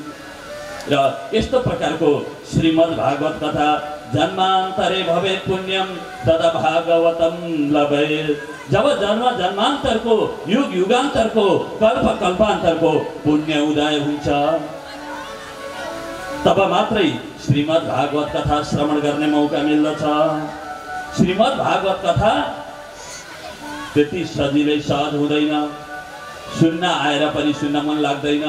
र यस्तो प्रकारको श्रीमद् भागवत कथा जन्मान्तरे भवे पुण्यम तदा भागवतम लभे जब जन्म जन्मान्तरको युग युगान्तरको कल्प कल्पान्तरको पुण्य उदय हुन्छ तब मात्रै श्रीमद् भागवत कथा श्रवण गर्ने मौका मिल्दछ श्रीमद् भागवत कथा त्यति सजिलै सहज हुँदैन सुन्न आएर पनि सुन्न मन लाग्दैन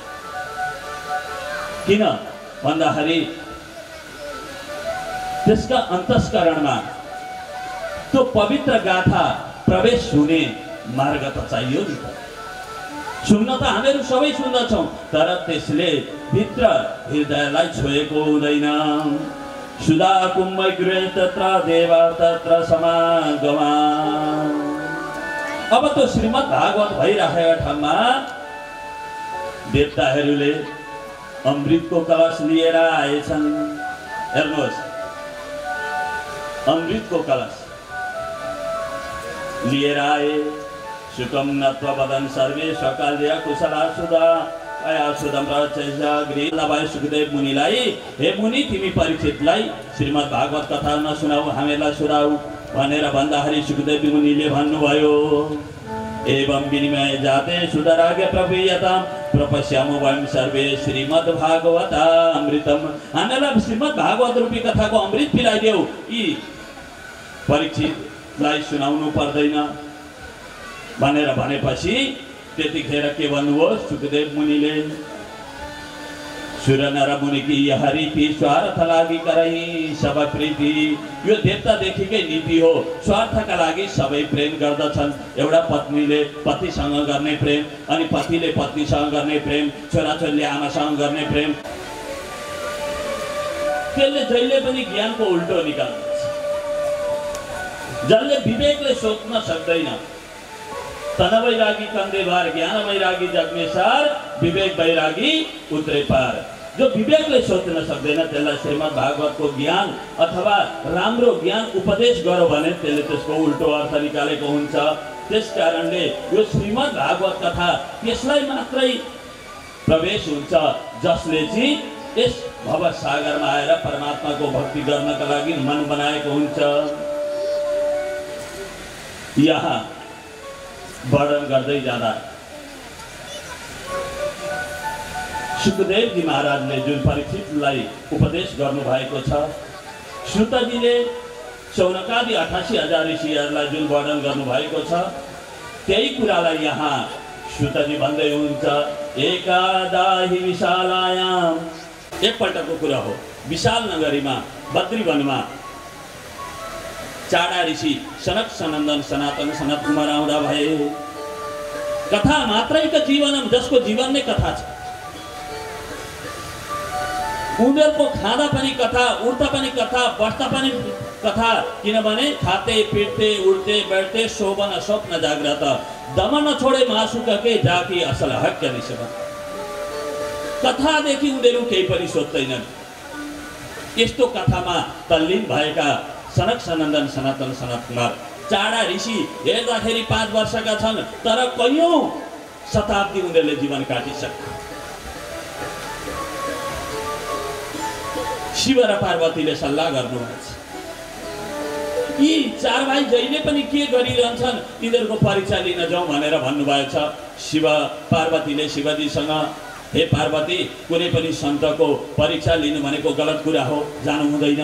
किन भन्दाखेरि त्यसका अन्तस्करणमा त्यो पवित्र गाथा प्रवेश हुने मार्ग त चाहियो नि त सुन्न त हामीहरू सबै सुन्दछौँ तर त्यसले भित्र हृदयलाई छोएको हुँदैन सुधा कुम्भ गृहे तत्र देवा तत्र समागमा अब त्यो श्रीमद् भागवत भइरहेको ठाउँमा देवताहरूले अमृतको कलश लिएर आएछन्। हेर्नुहोस्, अमृतको कलश लिएर आए। सुखम नत्वा वदन सर्वे स्वकाल्य कुशला सुधा सुदम गृह सुखदेव मुनिलाई, हे मुनि तिमी परीक्षितलाई श्रीमद् भागवत कथा नसुनाऊ, हामीलाई सुनाऊ भनेर भन्दाखेरि सुखदेव मुनिले भन्नुभयो, एवं विनिमय जाते सुधरागे प्रभुयताम प्रपश्यामो वयम सर्वे श्रीमद् भागवतामृतम। हामीलाई श्रीमद् भागवत रूपी कथाको अमृत पिलाइदेऊ, यी परीक्षितलाई सुनाउनु पर्दैन भनेर भनेपछि त्यतिखेर के भन्नुभयो सुखदेव मुनिले, सूर्य नर मुनि की हरि की स्वार्थ लागि गराई सबै प्रीति। यो देवता देखिकै नीति हो, स्वार्थका लागि सबै प्रेम गर्दछन्। एउटा पत्नीले पतिसँग गर्ने प्रेम, अनि पतिले पत्नीसँग गर्ने प्रेम, छोराछोरीले आमासँग गर्ने प्रेम, त्यसले जहिले पनि ज्ञानको उल्टो निकाल्दछ। जसले विवेकले सोच्न सक्दैन, तन वैरागी कंदे बार, ज्ञान वैरागी जगमे सार, विवेक वैरागी उतरे पार। जो विवेकले सोच्न सक्दैन त्यसलाई श्रीमद् भागवतको ज्ञान अथवा राम्रो ज्ञान उपदेश गर्यो भने त्यसले त्यसको उल्टो अर्थ निकालेको हुन्छ। त्यसकारणले यो श्रीमद् भागवत कथा त्यसलाई मात्रै प्रवेश हुन्छ जसले चाहिँ यस भवसागरमा आएर परमात्माको भक्ति गर्नका लागि मन बनाएको हुन्छ। यहाँ वर्णन गर्दै जाँदा सुखदेव जी महाराजले जुन परीक्षितलाई उपदेश गर्नुभएको छ, श्रुतजीले शौनकादि 88,000 ऋषिहरूलाई जुन वर्णन गर्नुभएको छ, त्यही कुरालाई यहाँ श्रुतजी भन्दै हुन्छ। एकादाहि विशालायाम, एकपल्टको कुरा हो, विशाल नगरीमा बद्रीवनमा चाडा ऋषि सनक सनन्दन सनातन सनत कुमार आउँदा भए। कथा मात्रैको जीवनम, जसको जीवन नै कथा छ। उनीहरूको खाँदा पनि कथा, उड्दा पनि कथा, बस्दा पनि कथा, किनभने खाते पिट्थे उड्थे बैठते शोभन स्वप्न जाग्रत, दम न छोडे मासुकके जाकी असल हक्य निसब। कथादेखि उनीहरू केही पनि सोच्दैनन्। यस्तो कथामा तल्लीन भएका सनक सनन्दन सनातन सनत कुमार चाडा ऋषि हेर्दाखेरि 5 वर्षका छन्, तर कयौं शताब्दी उनीहरूले जीवन काटिसके। शिव र पार्वतीले सल्लाह गर्नुभएको छ, यी 4 भाइ जहिले पनि के गरिरहन्छन्, यिनीहरूको परीक्षा लिन जाउँ भनेर भन्नुभएको छ। शिव पार्वतीले शिवजीसँग, हे पार्वती, कुनै पनि सन्तको परीक्षा लिनु भनेको गलत कुरा हो, जानु हुँदैन।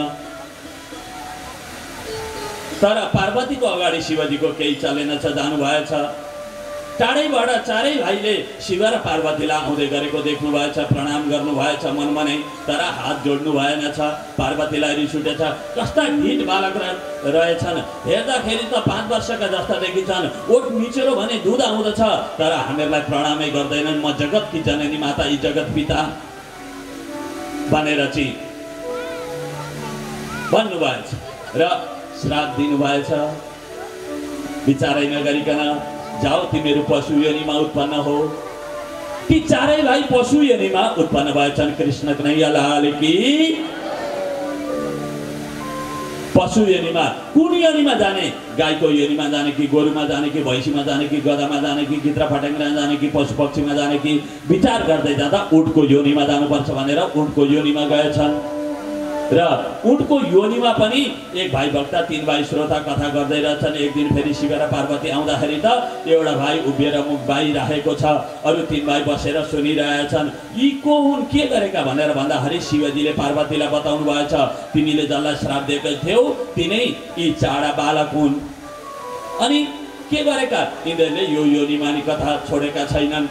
तर पार्वतीको अगाडि शिवजीको केही चलेन छ, जानु भएछ। टाढैबाट 4 भाइले शिव र पार्वतीलाई आउँदै गरेको देख्नु भएछ, प्रणाम गर्नु भएछ मनमा नै, तर हात जोड्नु भएन छ। पार्वतीलाई रिस उठेछ, कस्ता ढिट बालक रहेछन्, हेर्दाखेरि त 5 वर्षका जस्ता देखिन्छन्, ओठ मिचेरो भने दुध आउँदछ, तर हामीहरूलाई प्रणामै गर्दैनन्। म जगतकी जननी माता, यी जगत पिता भनेर चाहिँ भन्नुभएछ र श्राप दिनुभएछ। विचारै नगरिकन जाओ तिमीहरू पशु योनिमा उत्पन्न हो। ती 4 भाइ पशु योनिमा उत्पन्न भएछन्। कृष्ण कन्हैया लाल की। पशु योनिमा, कुन योनिमा जाने? गाईको योनिमा जाने कि गोरुमा जाने कि भैँसीमा जाने कि गधामा जाने कि गिद्रा फट्याङ्ग्रा जाने कि पशु पक्षीमा जाने कि विचार गर्दै जाँदा उटको योनिमा जानुपर्छ भनेर उटको योनिमा गएछन्। र उटको योनिमा पनि 1 भाइ वक्ता 3 भाइ श्रोता कथा गर्दै रहेछन्। एक दिन फेरि शिव र पार्वती आउँदाखेरि त एउटा भाइ उभिएर मुख बाहिराखेको छ, अरू 3 भाइ बसेर सुनिरहेछन्। यी को हुन्, के गरेका भनेर भन्दाखेरि शिवजीले पार्वतीलाई बताउनु भएछ, तिमीले जसलाई श्राप दिएका थियौ तिनै यी चाडा बालक हुन्। अनि के गरेका, यिनीहरूले यो योनिमा नि कथा छोडेका छैनन्।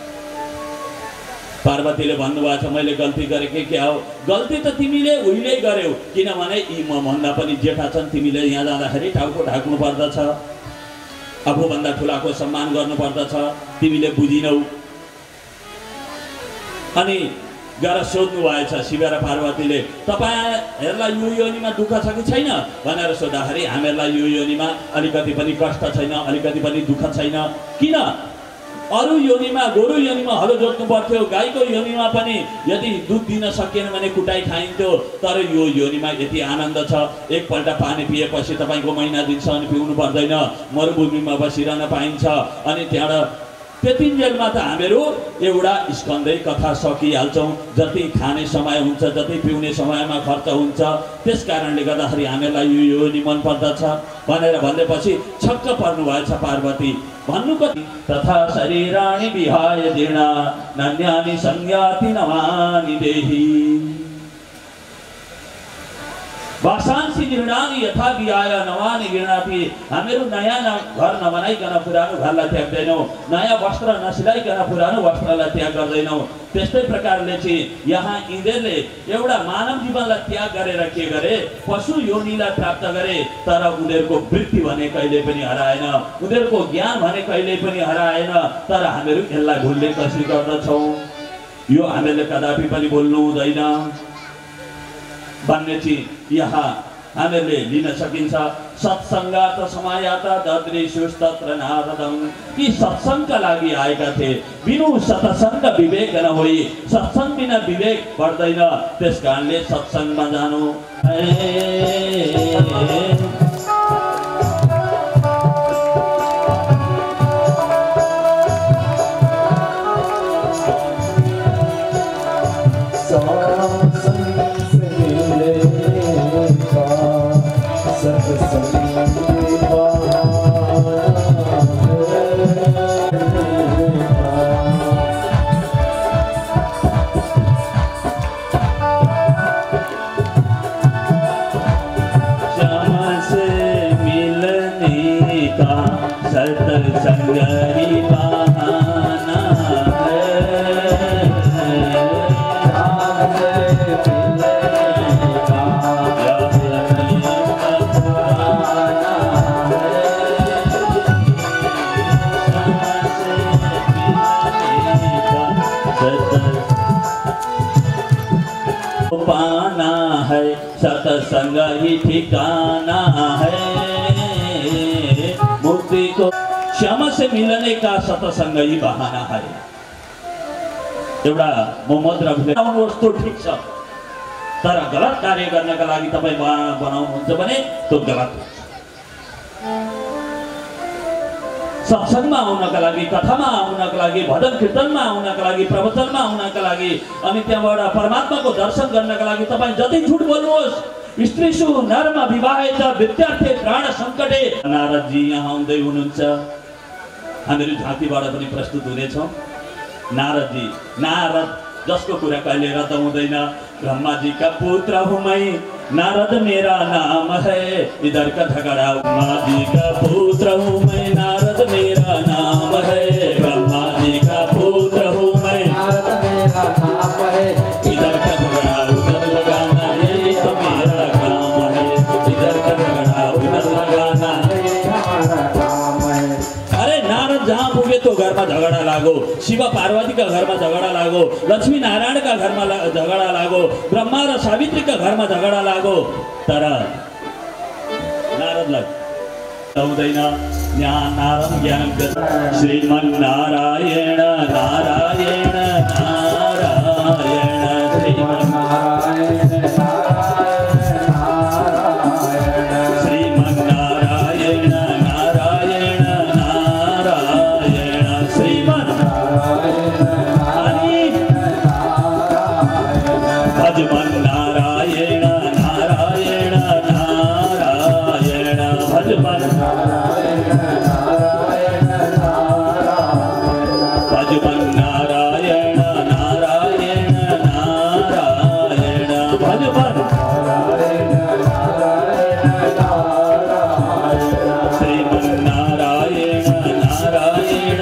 पार्वतीले भन्नुभएको छ, मैले गल्ती गरेँ क्या हो? गल्ती त तिमीले उहिले गर्यौ, किनभने यी म भन्दा पनि जेठा छन्। तिमीले यहाँ जाँदाखेरि टाउको ढाक्नु पर्दछ, आफूभन्दा ठुलाको सम्मान गर्नु पर्दछ, तिमीले बुझिनौ। अनि गएर सोध्नु भएछ शिव र पार्वतीले, तपाईँहरूलाई यो योनिमा दुःख छ कि छैन भनेर सोद्धाखेरि हामीहरूलाई यो योनिमा अलिकति पनि कष्ट छैन, अलिकति पनि दुःख छैन। किन? अरू योनिमा गोरु योनिमा हलो जोत्नु पर्थ्यो, गाईको योनिमा पनि यदि दुध दिन सकिएन भने कुटाइ खाइन्थ्यो। तर यो योनिमा यति आनन्द छ, एकपल्ट पानी पिएपछि तपाईँको महिना दिनसम्म पिउनु पर्दैन, मरुभूमिमा बसिरहन पाइन्छ। अनि त्यहाँबाट त्यतिन्जेलमा त हामीहरू एउटा स्कन्दै कथा सकिहाल्छौँ। जति खाने समय हुन्छ, जति पिउने समयमा खर्च हुन्छ, त्यस कारणले गर्दाखेरि हामीलाई यो योनि मन पर्दछ भनेर भनेपछि छक्क पर्नुभएछ पार्वती। भन्नु कति तथा शरीराणि विहाय जीर्णा नन्यानि संज्ञाति नवानि देहि वासांसी जीर्णानि यथा विहाय नवानि गृह्णाति। हामीहरू नयाँ घर नबनाइकन पुरानो घरलाई त्याग्दैनौँ, नयाँ वस्त्र नसिलाइकन पुरानो वस्त्रलाई त्याग गर्दैनौँ। त्यस्तै प्रकारले चाहिँ यहाँ यिनीहरूले एउटा मानव जीवनलाई त्याग गरेर के गरे, पशु योनिलाई प्राप्त गरे। तर उनीहरूको वृत्ति भने कहिले पनि हराएन, उनीहरूको ज्ञान भने कहिले पनि हराएन। तर हामीहरू यसलाई भुल्ने कसरी गर्दछौँ, यो हामीले कदापि पनि बोल्नु हुँदैन भन्ने चाहिँ यहाँ हामीहरूले लिन सकिन्छ। सत्सङ्गात समायात ददृशुस्तत्र नारदं, यी सत्सङ्गका लागि आएका थिए। बिनु सत्सङ्ग विवेक नहोई, सत्सङ्ग बिना विवेक बढ्दैन। त्यस कारणले सत्सङ्गमा जानु। पाना है सत्संग ही ठिकाना है, मुक्ति को श्याम से मिलने का सत्संग ही बहाना है। एउटा मोहम्मद रफीले वस्तु ठीक छ, तर गलत कार्य गर्नका लागि तपाईँ बनाउनुहुन्छ भने त्यो गलत हुन्छ। सत्सङ्गमा आउनका लागि, कथामा आउनका लागि, भजन कीर्तनमा आउनका लागि, प्रवचनमा आउनका लागि, अनि त्यहाँबाट परमात्माको दर्शन गर्नका लागि तपाईँ जति झुट बोल्नुहोस्, स्त्रीसु नरमा विवाहित विद्यार्थी प्राण सङ्कटे। नारदजी यहाँ आउँदै हुनुहुन्छ, हामीहरू झाँकीबाट पनि प्रस्तुत हुनेछौँ। नारदजी, नारद जसको कुरा कहिले रद्द हुँदैन। ब्रह्मा जी का पुत्र हूँ मैं, नारद मेरा नाम है, इधर का झगड़ा। ब्रह्मा जी का पुत्र हूँ मैं, नारद मेरा नाम है, ब्रह्मा जी का पुत्र हूँ मैं, नारद मेरा नाम है, इधर का झगड़ा उधर लगाना ये तो मेरा काम है, इधर का झगड़ा उधर लगाना ये हमारा काम है। अरे नारद जहाँ पुगे तो घर में झगड़ा लागो, शिव पार्वती का घर में झगड़ा लागो, लक्ष्मी नारायण का घर में झगड़ा लागो, ब्रह्मा र सावित्री का घर में झगड़ा लागो, तर नारदलाई हुँदैन। यहाँ नारद ज्ञान श्रीमन्नारायण नारायण नारायण श्रीमन्नारायण श्रीमन्नारायण नारायण नारायण श्रीमन्नारायण भजमन नारायण नारायण नारायण भजमन भजमन नारायण नारायण नारायण भजमन श्रीमन्नारायण नारायण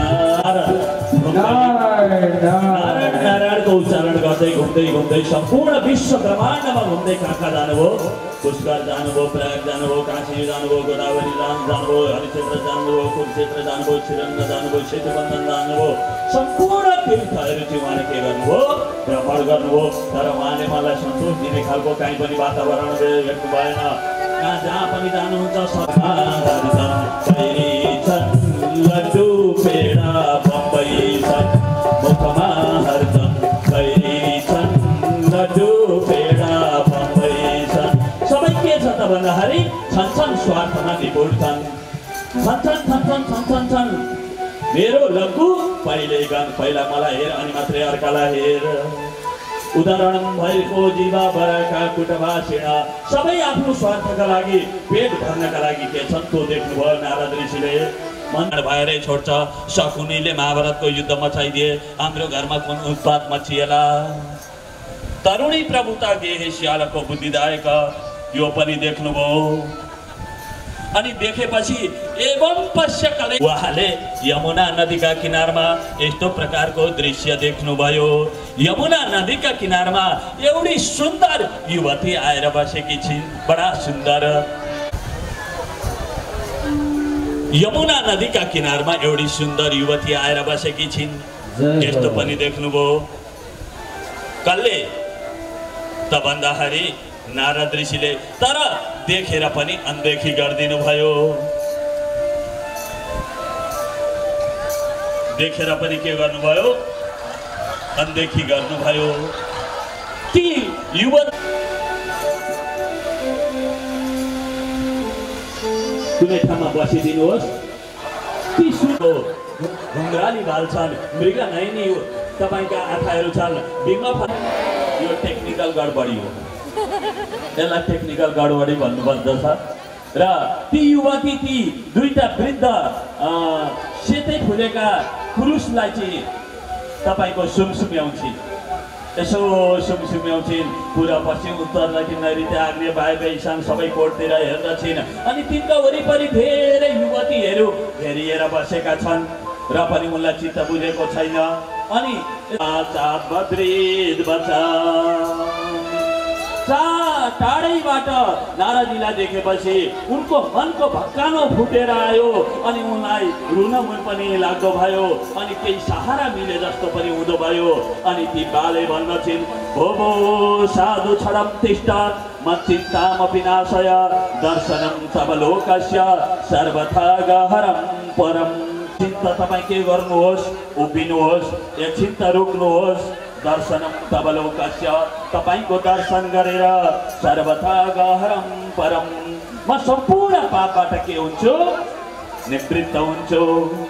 नारायण नारायणको उच्चारण गर्दै घुम्दै घुम्दै सम्पूर्ण विश्व ब्रह्माण्डमा घुम्दै कहाँ जानुभयो? पुष्कर जानुभयो, प्रयाग जानुभयो, काशी जानुभयो, गोदावरी जानुभयो, हरिक्षेत्र जानुभयो, कुरुक्षेत्र जानुभयो, श्रीरङ्ग जानुभयो, सेतुबन्धन जानुभयो। सम्पूर्ण तीर्थहरू चाहिँ उहाँले के गर्नुभयो? भ्रमण गर्नुभयो। तर उहाँले मलाई सन्तोष दिने खालको काहीँ पनि वातावरण भेट्नु भएन। जहाँ पनि जानुहुन्छ लड्डु पेडा नारी छन् स्वार्थमा निपुण छन् छन् मेरो लग्गु पहिले गन पहिला मलाई हेर अनि मात्रै अर्कालाई हेर उदाहरण भएको जीवा बराका कुटभाषिण सबै आफ्नो स्वार्थका लागि पेट भर्नका लागि के छन् त्यो देख्नुभयो नारद ऋषिले मन भएरै छोड्छ शकुनीले महाभारतको युद्ध मचाइदिए हाम्रो घरमा कुन उत्पात मचिएला तरुणी प्रभुता गेहे श्यालको बुद्धिदायक यो पनि देख्नुभयो अनि देखेपछि एवं पश्यकले उहाँले यमुना नदीका किनारमा यस्तो प्रकारको दृश्य देख्नुभयो यमुना नदीका किनारमा एउटी सुन्दर युवती आएर बसेकी छिन् बडा सुन्दर यमुना नदीका किनारमा एउटी सुन्दर युवती आएर बसेकी छिन् यस्तो पनि देख्नुभयो कसले त भन्दाखेरि नारद ऋषिले तर देखेर पनि अनदेखी गरिदिनु भयो देखेर पनि के गर्नुभयो अनदेखी गर्नुभयो ती युवती कुनै ठाउँमा बसिदिनुहोस् ती सुनको घुङ्राली बाल छन् मृग नैनी तपाईँका आँखाहरू छन् बिङ्ग यो टेक्निकल गडबडी हो यसलाई टेक्निकल गडबडी भन्नुपर्दछ र ती युवती ती दुईटा वृद्ध सेतै फुलेका पुरुषलाई चाहिँ तपाईँको सुमसुम्याउँछिन् यसो सुमसुम्याउँछिन् पूर्व पश्चिम उत्तर दक्षिण नैऋत्य आग्नेय वायव्य ईशान सबै कोणतिर हेर्दछिन् अनि तिनका वरिपरि धेरै युवतीहरू घेरिएर बसेका छन् र पनि उनलाई चित्त बुझेको छैन अनि टाढैबाट नारदजीलाई देखेपछि उनको मनको भक्कानो फुटेर आयो अनि उनलाई रुन मन पनि लाग्दो भयो अनि केही सहारा मिले जस्तो पनि हुँदो भयो अनि ती बाले भन्दछिन् भो साधु छडम तिष्ठ मच्चिन्तामपि नाशय दर्शनम तव लोकस्य सर्वथा गहरम परम चिन्ता तपाईँ के गर्नुहोस् उभिनुहोस् एकछिन त रोक्नुहोस् दर्शनम तव लोकस्य तपाईको दर्शन गरेर सर्वथा गहरम परम म सम्पूर्ण पापबाट के हुन्छु निवृत्त हुन्छु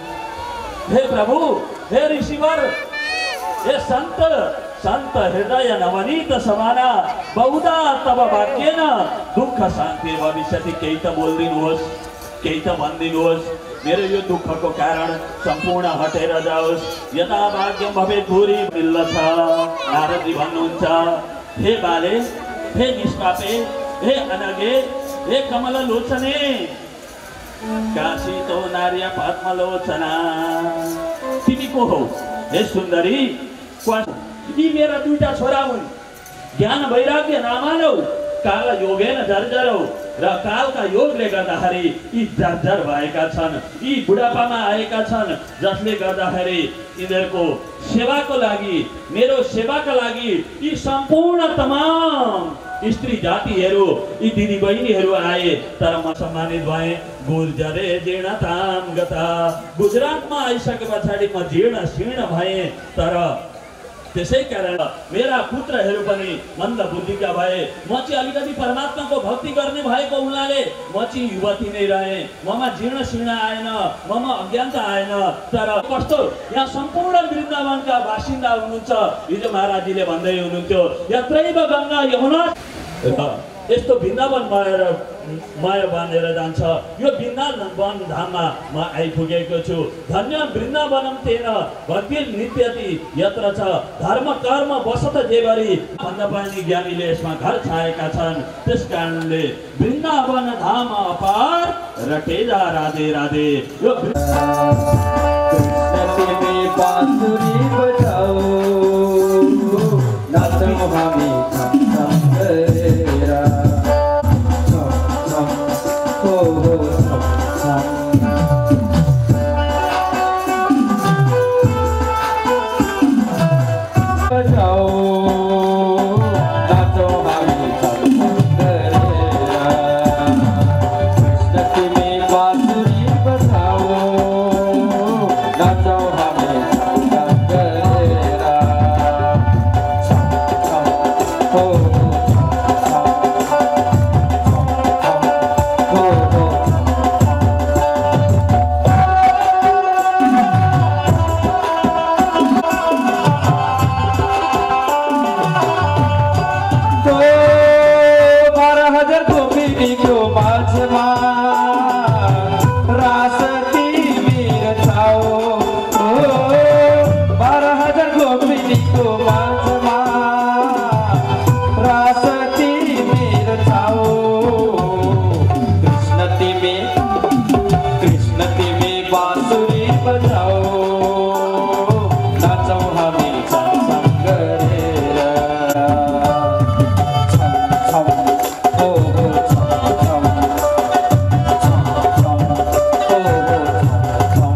हे प्रभु हे ऋषिवर हे संत हृदय नवनीत समाना बहुधा तव वाक्येन दुःख शान्ति भविष्यति केही त बोलिदिनुहोस् केही त भनिदिनुहोस् मेरो यो दुःखको कारण सम्पूर्ण हटेर जाओस् यता भाग्यम भवेत् भूरि मिल्दछ नारदजी भन्नुहुन्छ हे बाले हे निष्पापे हे अनगे हे कमल लोचने काशीतो नार्य पद्मलोचना तिमी को हौ हे सुन्दरी यी मेरा दुईटा छोरा हुन् ज्ञान वैराग्य नमानौ काल योगेन जर्जरौ र कालका योगले गर्दाखेरि यी जर्जर भएका छन् यी बुढापामा आएका छन् जसले गर्दाखेरि यिनीहरूको सेवाको लागि मेरो सेवाका लागि यी सम्पूर्ण तमाम स्त्री जातिहरू यी दिदी बहिनीहरू आए तर म सम्मानित भएँ गुर्जरे जीर्णताम गता गुजरातमा आइसके पछाडि म जीर्ण शीर्ण भएँ तर त्यसै कारण मेरा पुत्रहरू पनि मन्द बुद्धिका भए म चाहिँ अलिकति परमात्माको भक्ति गर्ने भएको हुनाले म चाहिँ युवती नै रहेँ ममा जीर्ण शीर्ण आएन ममा अज्ञानता आएन तर कस्तो यहाँ सम्पूर्ण वृन्दावनका बासिन्दा हुनुहुन्छ हिजो महाराजजीले भन्दै हुनुहुन्थ्यो यत्रैव गङ्गा यमुना यस्तो वृन्दावन माया बाँधेर जान्छ यो वृन्दावन धाममा म आइपुगेको छु धन्य वृन्दावनम तेन भक्ति नित्यति यत्र छ धर्म कर्म बसत जे गरी भन्दा पनि ज्ञानीले यसमा घर छाएका छन् त्यस कारणले वृन्दावन धाम अपार रटेजा राधे राधे यो बाँसुरी बजाऊ नाचौँ हामी छमछम गरेर छमछम हो हो छमछम छमछम हो हो छमछम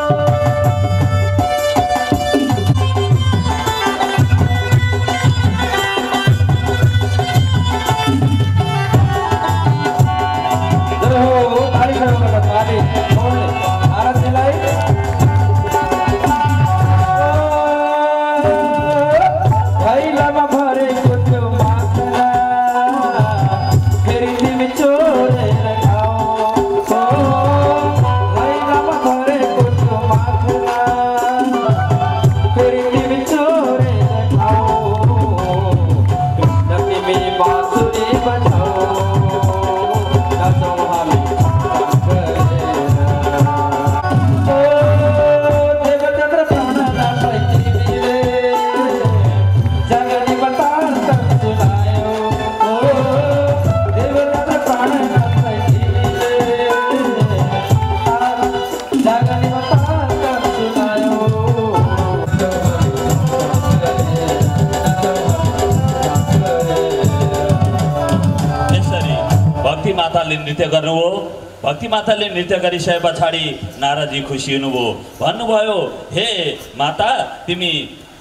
नृत्य गर्नुभयो। भक्ति माताले नृत्य गरिसके पछाडि नारदजी खुसी हुनुभयो। भन्नुभयो, हे माता तिमी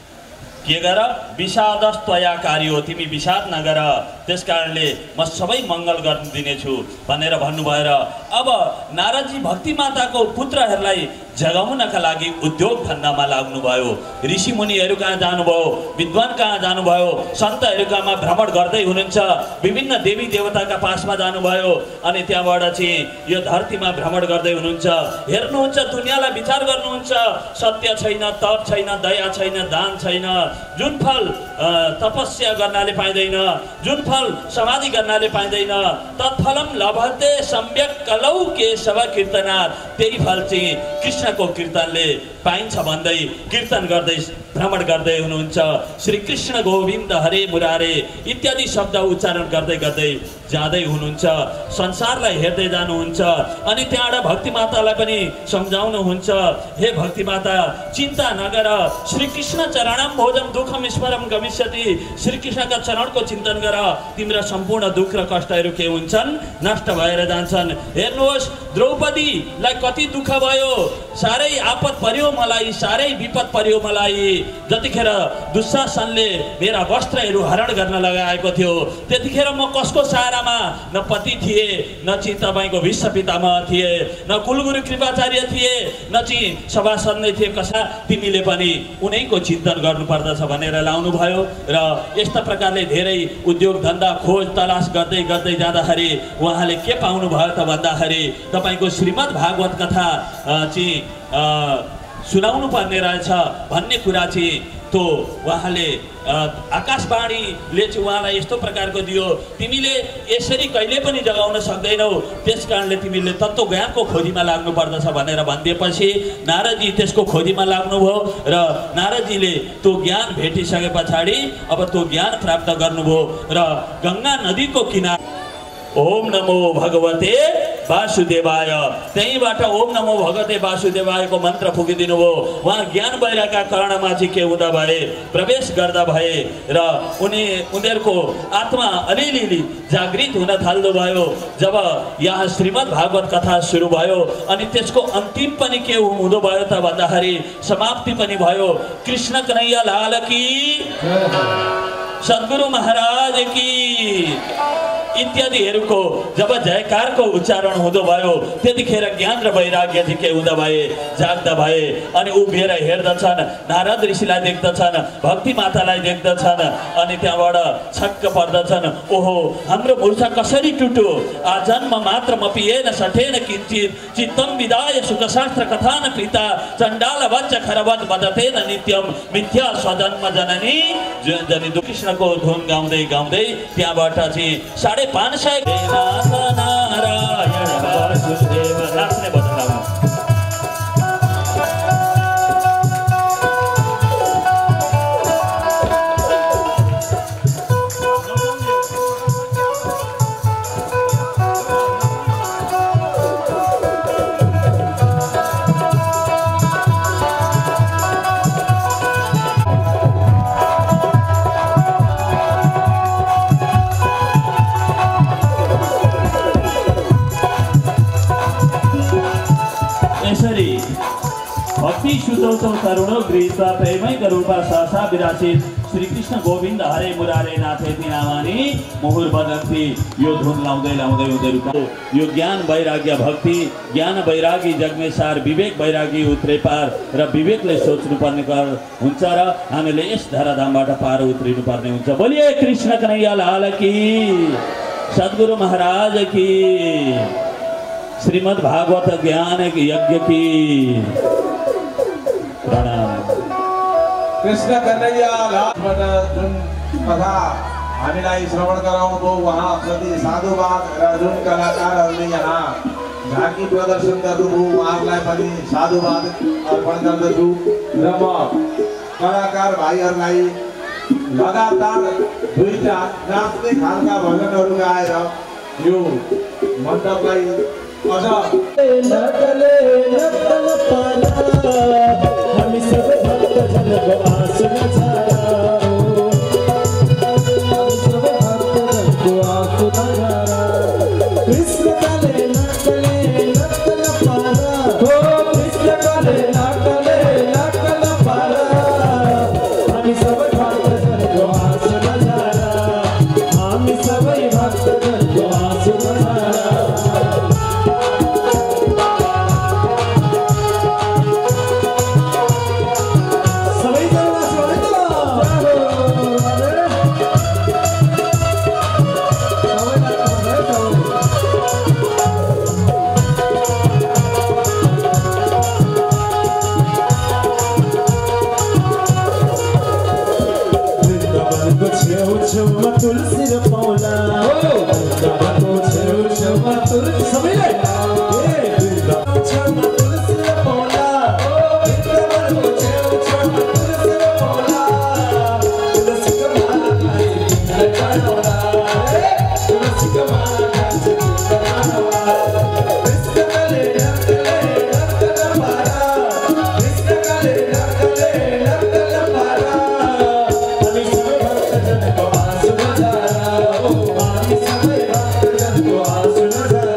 के गर, विषादस त्वया कार्य हो, तिमी विषाद नगर, त्यस कारणले म सबै मङ्गल गर्न दिनेछु भनेर भन्नुभयो। र अब नारदजी भक्ति माताको पुत्रहरूलाई जगाउनका लागि उद्योग धन्दामा लाग्नुभयो। ऋषि मुनिहरू कहाँ जानुभयो, विद्वान कहाँ जानुभयो, सन्तहरू कहाँ भ्रमण गर्दै हुनुहुन्छ, विभिन्न देवी देवताका पासमा जानुभयो अनि त्यहाँबाट चाहिँ यो धरतीमा भ्रमण गर्दै हुनुहुन्छ। हेर्नुहुन्छ, दुनियाँलाई विचार गर्नुहुन्छ, सत्य छैन, तप छैन, दया छैन, दान छैन, जुन फल तपस्या गर्नाले पाइँदैन, जुन फल समाधि गर्नाले पाइँदैन, तत्फलम लभते सम्यक कलौ केशव कीर्तनात्, त्यही फल चाहिँ कृष्णको कीर्तनले पाइन्छ भन्दै कीर्तन गर्दै भ्रमण गर्दै हुनुहुन्छ। श्री कृष्ण गोविन्द हरे मुरारे इत्यादि शब्द उच्चारण गर्दै गर्दै जाँदै हुनुहुन्छ। संसारलाई हेर्दै जानुहुन्छ अनि त्यहाँबाट भक्ति मातालाई पनि सम्झाउनुहुन्छ, हे भक्ति माता चिन्ता नगर, श्री कृष्ण चरणम भोजम दुःखम स्मरम गमिष्यति, श्री कृष्णका चरणको चिन्तन गर, तिम्रो सम्पूर्ण दुःख र कष्टहरू के हुन्छन्, नष्ट भएर जान्छन्। हेर्नुहोस्, द्रौपदीलाई कति दुःख भयो, साह्रै आपत पर्यो मलाई, साह्रै विपद पर्यो मलाई। जतिखेर दुशासनले मेरा वस्त्रहरू हरण गर्न लगाएको थियो, त्यतिखेर म कसको सहारामा, न पति थिए, न चाहिँ तपाईँको विश्व पितामह थिए, न कुलगुरु कृपाचार्य थिए, न चाहिँ सभासद नै थिए। कसा तिमीले पनि उनैको चिन्तन गर्नुपर्दछ भनेर लाउनु भयो। र यस्ता प्रकारले धेरै उद्योग धन्दा खोज तलास गर्दै गर्दै जाँदाखेरि उहाँले के पाउनु भयो त भन्दाखेरि तपाईँको श्रीमद् भागवत कथा चाहिँ सुनाउनु पर्ने रहेछ भन्ने कुरा चाहिँ त्यो उहाँले आकाशवाणीले चाहिँ उहाँलाई यस्तो प्रकारको दियो, तिमीले यसरी कहिले पनि जगाउन सक्दैनौ, त्यस कारणले तिमीले तत्त्व ज्ञानको खोजीमा लाग्नु पर्दछ भनेर भनिदिएपछि नारदजी त्यसको खोजीमा लाग्नुभयो। र नारदजीले त्यो ज्ञान भेटिसके पछाडि अब त्यो ज्ञान प्राप्त गर्नुभयो र गङ्गा नदीको किनार ओम नमो भगवते वासुदेवाय, त्यहीँबाट ओम नमो भगवते वासुदेवायको मन्त्र फुकिदिनु भयो। उहाँ ज्ञान भइरहेका कर्णमा चाहिँ के हुँदा भए, प्रवेश गर्दा भए र उनीहरूको आत्मा अलिअलि जागृत हुन थाल्दो भयो। जब यहाँ श्रीमद् भागवत कथा सुरु भयो अनि त्यसको अन्तिम पनि के हुँदो भयो त भन्दाखेरि समाप्ति पनि भयो। कृष्ण कन्हैया लाल की, सद्गुरु महाराज की इत्यादिहरूको जब जयकारको उच्चारण हुँदो भयो त्यतिखेर ज्ञान र वैराग्य चाहिँ के हुँदा भए, जाग्दा भए अनि उभिएर हेर्दछन्, नारद ऋषिलाई देख्दछन्, भक्ति मातालाई देख्दछन् अनि त्यहाँबाट छक्क पर्दछन्, ओहो हाम्रो मूर्छा कसरी टुट्यो, आजन्म मात्र मपिएन सठेन किञ्चित, चित्तम विदाय सुखशास्त्र कथान प्रीता, चण्डाल वच्च खरवत वदतेन नित्यम, मिथ्या स्वजन्म जननी जनि कृष्णको धुन गाउँदै गाउँदै त्यहाँबाट चाहिँ 550 नारायण वासुदेव नाच्ने बदलाउनु। भक्ति सुचौचौ तरुणो गृहीत्वा प्रेमै गरुडा सहसा विराजित श्री कृष्ण गोविन्द हरे मुरारे नाथे तिनामानी मुहुर बदन्ती। यो धुन लाउँदै लाउँदै उनीहरूको यो ज्ञान वैराग्य भक्ति ज्ञान वैरागी जग्मेसार विवेक वैरागी उत्रे पार र विवेकले सोच्नुपर्ने हुन्छ र हामीले यस धराधामबाट पार उत्रिनु पर्ने हुन्छ। बोलिए कृष्ण कन्हैया लाल की, सद्गुरु महाराज की, श्रीमद् भागवत ज्ञान यज्ञ की प्रणाम। कृष्ण कन्हैया लालबाट जुन कथा हामीलाई श्रवण गराउनुभयो उहाँ प्रति साधुवाद र जुन कलाकारहरूले यहाँ झाँकी प्रदर्शन गर्नुभयो उहाँहरूलाई पनि साधुवाद अर्पण गर्दछु र म कलाकार भाइहरूलाई लगातार दुईटा नाच्ने खालका भजनहरू गाएर यो मण्डपलाई अझ नकले नकल पाला हामी सबै भक्तजनको आँसु नझारा हामी सबै भक्तजनको आँसु नझारा कृष्ण काले नकल पाला हो कृष्ण काले नकल पाला हामी सबै भक्तजनको आँसु नझारा हामी सबै भक्तजनको आँसु नझारा। छेउछेउमा तुलसी र पौला दादाको छेउछेउमा तुलसी सबैलाई छेउछेउमा तुलसी र पौला दादाको छेउछेउमा तुलसी र पौला तुलसीको माला गाई चढाउला तुलसीको माला गाई चढाउला कृष्णले नकल पारा कृष्णले नकल पारा हामी सबै भक्तजनको आँसु नझारा हामी सबै भक्तजनको आँसु नझारा।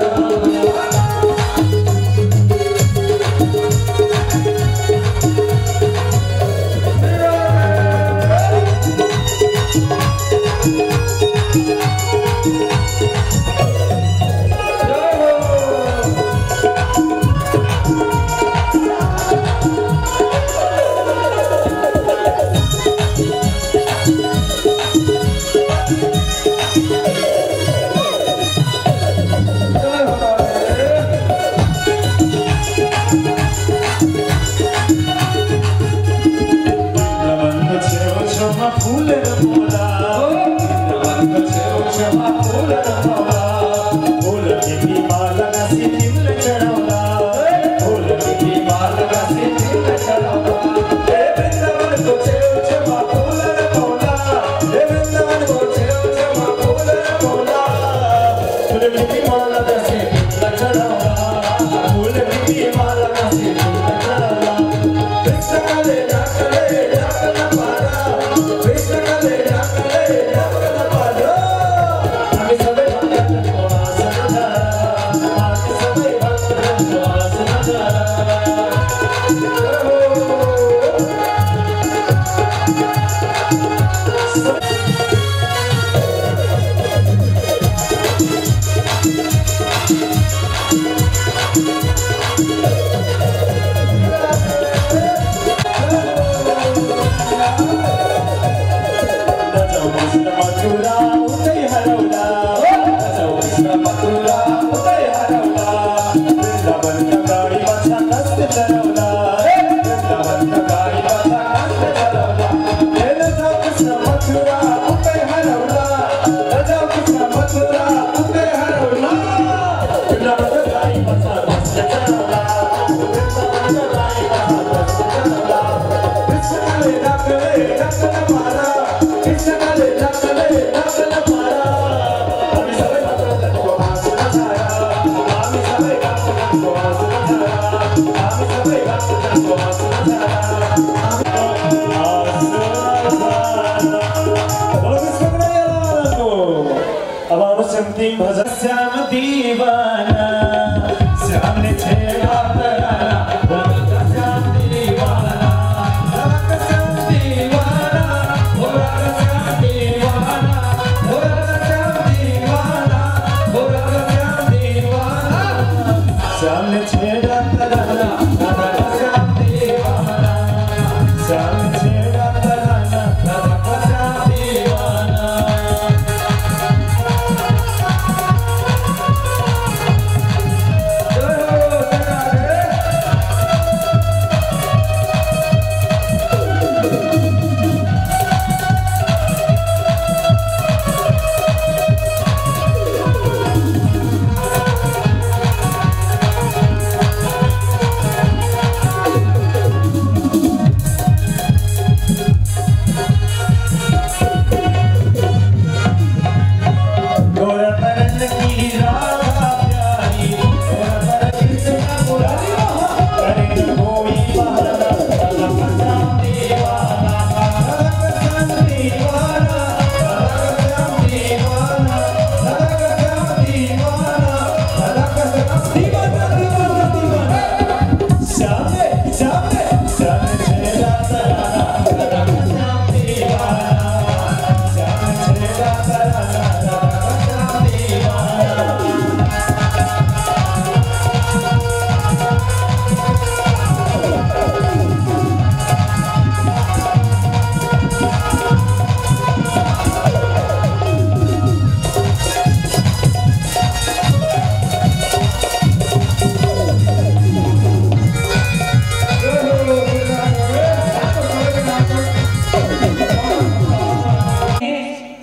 अंतिम भजन श्याम दीवाना श्याम ने छेड़ा श्याम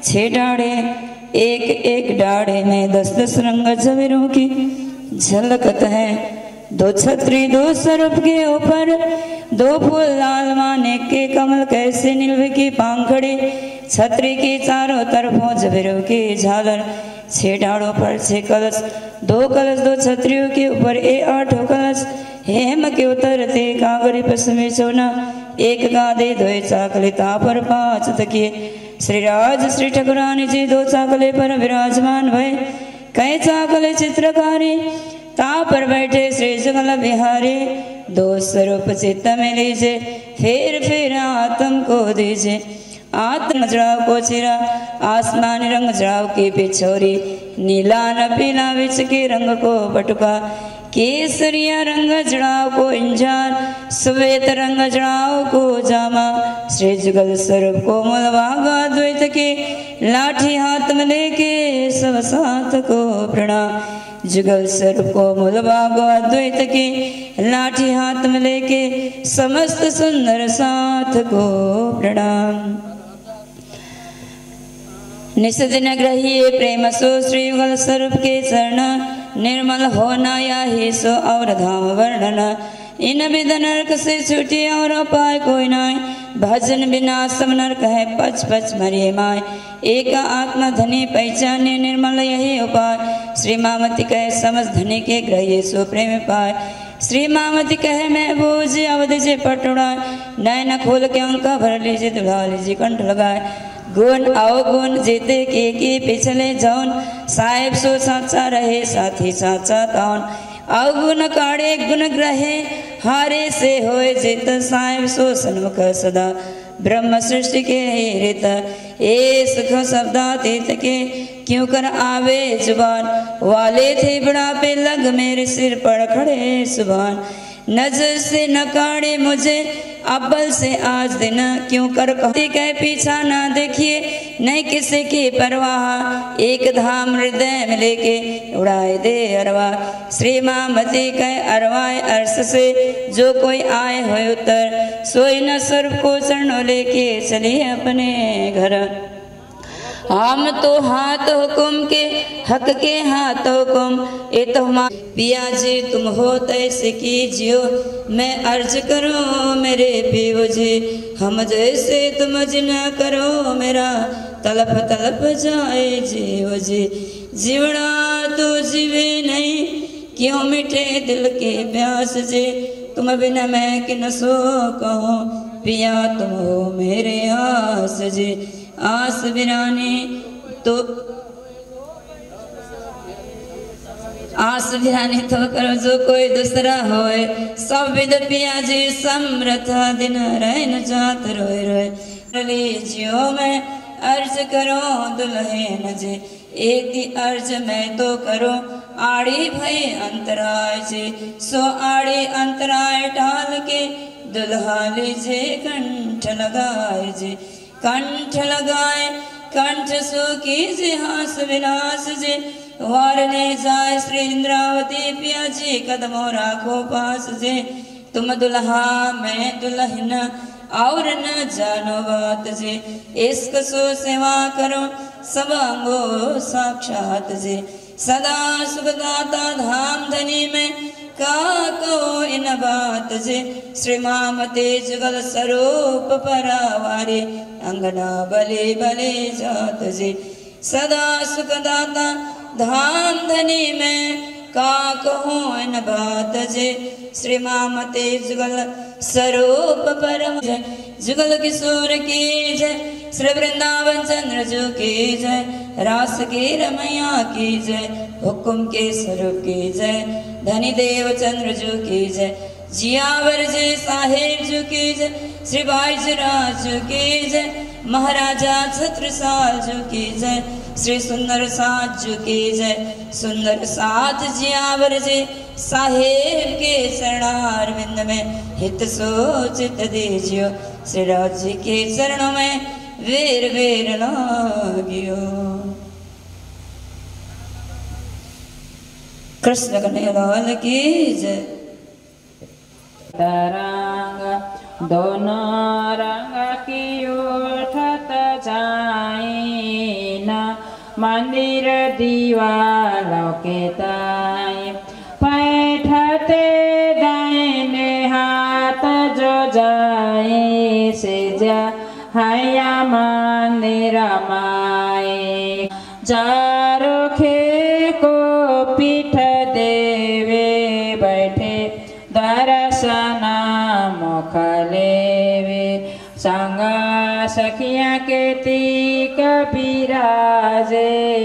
6 डाढ़े, एक एक डाढ़े में 10-10 रंग जवेरों की झलकत है। 2 छतरी 2 स्वरूप के ऊपर 2 फूल लाल माने के कमल कैसे नीलव की पांखड़ी। छतरी की चारों तरफों जवेरों की झालर। 6 डाढ़ों पर 6 कलश, 2 कलश 2 छतरियों के ऊपर 8 कलश। हेम के उतरते कागरी पश्चिमी चौना, 1 गादे 2 चाकले तापर 5 तकिए। श्री राज श्री ठाकुरानी जी 2 चाकले पर विराजमान भय। कई चाकले चित्रकारी ता पर बैठे श्री जुगल बिहारी। 2 स्वरूप चित्त में लीजिए, फिर आत्म को दीजिए। आत्म जड़ाव को चिरा, आसमानी रंग जड़ाव की पिछोरी। नीला न पीला विच के रंग को बटुका। केसरिया रंग जड़ाव को इंजार, श्वेत रंग जड़ाव को जामा। श्री जुगल स्वरूप को मूलभागा द्वैत के लाठी हाथ में लेके सब साथ को प्रणाम। जुगल स्वरूप को मूलभागा द्वैत के लाठी हाथ में लेके समस्त सुंदर साथ को प्रणाम। निस्दिन ग्रहिए प्रेम सो श्री युगल स्वरूप के चरण। निर्मल होना या ही सो और धाम वर्णन। इन विध नरक से छूटे और उपाय कोई नाय। भजन बिना सब नरक है पच पच मरिए माय। एक आत्मा धनी पहचाने निर्मल यही उपाय। श्री मामती कहे समझ धनी के ग्रहिए सो प्रेम पाए। श्री मामती कहे मैं बूझ अवधि से पटुड़ाए। नैन खोल के अंका भर लीजिए दुल्हा लीजिए कंठ लगाए। गुण अवगुण जीते के पिछले जौन, साहेब सो साचा रहे साथी साचा तौन। अवगुण काढ़े गुण ग्रहे हारे से होए जित, साहेब सो सन्मुख सदा ब्रह्म सृष्टि के रित। ए सुख शब्दातीत के क्यों कर आवे जुबान। वाले थे बुढ़ापे लग मेरे सिर पर खड़े सुभान। नजर से न काढ़े मुझे अब्बल से आज दिन, क्यों कर कहती कह पीछा ना देखिए नहीं किसी की परवाह। एक धाम हृदय में लेके उड़ाए दे अरवा। श्री मामती कह अरवाए अर्श से जो कोई आए हो उतर। सोई न स्वरूप को चरणों लेके चलिए अपने घर। हम तो हाथ हुकुम के हक के हाथ हुकुम। ये तो पिया जी तुम हो तैसे कीजियो, मैं अर्ज करो मेरे पियो जी। हम जैसे तुम जिना करो मेरा, तलप तलप जाए जीव जी। जीवना तो जीवे नहीं, क्यों मिटे दिल के प्यास जी। तुम बिना मैं किन सो कहूँ, पिया तुम हो मेरे आस जी। आस बिराने तो आस बिराने तो करो जो कोई दूसरा होए। सब विद पिया जी समर्थ दिन रह न जात रोए रोए। लीजियो मैं अर्ज करो दुल्हन जी, एक ही अर्ज मैं तो करो आड़ी भई अंतराय जी। सो आड़ी अंतराय टाल के दुल्हा लीजे कंठ लगाए जी। कंठ लगाए कंठ सो कीजे हास विलास जी। वारने जाए श्री इंद्रावती पिया जी, कदमों राखो पास जी। तुम दुल्हा मैं दुल्हन और न जानो बात जी। इश्क सो सेवा करो सब अंगो साक्षात जी। सदा सुखदाता धाम धनी में काको इन बात जी। श्री मामते जुगल स्वरूप परावारी, अंगना बले बले जात जी। सदा सुखदाता धाम धनी में का कहूँ इन बात जी। श्री मामते जुगल स्वरूप परम जय। जुगल किशोर की जय, श्री वृंदावन चंद्र जू की जय। रास की रमैया की जय, हुकुम के स्वरूप की जय। धनी देव चंद्र जू की जय। जियावर जय साहेब जू की जय। श्री भाईजराज जू की जय। महाराजा छत्रसाल जू की जय। श्री सुंदर साथ जू की जय। सुंदर साथ जियावर जय साहेब के चरणार विंद में हित सोचित दीजियो। श्री राज जी के चरणों में वीर वीर लागियो। कृष्ण कन्हैया की जय। तरंग दोनों रंग की उठत जाए, मंदिर दीवालों के ताई बैठते दाहिने हाथ जो जाए से जा हया मंदिर माए जारोखे को पीठ देवे बैठे दर्शन मुख लेवे संग सखिया के तीक बिराजे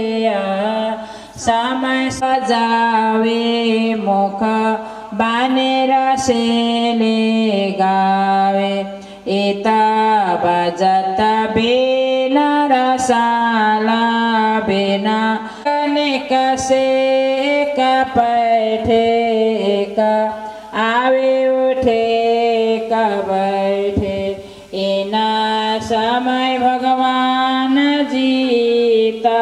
समय सजावे मुख बानेर सेले गावे एता बजत बेना रसाला बेना कनेक से का बैठे का आवे उठे का बैठे इना समय भगवान जीता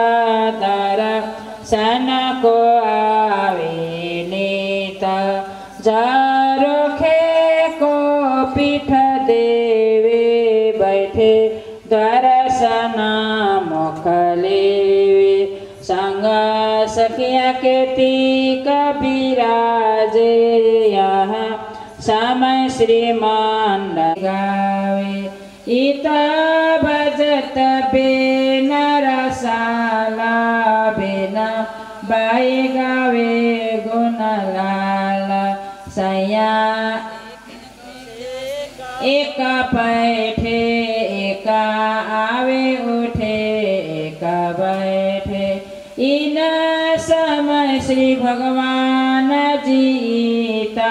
दर्शन को आवे नीता जारोखे को पीठ देवे बैठे दर्शन मुख लेवे संग सखिया के तीक बिराजे यहाँ समय श्रीमान गावे इता बजत बेना रसाला बेना बाई गावे गुण लाला सया एक बैठे एक आवे उठे एक बैठे इन समय श्री भगवान जीता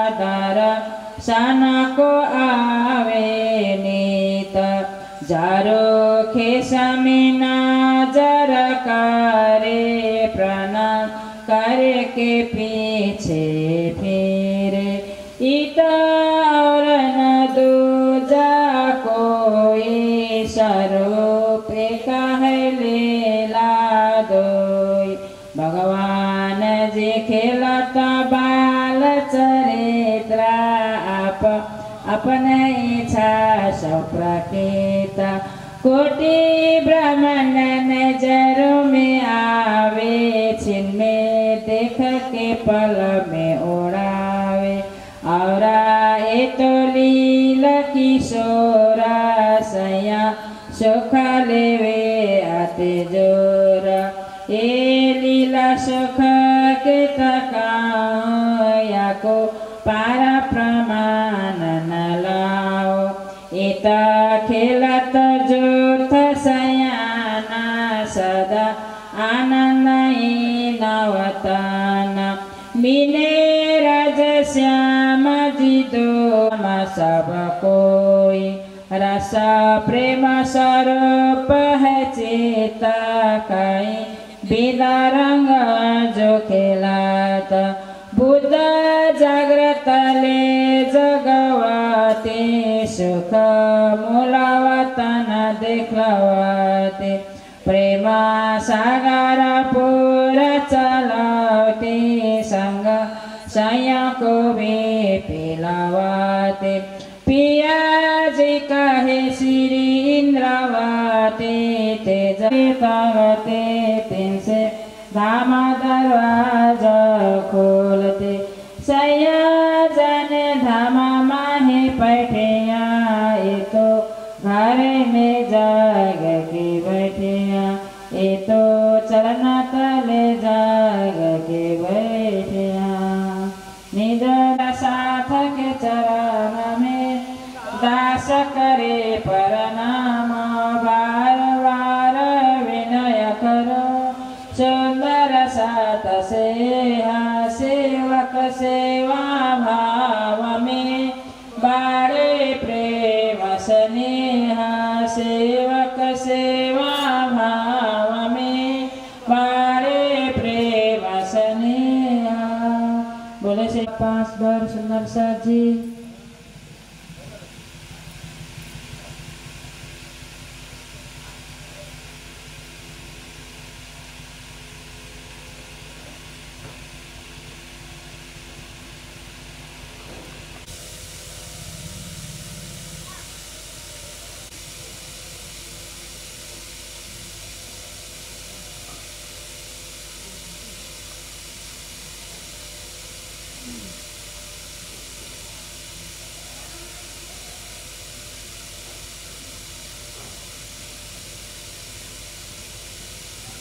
दर्शन को आवे नीत जारो खेसमिना जर करे प्रणाम करे के पीछे फिरे इता और न दूजा कोई स्वरूप कहलेला दोई भगवान जी खेलता बाल चरित्र आप अपने इच्छा सप्रकेता कोटि ब्रह्मांड नजरों में आवे छिन में देख के पल में उड़ावे और ए तो लीला किशोरा सया सुख लेवे आते जोरा ए लीला सुख के तकाया को पारा प्रमाण न लाओ इता खेलत जोथ सयाना सदा आनंद नवतान मिले राज श्याम जी दो सब कोई रस प्रेम स्वरूप है चेता कई बिना रंग जो खेलात बुद्ध जागृत ले जगवाते सुख मूलवतन देखलवाते प्रेम सागर पूर चलाते संग सया को भी पिलावाते पिया जी कहे श्री इंद्रवाते तेज तावते तिनसे धाम दरवाजा खोलते सया जाने धाम माहे बैठिया ये तो घर में जाग के बैठिया ये तो चलना तले जाग के बैठिया निजर साथ के चरण में दास करे प्रणाम बार बार विनय करो सुंदर सात से सेवक सेवा भाव में बारे प्रेम स्नेह सेवक सेवा भाव में बारे प्रेम स्नेह बोले से 5 बार सुंदर सा जी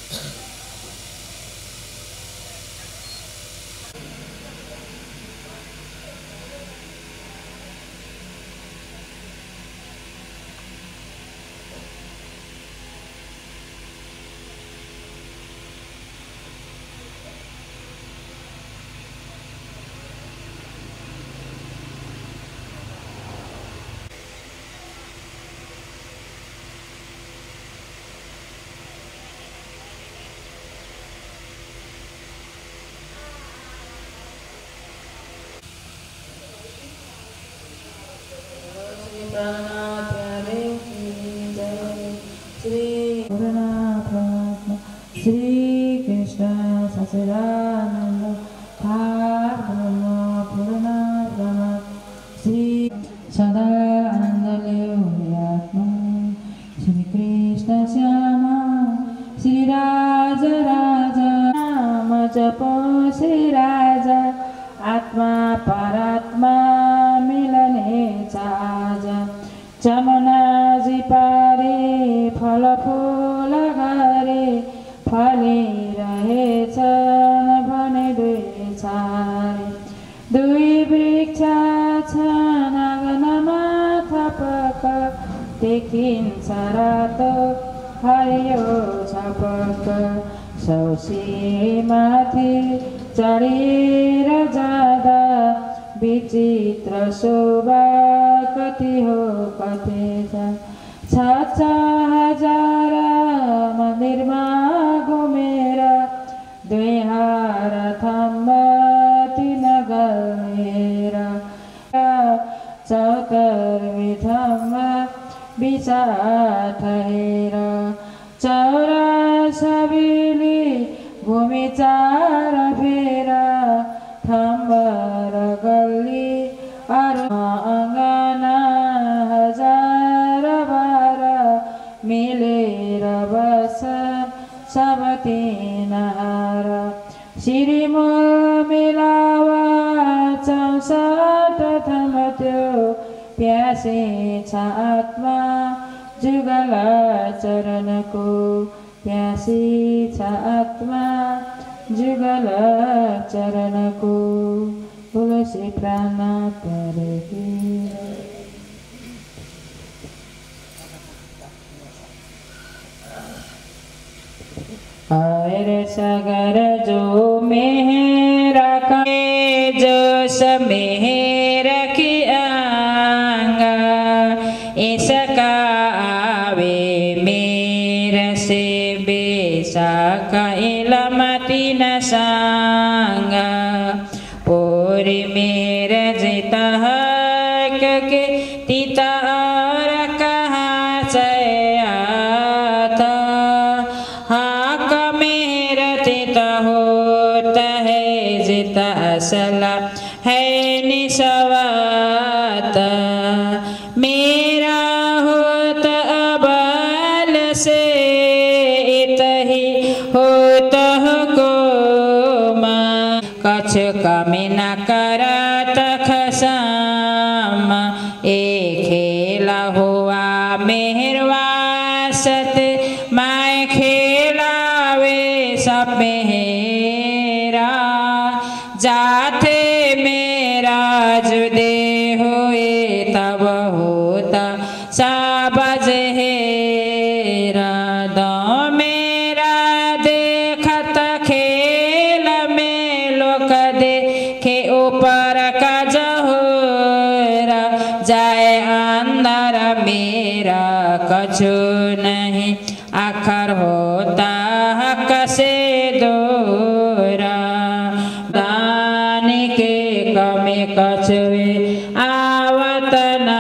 Sri Krishna Sachidananda Parbrahma Purana Brahma Sri Sadananda Levyatma Sri Krishna Syama Sri Raja Raja Nama Japa Sri Raja Atma Paratma Milane Chaja Jamana ji pare phala phula gare फलिरहेछन् भने दुई छारे दुई वृक्ष छन् आँगनमा थपक देखिन्छ रातो हरियो छपक सौसीमाथि चढेर जाँदा विचित्र शोभा कति हो कति छ हजार मन्दिरमा घुमेर दुई हार थम्बा तीन गलेर चौतर्वी थम्बा बिचा ठहेर चौरा सबैले घुमी चार फेर थम्बा र गल्ली अरू अङ्गना हजार बार मिलेर बस सब तीन हार श्रीमूल मिलावा 64 थम्थ्यो प्यासे छ आत्मा जुगल चरणको प्यासे छ आत्मा जुगल चरणको तुलसी प्राण परेकी और सगर जो मेहरा के जो समेहर की आंगा इसका आवे मेरे से बेसा का इलमती न सांगा पूरी मेरे जिता हक के तीता और कहाँ से आता होता है जिता असला है निसवाता मेरा होता अबाल से इतही होता को माँ कछ कमी न करत खसाम एक खेला हुआ मेहरवासत मैं खेलावे सब मेरा जाते मेरा जुदे हुए तब होता साबज हेरा दो मेरा देखत खेल में लोक देखे ऊपर का जहोरा जाए अंदर मेरा कछु नहीं आखर होता हक से दूरा दानी के कमी कछुए आवत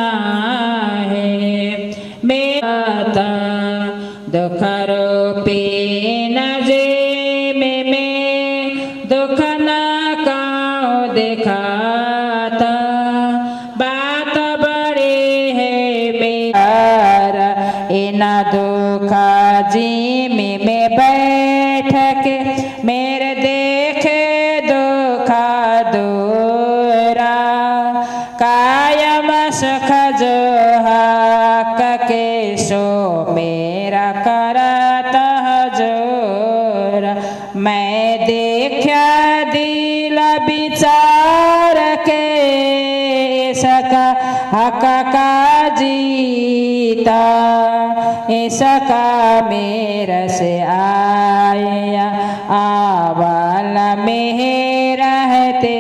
नाहे मेरा दुख रूपी नजे में दुख न काओ दिखाता बात बड़ी है मेरा इन दुख जी में बैठ के मेरे देखे दुखा दूरा कायम सुख जो हक के सो मेरा करता जो हक का जीता इसका मेरा से आया आवाल में रहते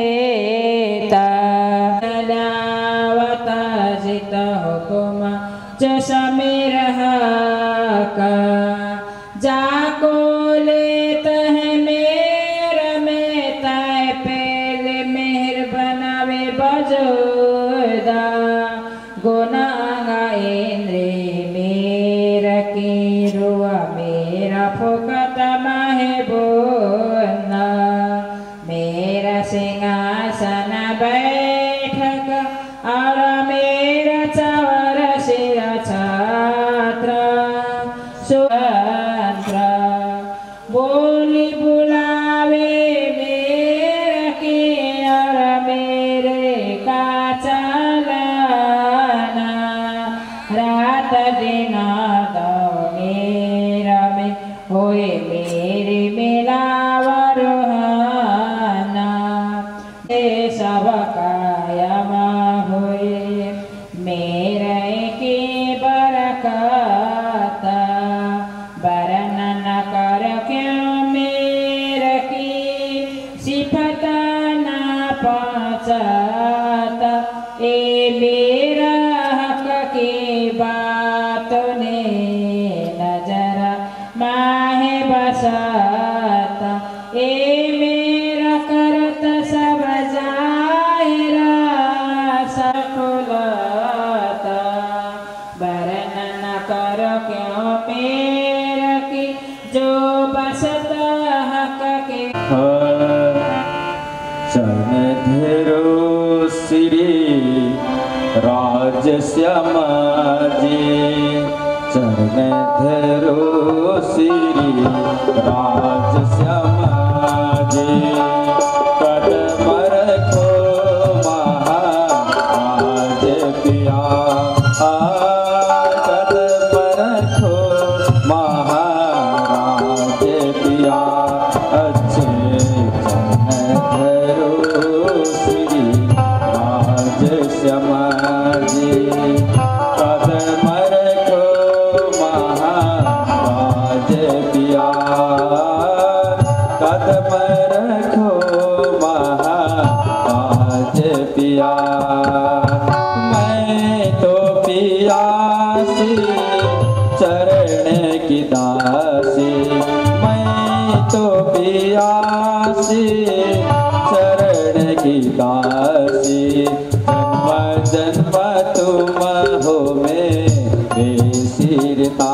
तलावता जित हुकुम जैसा मेरा का जाको लेता है मेरा में ताए पहले मेहर बनावे बजोदा गुनागा इंद्री मेरा की रुआ मेरा फुकत माहे बोना मेरा सिंहासन बैठक और मेरा चवर सिरा छात्र सुतंत्र बोली बुलावे मेरे की और मेरे का चलना रात दिन दो मेरा में होए मेरी मिलावर सब कायमा हुए मेरे की बरकत वर्णन कर क्यों मेरे की सिफत ना पहुँचाता ए मेरा हक की बात ने नजर माहे बसाता ए मेरा करत सब जाहिरा सफलता वर्णन करो क्यों मेरा की जो बसता हक के चरण धेरो श्री राज श्यामाजी चरण धेरो श्री राज श्यामाजी कदम रखो महाराज पिया कदम रखो महाराज पिया अच्छे चरण धरो श्री राज श्यामाजी कदम रखो महाराज पिया कदम रखो महाराज पिया मैं तो पियासी चरण की दासी मैं तो पियासी चरण की दासी जन्म जन्म तुम हो मेरे सिरता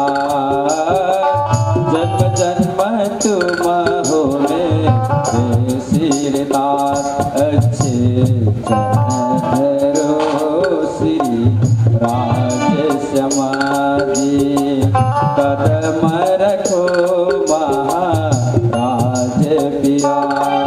जन्म जन्म तुम हो मेरे सिरता अच्छे चरण धरो श्री राज श्यामाजी कदम रखो महाराज पिया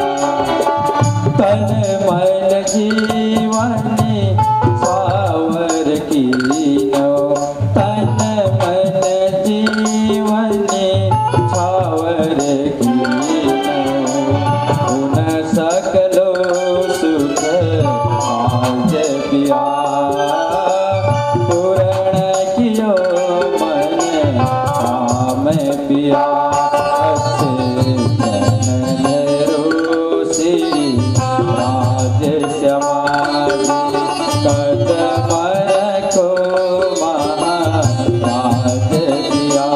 तन मन जीवनी सावर कीनो तन मन जीवनी सावर कीनो उन सकलो सुख आज पिया पूर्ण कियो मन काम पिया अच्छे चरण धरो श्री राज श्यामाजी कदम रखो महाराज पिया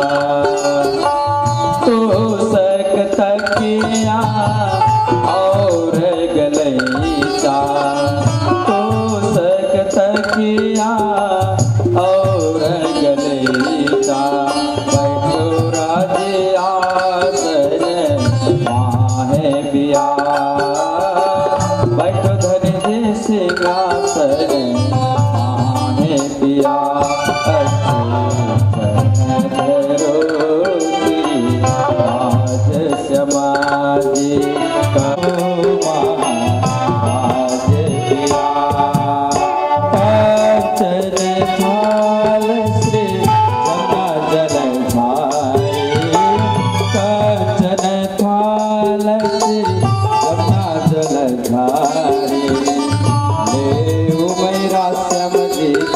तो सक तकिया और गलैचा तो सक तकिया और गलैचा बैठो राजे आसन माहे पिया बैठो धन दे सिंहासन माहे पिया अच्छे चरण धरो श्री राज श्यामाजी कहो महाराज पिया कंचन थाल श्री जमा जल धारी कंचन थाल श्री जमा जल धारी ले उमैरा श्याम जी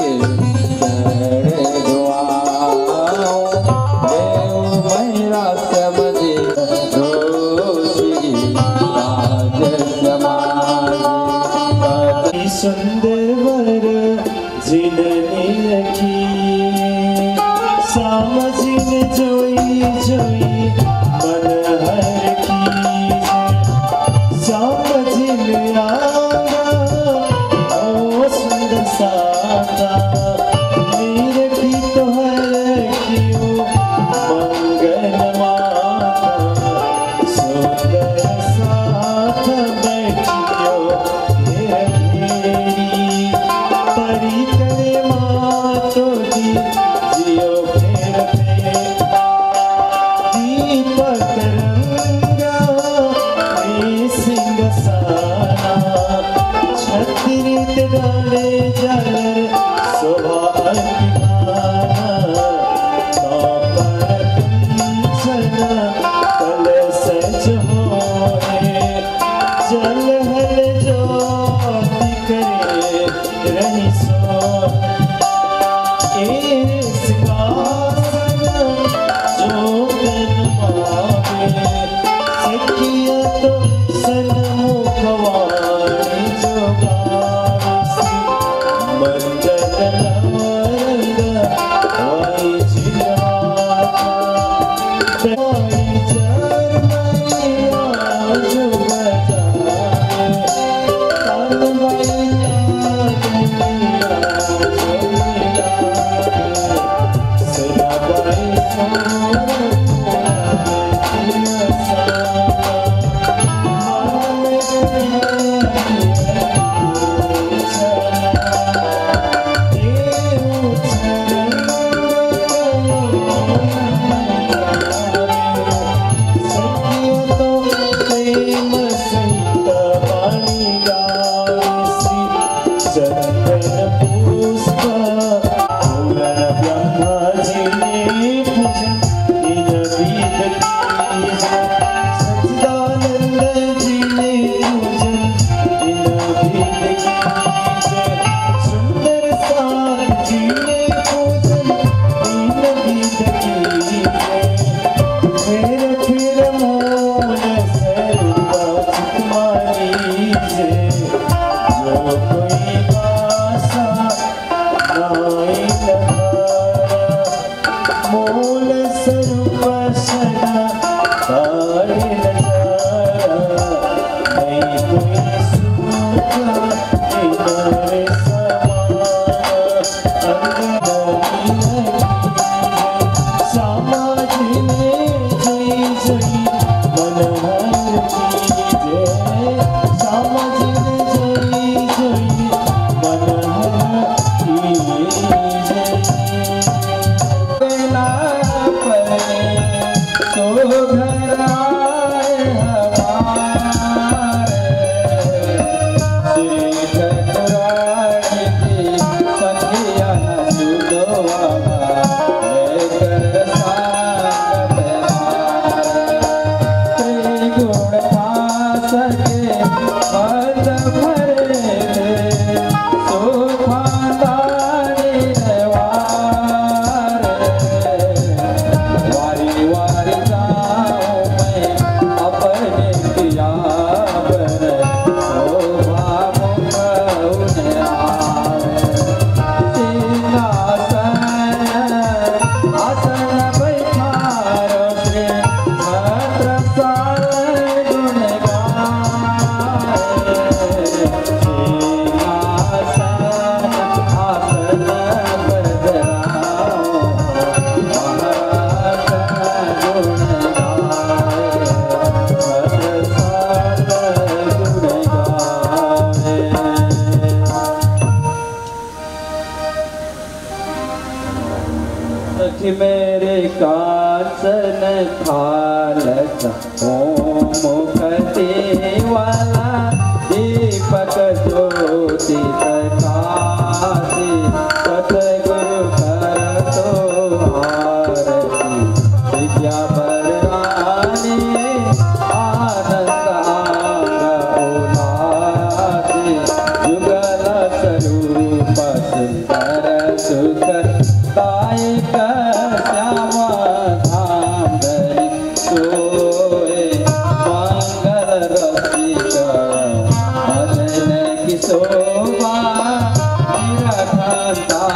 मेरे कांचन थाल मुखते वाला दीपक ज्योति प्रकाशे सतगुरु कर तो आरती विद्या बरदाने आनंद उल्लासे युगल स्वरूप सुंदर सुख दायक श्याम धाम धरि सोए मंगल रसिक मदन की शोभा निरखता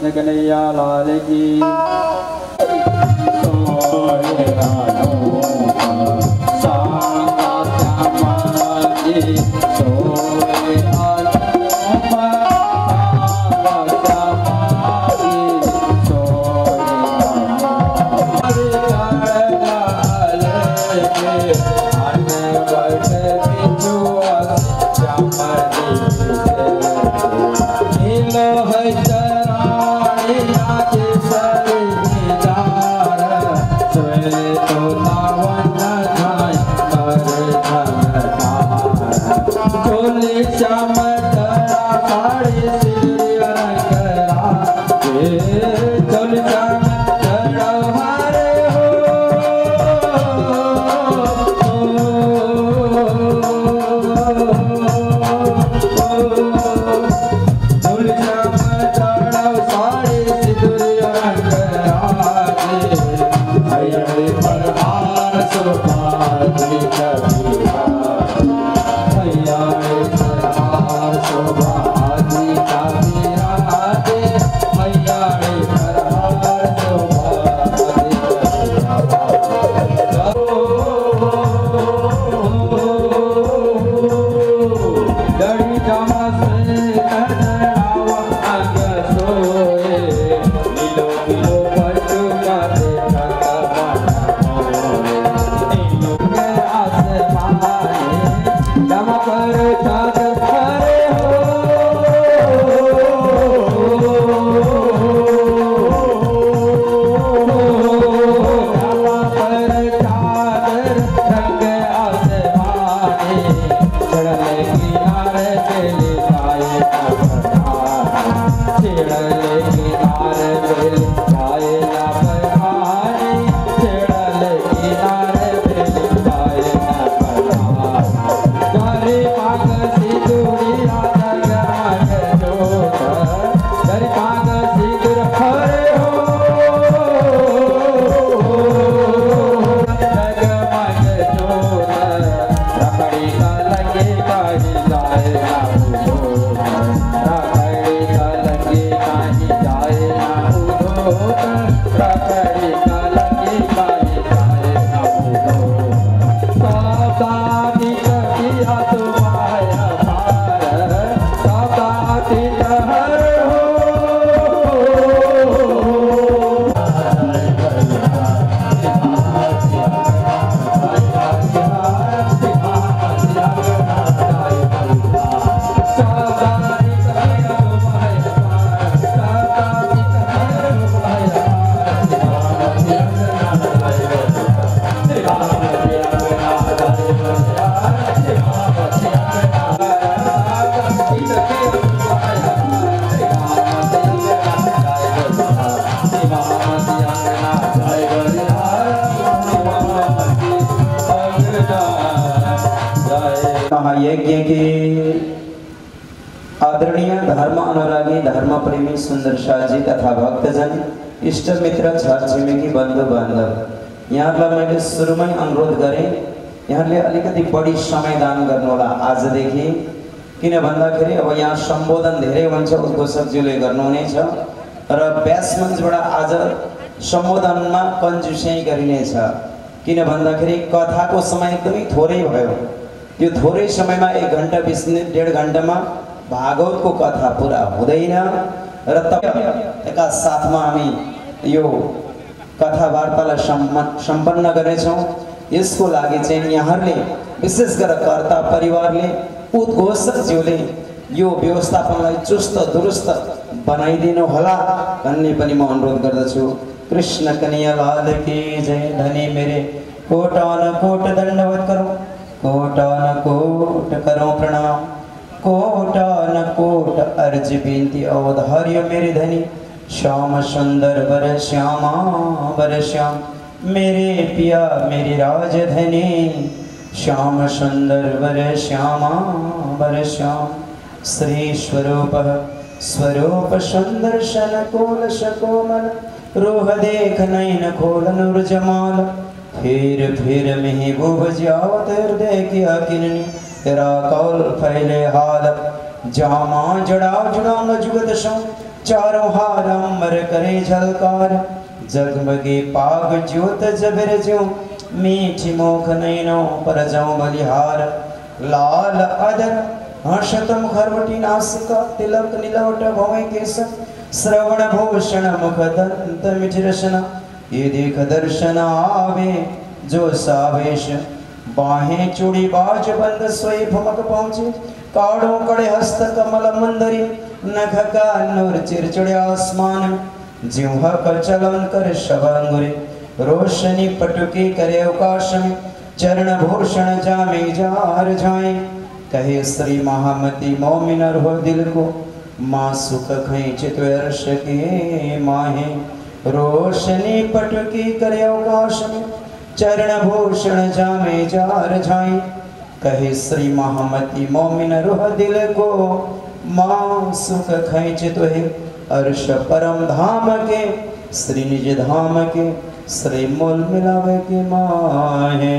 कृष्ण कन्हैया लाल की। महायज्ञ के आदरणीय धर्म अनुरागी धर्म प्रेमी सुंदर शाह जी तथा भक्तजन इष्ट मित्र छर छिमेकी बन्धु बान्धव यहाँलाई मैले सुरुमै अनुरोध गरेँ यहाँले अलिकति बढी समय दान गर्नु होला आजदेखि किन भन्दाखेरि अब यहाँ सम्बोधन धेरै हुन्छ उद्घोषकज्यूले गर्नुहुनेछ र व्यास मञ्चबाट आज सम्बोधनमा कन्जुस्याइ गरिनेछ किन भन्दाखेरि कथाको समय एकदमै थोरै भयो यो थोरै समयमा 1 घण्टा 20 मिनेट 1.5 घण्टामा भागवतको कथा पूरा हुँदैन र एका साथमा हामी यो कथा वार्तालाई सम्पन्न गर्नेछौँ यसको लागि चाहिँ यहाँहरूले विशेष गरेर कर्ता परिवारले उद्घोषकज्यूले यो व्यवस्थापनलाई चुस्त दुरुस्त बनाइदिनु होला भन्ने पनि म अनुरोध गर्दछु। कृष्ण कन्हैया लाल की जय। धनी मेरे कोटान कोट दंडवत करो कोटान कोट करो प्रणाम कोटान कोट अर्ज बेनती अवधार्य मेरे धनी श्याम सुंदर वर श्यामा वर श्याम मेरे पिया मेरे राजधनी श्याम सुंदर वर श्यामा वर श्याम श्री स्वरूप स्वरूप सुंदर शन कोल शकोमल रोह देख नैन खोल नूर जमाल फिर महबूब जाओ हृदय किया किन्नी तेरा कौल फैले हाल जामा जड़ाओ जुड़ाओ न जुगत सो चारों हार अमर करे झलकार, जगमगे पाग ज्योत जबिर ज्यो, मीठी मोख नैनो पर जाऊं बलिहार। लाल अदर हर्षतम खरवटी नासिका, तिलक नीलवट भवे केस, श्रवण भूषण मुख दंत मिठ रसना, ये देख दर्शन आवे जो सावेश। बाहें चूड़ी बाज बंद सोई भमक पहुंचे, काड़ों कड़े हस्त कमल मंदरी, नख का नूर चिरचुड़े आसमान, जिह्वा का चलन कर शबांगुरे, रोशनी पटुकी करे अवकाश में, चरण भूषण जामे जार जाए। कहे श्री महामती मोमिन हो दिल को, माँ सुख खींचित वर्ष के माहे। रोशनी पटुकी करे अवकाश में, चरण भूषण जामे जार जाए। कहे श्री महामती मोमिन रोह दिल को, माँ सुख खींचित है अर्श परम धाम के, श्री निज धाम के श्री मूल मिलावे के माहे।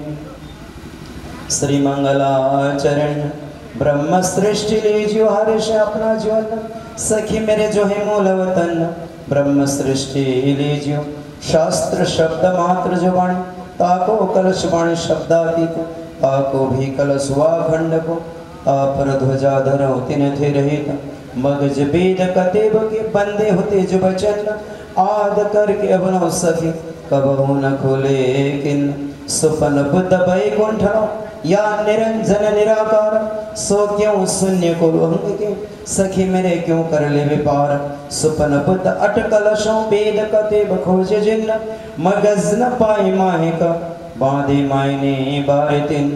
श्री मंगलाचरण ब्रह्म सृष्टि लीजियो हर्ष अपना जीवन, सखी मेरे जो है मूल वतन। ब्रह्म सृष्टि लीजियो शास्त्र शब्द मात्र जो वाणी, ताको कलश वाणी शब्दातीत, ताको भी कलश हुआ खंड को, तापर ध्वजा धरो तिन थे रहित, मगज वेद कतेब के बंदे होते जो बचन, आद करके अबनो सखी कबहू न खोले किन। सुपन बुद्ध बैकुंठ या निरंजन निराकार, सो क्यों शून्य को भंग के, सखी मेरे क्यों कर ले विपार। सुपन बुद्ध अटकलशों वेद कतेब खोजे जिन, मगज न पाए माहे का बांधे मायने बारे तिन।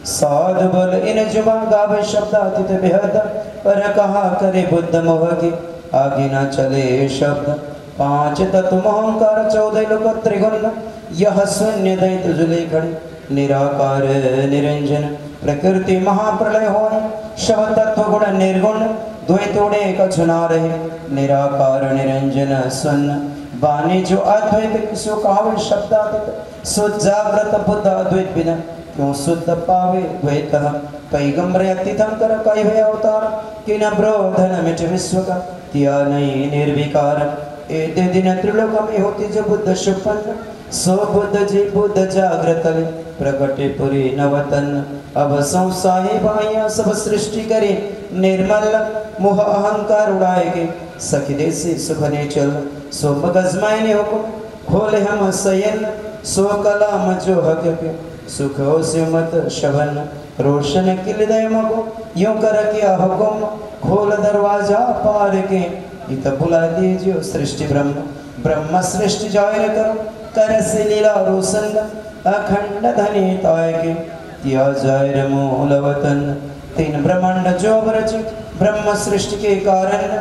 साध बल इन जुबा गावे शब्दातीत बेहद, पर कहा करे बुद्ध मोह के आगे न चले शब्द। पांच तत्व अहंकार 14 लोक त्रिगुण, यह शून्य दैत जुले खड़े, निराकार निरंजन प्रकृति महाप्रलय होए। शव तत्व गुण निर्गुण, द्वैतोड़े कछु ना रहे, निराकार निरंजन सुन्न। बानी जो अद्वैत सो कावे शब्दातीत, सो जागृत बुद्ध अद्वैत बिना क्यों शुद्ध पावे द्वैत। पैगंबर तीर्थंकर कई हुए अवतार, कि न ब्रोधन मिट विश्व का, तिया नहीं निर्विकार। एते दिन त्रिलोक में होती जो बुद्ध सुपन्न, सो बुद्ध जी बुद्ध जागृत प्रगटे पुरी नवतन। अब संसाही भाइया सब सृष्टि करे निर्मल, मोह अहंकार उड़ाएगे सखी देसी सुख ने चल। सो मगज मायने हुकुम खोले हम सयन, सो कलाम जो हक के सुख हो से मत शवन। रोशन किल दय मगो यूं कर किया हुकुम, खोल दरवाजा पार के इत बुला दीजियो सृष्टि ब्रह्म। ब्रह्म सृष्टि जाहिर करो कर से लीला रोशन, अखंड धनी ताय के किया जाहिर मूल वतन। तीन ब्रह्मांड जो रच ब्रह्म सृष्टि के कारण,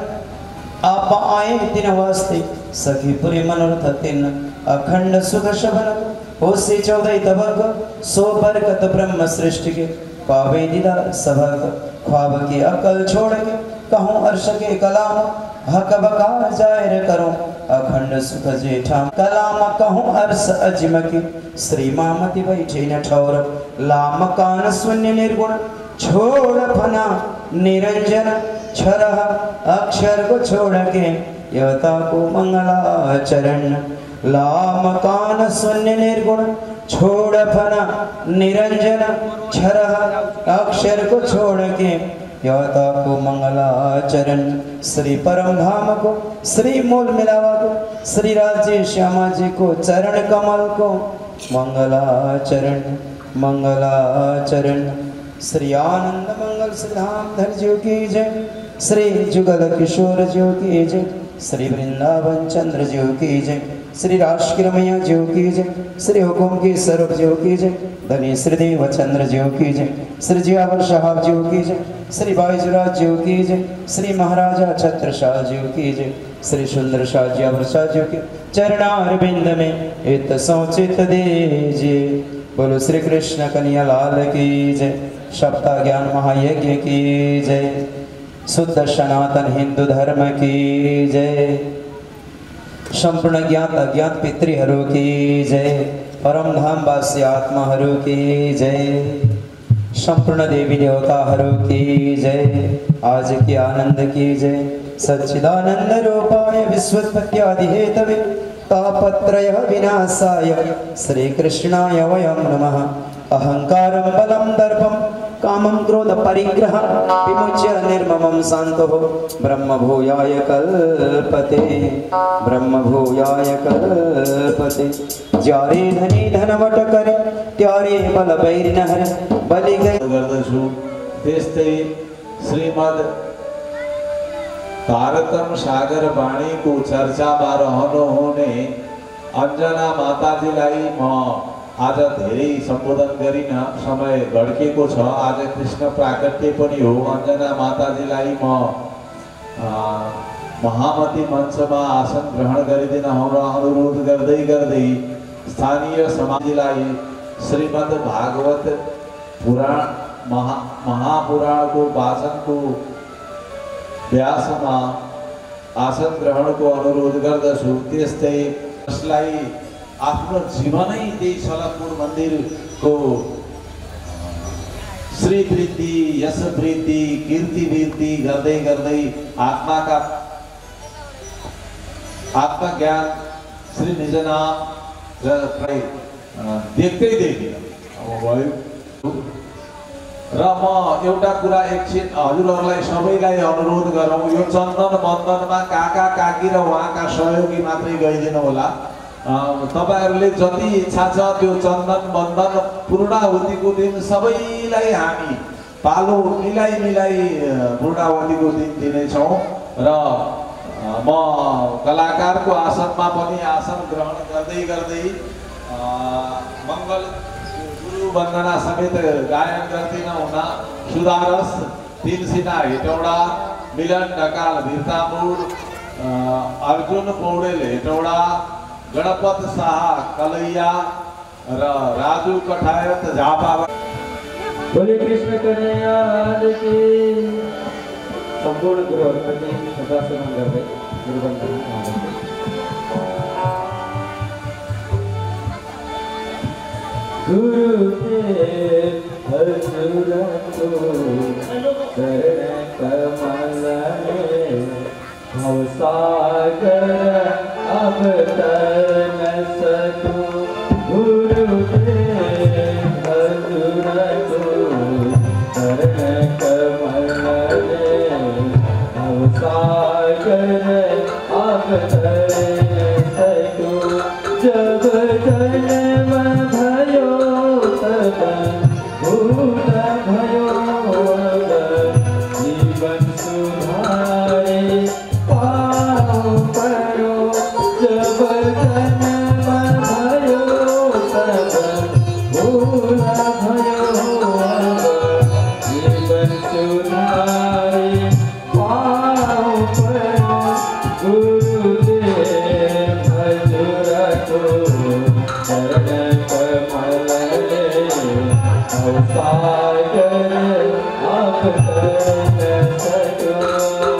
आप आए तीन वास्ते सखी पुरी मनोरथ तीन। अखंड सुख शबन हो से 14 तबक, सो बरकत ब्रह्म सृष्टि के पावे दीदार सबक। ख्वाब की अकल छोड़ के कहूँ अर्श के कलाम, हक बकार जाहिर करूं अखंड सुख जेठा। कलाम कहूँ अर्श अजिम की, श्री मामती बैठे न ठौर। लाम कान शून्य निर्गुण, छोड़ फना निरंजन छरह। अक्षर को छोड़ के यवता को मंगलाचरण। लाम कान शून्य निर्गुण, छोड़ फना निरंजन छरह। अक्षर को छोड़ के यवता को मंगलाचरण। श्री परम धाम को श्री मूल मिलावा को, श्री राज्य श्यामा जी को चरण कमल को मंगलाचरण मंगलाचरण। श्री आनंद मंगल श्री धामधर जी की जय, श्री जुगल किशोर जी की जय, श्री वृंदावन चंद्र जी की जय, श्री राजकिरमैया जी की जय, श्री हुकुम की स्वरूप जी की जय, धनी श्री देव चंद्र जी की जय, श्री जियावर साहब जी की जय, श्री बाईजुराज जी की जय, श्री महाराजा छत्रशाह जी की जय, श्री सुंदर शाह जियावर शाह जी के चरणारविंद में इत सोचित दीजिए। बोलो श्री कृष्ण कन्हैया लाल की जय, सप्ताह ज्ञान महायज्ञ की जय, शुद्ध सनातन हिंदू धर्म की जय, संपूर्ण ज्ञात अज्ञात पितृहरों की जय, परम धाम वासी आत्मा हरों की जय, संपूर्ण देवी देवता हरों की जय, आज की आनंद की जय। सच्चिदानंद रूपाय विश्वोत्पत्त्यादिहेतवे तापत्रय विनाशाय श्री कृष्णाय वयं नमः। अहंकारं बलं दर्पं कामं क्रोध परिग्रह विमुच्य निर्ममं शांतो ब्रह्मभूयाय कल्पते ब्रह्मभूयाय कल्पते। ज्यारे धनी धनवट करे त्यारे बल बैरिन हरे बलि गए गर्दछु। त्यस्तै श्रीमद् भारतम सागर वाणी को चर्चामा रहनुहुने अञ्जना माताजीलाई म आज धेरै सम्बोधन गरिन, समय घड्केको छ। आज कृष्ण प्राकट्य पनि हो। अञ्जना माताजीलाई म महामती मञ्चमा आसन ग्रहण गरिदिन अनुरोध गर्दै गर्दै स्थानीय समाजलाई श्रीमद् भागवत पुराण महापुराणको वाचनको व्यासमा आसन ग्रहणको अनुरोध गर्दछु। त्यस्तै यसलाई आफ्नो जीवनै त्यही सलकपुर मन्दिरको श्री वृद्धि यश वृद्धि कीर्ति वृद्धि गर्दै गर्दै आत्मज्ञान श्री निजनाम र देख्दै र म एउटा कुरा एकछिन हजुरहरूलाई सबैलाई अनुरोध गरौँ। यो चन्दन बन्दनमा काका काकी र उहाँका सहयोगी मात्रै गइदिनु होला। तपाईहरुले जति इच्छा छ त्यो चन्दन बन्दन पूर्णाहुतिको दिन सबैलाई हामी पालो मिलाई पूर्णाहुतिको दिन दिनेछौँ। र म कलाकारको आसनमा पनि आसन ग्रहण गर्दै गर्दै मङ्गल गुरु वन्दना समेत गायन गर्दिन हुन सुधारस तिनसिना हेटौडा मिलन ढकाल भिरतामुर अर्जुन पौडेल हेटौडा गणपत शाह कलैया र राजू कठायत झापा। बोले कृष्ण कन्हैया की। संपूर्ण गुरुहरुप्रति श्रद्धासुमन गर्दै गुरुवन्दना गुरुदेव हजुरको चरण कमलले भवसागर अब तन सकूं। गुरुदेव हजुरको चरण कमलले भवसागर अब तन सकूं। जब जन्म भयो तब भूत भयो जीवन सुधारे पाओ परो। जब जन्म भयो तब भूत भयो जीवन सुधारे पाओ परो। गुरुदेव हजुरको चरण कमलले भवसागर अब तन सकूं।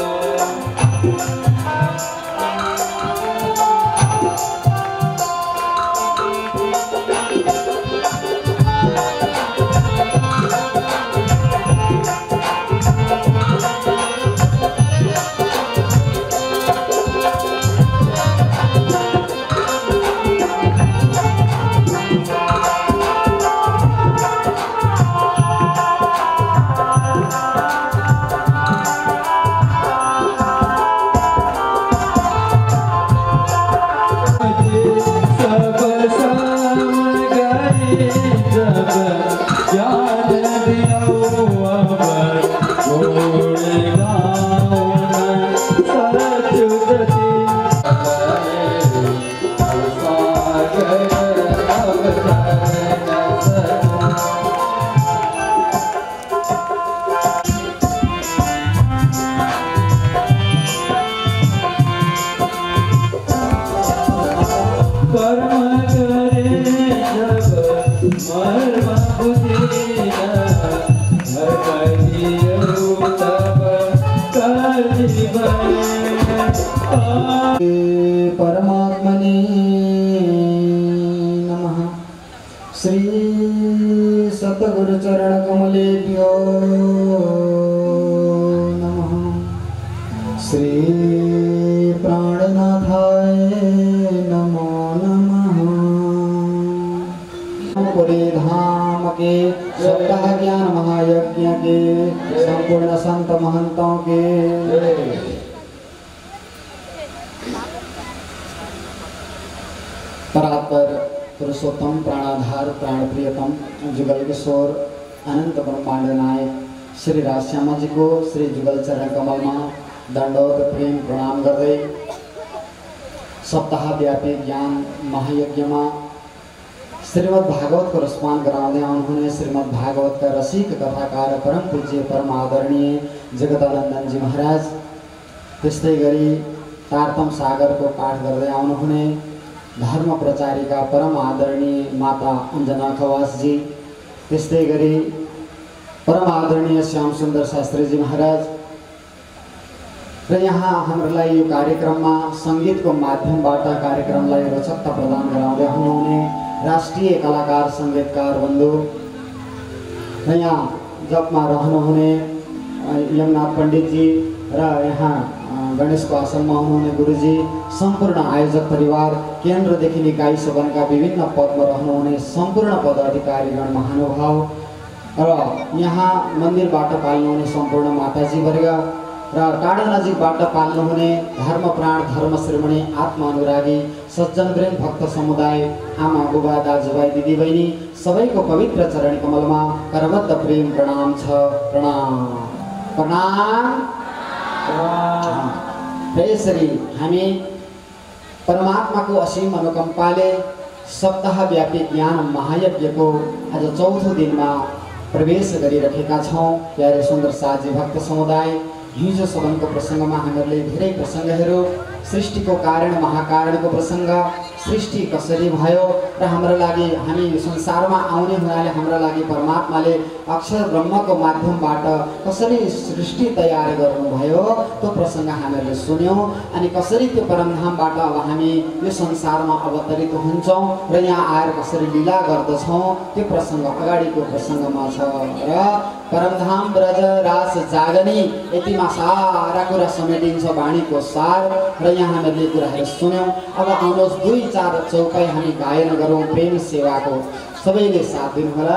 परमात्मने नमः। श्री सतगुरु चरण कमलेभ्यो नमः। श्री प्राणनाथाय नमो नमः। पूरे धाम के सप्ताह ज्ञान महायज्ञ के संपूर्ण संत महंतों के परात्पर पुरुषोत्तम प्राणाधार प्राण प्रियतम जुगल किशोर अनंत ब्रह्मांड नायक श्री राजश्यामा जी को श्री जुगल चरण कमल में दंडवत प्रेम प्रणाम गर्दै सप्ताह व्यापी ज्ञान महायज्ञ में श्रीमद् भागवत को रसपान गराउँदै आउनुहुने श्रीमद् भागवत का रसिक कथाकार परम पूज्य परम आदरणीय जगदानंदन जी महाराज, त्यस्तै गरी तारतम सागर को पाठ गर्दै आउनुहुने धर्म प्रचारिका परम आदरणीय माता अंजना खवास जी, त्यस्तै गरी परम आदरणीय श्याम सुंदर शास्त्री जी महाराज र यहाँ हामीलाई यो कार्यक्रममा संगीतको माध्यमबाट कार्यक्रमलाई रोचकता प्रदान गराउँदै हुनुहुने राष्ट्रिय कलाकार संगीतकार बन्धु र यहाँ जपमा रहनुहुने यमनाथ पण्डित जी र यहाँ गणेशको आसनमा हुनुहुने गुरुजी, सम्पूर्ण आयोजक परिवार, केन्द्रदेखि निकाय सदनका विभिन्न पदमा रहनुहुने सम्पूर्ण पदाधिकारीगण महानुभाव र यहाँ मन्दिरबाट पाल्नुहुने सम्पूर्ण माताजी वर्ग र टाढा नजिकबाट पाल्नुहुने धर्म प्राण धर्म श्रीमणी आत्मा अनुरागी सज्जनवृन्द भक्त समुदाय, आमा बुबा दाजुभाइ दिदीबहिनी सबैको पवित्र चरण कमलमा करबद्ध प्रेम प्रणाम छ। प्रणाम प्रणाम। यसरी हामी परमात्माको असीम अनुकम्पाले सप्ताहव्यापी ज्ञान महायज्ञको आज चौथो दिनमा प्रवेश गरिरहेका छौँ। प्यारे सुन्दर साथी भक्त समुदाय, हिजो सदनको प्रसङ्गमा हामीहरूले धेरै प्रसङ्गहरू, सृष्टिको कारण महाकारणको प्रसङ्ग, सृष्टि कसरी भयो र हाम्रो लागि हामी संसारमा आउने हुनाले हाम्रा लागि परमात्माले अक्षर ब्रह्मको माध्यमबाट कसरी सृष्टि तयार गर्नुभयो त्यो प्रसङ्ग हामीहरूले सुन्यौँ। अनि कसरी त्यो परमधामबाट अब हामी यो संसारमा अवतरित हुन्छौँ र यहाँ आएर कसरी लीला गर्दछौँ त्यो प्रसङ्ग अगाडिको प्रसङ्गमा छ। र परमधाम ब्रज रास जागनी यतिमा सारा कुरा समेटिन्छ वाणीको सार र यहाँ हामीले कुराहरू सुन्यौँ। अब आउनुहोस् दुई चार चौपाई हामी गायन गरौँ प्रेम सेवाको। सबैले साथ दिनुहोला।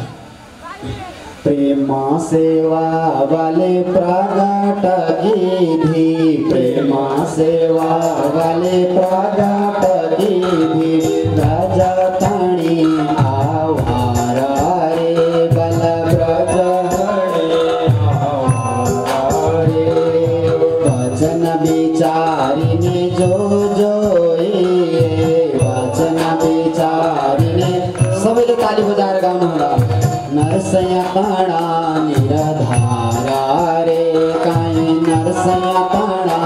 प्रेम सेवा वाले प्रगट गिधी, प्रेम सेवा वाले प्रगट गिधी, राजा तणी आवार रे बल ब्रज रे, वचन विचारिने जो वचन विचारिने। सबैले ताली बजाएर गाउनु होला। नरसया ताणा निरधारा रे काई नरसया ताणा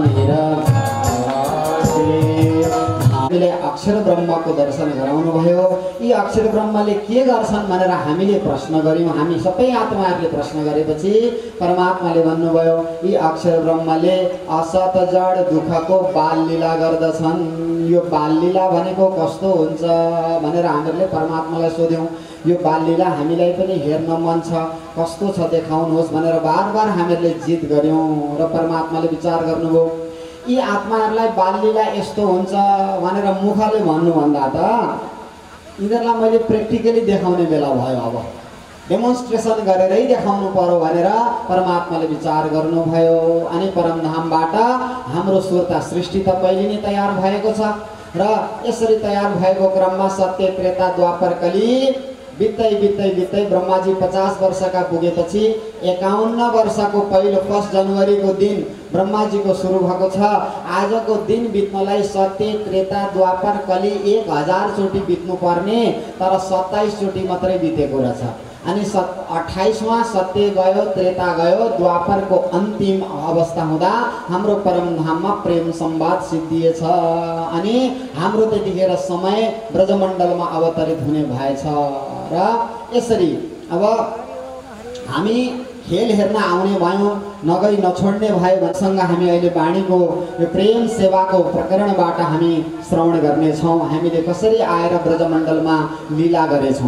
हामीले अक्षर ब्रह्मको दर्शन गराउनु भयो। यी अक्षर ब्रह्मले के गर्छन् भनेर हामीले प्रश्न गऱ्यौँ। हामी सबै आत्माहरूले प्रश्न गरेपछि परमात्माले भन्नुभयो यी अक्षर ब्रह्मले असत जड दुःखको बाल लीला गर्दछन्। यो बाल लीला भनेको कस्तो हुन्छ भनेर हामीहरूले परमात्मालाई सोध्यौँ। यो बाल लीला हामीलाई पनि हेर्न मन छ, कस्तो छ देखाउनुहोस् भनेर बार बार हामीहरूले जिद गऱ्यौँ र परमात्माले विचार गर्नुभयो यी आत्माहरूलाई बाल लीला यस्तो हुन्छ भनेर मुखले भन्नुभन्दा त यिनीहरूलाई मैले प्र्याक्टिकली देखाउने बेला भयो। अब डेमोन्स्ट्रेसन गरेरै देखाउनु पर्यो भनेर परमात्माले विचार गर्नुभयो। अनि परमधामबाट हाम्रो सुर्ता सृष्टि त पहिले नै तयार भएको छ र यसरी तयार भएको क्रममा सत्य त्रेता द्वापर कली बित्दै बित्दै बित्दै ब्रह्माजी 50 वर्षका पुगेपछि 51 वर्षको पहिलो 1 जनवरीको दिन ब्रह्माजीको सुरु भएको छ। आजको दिन बित्नलाई सत्य त्रेता द्वापर कली 1000 चोटि बित्नु पर्ने, तर 27 चोटि मात्रै बितेको रहेछ। अनि 28वां सत्य गयो, त्रेता गयो, द्वापरको अन्तिम अवस्था हुँदा हाम्रो परमधाममा प्रेम संवाद सिद्धिएछ। अनि हाम्रो त्यतिखेर समय ब्रजमण्डलमा अवतरित हुने भएछ। र यसरी अब हामी खेल हेर्न आउने भयौँ, नगई नछोड्ने भयो भनेसँग हामी अहिले वाणीको यो प्रेम सेवाको प्रकरणबाट हामी श्रवण गर्नेछौँ। हामीले कसरी आएर ब्रजमण्डलमा लीला गरेछौँ।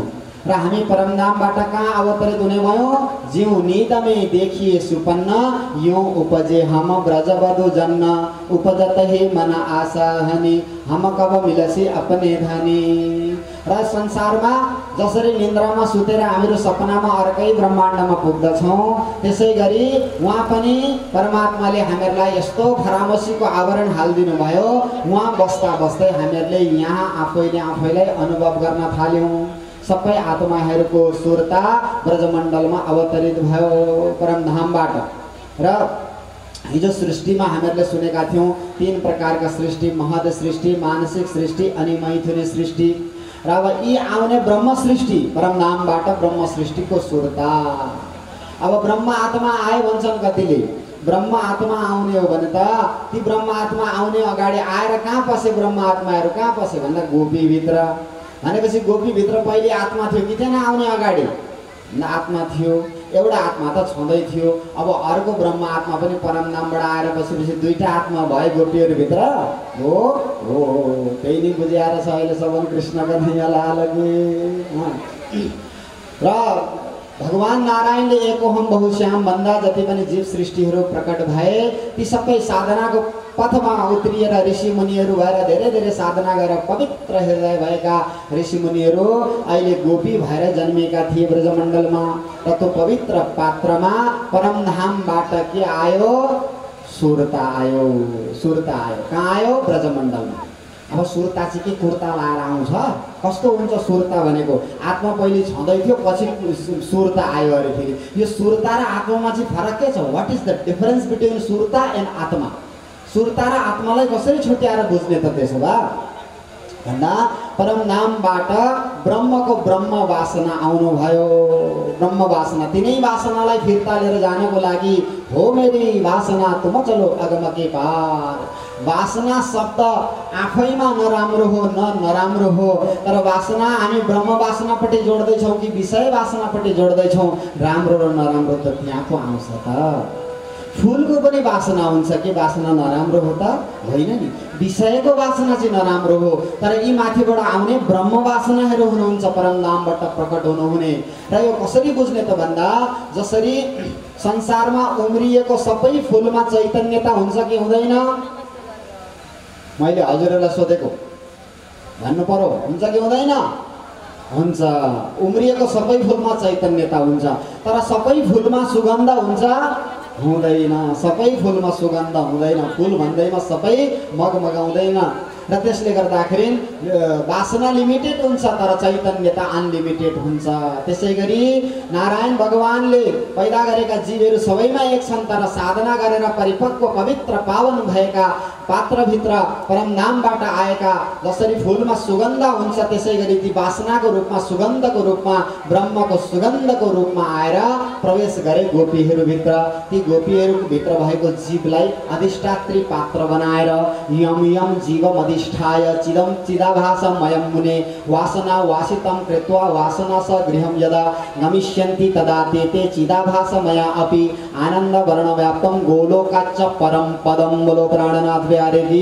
र हामी परमधामबाट कहाँ अवतरित हुने भयो? जिउ निदमे देखिए सुपन्न यो उपजे हम ब्रजबधु जन्न उपजत ही मन आशा हनी हम कब मिलसी अपने धनी। र संसारमा जसरी निन्द्रामा सुतेर हामीहरू सपनामा अर्कै ब्रह्माण्डमा पुग्दछौँ, त्यसै गरी उहाँ पनि परमात्माले हामीहरूलाई यस्तो फरामसीको आवरण हालिदिनु भयो। उहाँ बस्दा बस्दै हामीहरूले यहाँ आफैलाई अनुभव गर्न थाल्यौँ। सबै आत्माहरूको सुरता ब्रजमण्डलमा अवतरित भयो परमधामबाट। र हिजो सृष्टिमा हामीहरूले सुनेका थियौँ 3 प्रकारका सृष्टि, महद सृष्टि, मानसिक सृष्टि अनि मैथुनी सृष्टि। र अब यी आउने ब्रह्म सृष्टि, परमधामबाट ब्रह्म सृष्टिको सुरता। अब ब्रह्म आत्मा आए भन्छन् कतिले। ब्रह्म आत्मा आउने हो भने त ती ब्रह्म आत्मा आउने अगाडि आएर कहाँ पसे ब्रह्म आत्माहरू? कहाँ पसे भन्दा गोपीभित्र। भनेपछि गोपीभित्र पहिले आत्मा थियो कि थिएन? आउने अगाडि आत्मा थियो। एउटा आत्मा त छँदै थियो। अब अर्को ब्रह्म आत्मा पनि परमधामबाट आएर बसेपछि 2टा आत्मा भए गोपीहरूभित्र। हो त्यही नै बुझाएर छ अहिले सबन कृष्णका नैया लालगे। र भगवान नारायणले एकोहम बहुश्याम भन्दा जति पनि जीव सृष्टिहरू प्रकट भए ती सबै साधनाको पथमा उत्रिएर ऋषि मुनिहरू भएर धेरै धेरै साधना गरेर पवित्र हृदय भएका ऋषि मुनिहरू अहिले गोपी भएर जन्मिएका थिए ब्रजमण्डलमा। र त्यो पवित्र पात्रमा परमधामबाट के आयो? सुरता आयो। सुरता आयो। कहाँ आयो? ब्रजमण्डलमा। अब सुरता चाहिँ के कुर्ता लाएर आउँछ? कस्तो हुन्छ सुरता भनेको? आत्मा पहिले छँदै थियो, पछि सुरता आयो अरे फेरि। यो सुरता र आत्मामा चाहिँ फरक के छ? What is the difference between surata and atma? सुरता र आत्मालाई कसरी छुट्याएर बुझ्ने त त्यसो भए भन्दा परमधामबाट ब्रह्मको ब्रह्म वासना आउनु भयो। ब्रह्म वासना, तिनै वासनालाई फिर्ता लिएर जानको लागि हो मेरी वासना तुम चलो अगम के पार। वासना शब्द आफैमा नराम्रो हो न नराम्रो हो, तर वासना हामी ब्रह्म वासनापट्टि जोड्दैछौँ कि विषय वासनापट्टि जोड्दैछौँ? राम्रो र नराम्रो त त्यहाँ पो आउँछ त। फुलको पनि वासना हुन्छ कि वासना नराम्रो हो त? होइन नि, विषयको वासना चाहिँ नराम्रो हो। तर यी माथिबाट आउने ब्रह्म वासनाहरू हुनुहुन्छ परमधामबाट प्रकट हुनुहुने। र यो कसरी बुझ्ने त भन्दा जसरी संसारमा उम्रिएको सबै फुलमा चैतन्यता हुन्छ कि हुँदैन? मैले हजुरहरूलाई सोधेको भन्नु पर्यो, हुन्छ कि हुँदैन? हुन्छ। उम्रिएको सबै फुलमा चैतन्यता हुन्छ, तर सबै फुलमा सुगन्ध हुन्छ? हुँदैन। सबै फुलमा सुगन्ध हुँदैन। फुल भन्दैमा सबै मगमगाउँदैन। र त्यसले गर्दाखेरि वासना लिमिटेड हुन्छ तर चैतन्यता अनलिमिटेड हुन्छ। त्यसै गरी नारायण भगवानले पैदा गरेका जीवहरू सबैमा एक छन्, तर साधना गरेर परिपक्व पवित्र पावन भएका पात्रभित्र परमधामबाट आएका जसरी फुलमा सुगन्ध हुन्छ त्यसै गरी ती वासनाको रूपमा सुगन्धको रूपमा ब्रह्मको सुगन्धको रूपमा आएर प्रवेश गरे गोपीहरूभित्र। ती गोपीहरूभित्र भएको जीवलाई अधिष्ठात्री पात्र बनाएर यम यम जीवम अधिष्ठाय चिदम चिदाभासमयं मुने वासना वासितं कृत्वा वासना स गृहं यदा नमिष्यन्ति तदा ते चिदाभासमया अपि आनंद वर्ण व्याप्तम गोलोकाच्च परम पदम। बोलो प्राणनाथ प्यारे जी।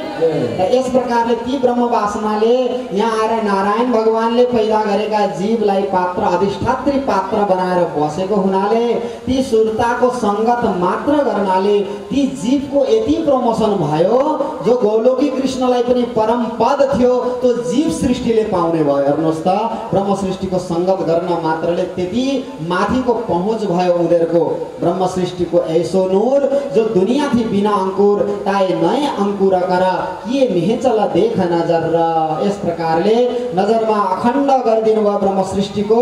इस प्रकार ती ब्रह्म वासनाले यहाँ आएर नारायण भगवानले पैदा गरेका जीवलाई पात्र अधिष्ठात्री पात्र बनाएर बसेको हुनाले ती सुरताको संगत मात्र गर्नाले ती जीवको यति प्रमोशन भयो जो गोलोकी कृष्णलाई पनि परम पद थियो त्यो जीव सृष्टिले पाउने भयो। हेर्नुहोस् त, ब्रह्म सृष्टिको संगत गर्न मात्रले त्यति माथिको पहुँच भयो उनीहरूको। ब्रह्म सृष्टिको ऐसो नूर जो दुनिया थी बिना अंकुर ताए नए अंकुर कर ये निहेचल देख नजर। इस प्रकारले नजरमा अखण्ड गरिदिनु भयो ब्रह्म सृष्टिको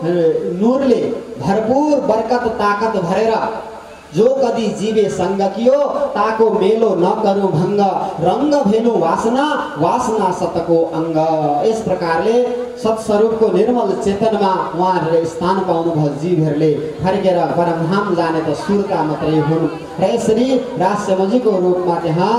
नूरले भरपूर बरकत ताकत भरेर। जो कदी जीवे संग कियो ताको मेलो न करू भंग रंग भेनु वासना वासना सतको अंग। इस प्रकारले सत्स्वरूपको निर्मल चेतनमा उहाँहरूले स्थान पाउनुभयो। जीवहरूले फर्केर परमधाम जाने त सुरता मात्रै हुन्। र यसरी राजसमजीको रूपमा त्यहाँ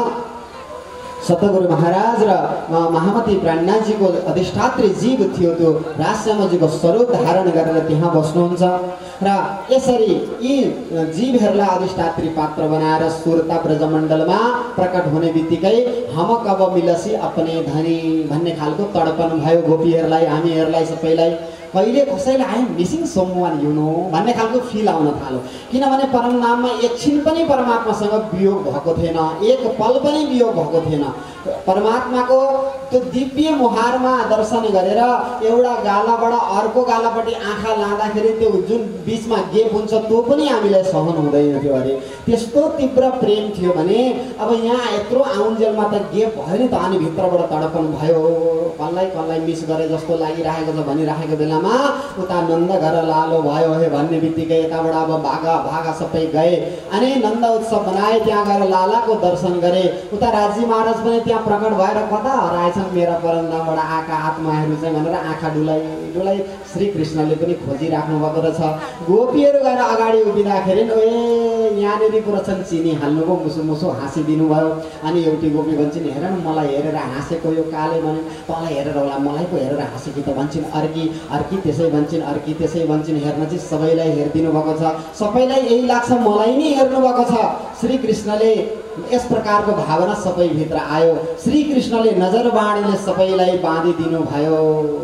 सतगुरु महाराज र महामती प्राज्ञाजीको अधिष्ठात्री जीव थियो। त्यो राजसमजीको स्वरूप धारण गरेर त्यहाँ बस्नुहुन्छ र यसरी यी जीवहरूलाई अधिष्ठात्री पात्र बनाएर सुरता ब्रजमण्डलमा प्रकट हुने बित्तिकै हम कब मिलसी अपने धनी भन्ने खालको तडपन भयो गोपीहरूलाई, हामीहरूलाई सबैलाई। कहिले कसैले आए मिसिङ समवान युनो भन्ने खालको फिल आउन थाल्यो। किनभने परम नाममा एकछिन पनि परमात्मासँग वियोग भएको थिएन, एक पल पनि वियोग भएको थिएन। परमात्माको त्यो दिव्य मुहारमा दर्शन गरेर एउटा गालाबाट अर्को गालापट्टि आँखा लाँदाखेरि त्यो जुन बिचमा गेप हुन्छ त्यो पनि हामीलाई सहन हुँदैन थियो अरे। त्यस्तो तीव्र प्रेम थियो भने अब यहाँ यत्रो आउन्जेलमा त गेप भयो नि त, अनि भित्रबाट तडपन भयो, कसलाई मिस गरे जस्तो लागिरहेको छ भनिरहेको बेलामा उता नन्द घर लालो भयो हे भन्ने बित्तिकै यताबाट अब भागा सबै गए अनि नन्द उत्सव बनाए, त्यहाँ गएर लालाको दर्शन गरे। उता राजी महाराज पनि त्यहाँ प्रकट भएर कता हराएछन् मेरा परमधामबाट आएका आत्माहरू चाहिँ भनेर आँखा डुलाइ श्रीकृष्णले पनि खोजिराख्नु भएको रहेछ। गोपीहरू गएर अगाडि उभिँदाखेरि यहाँनिर पुरछन् चिनी हाल्नुको मुसु हाँसिदिनु भयो। अनि एउटी गोपी भन्छन् हेर न मलाई हेरेर हाँसेको यो काले भने तँलाई हेरेर होला मलाई पो हेरेर हाँसेकी त भन्छन्, अर्की त्यसै भन्छन्, अर्की त्यसै भन्छन्। हेर्न चाहिँ सबैलाई हेरिदिनु भएको छ, सबैलाई यही लाग्छ मलाई नै हेर्नु भएको छ। श्रीकृष्णले यस प्रकारको भावना सबैभित्र आयो। श्रीकृष्णले नजर बाणीले सबैलाई बाँधिदिनु भयो।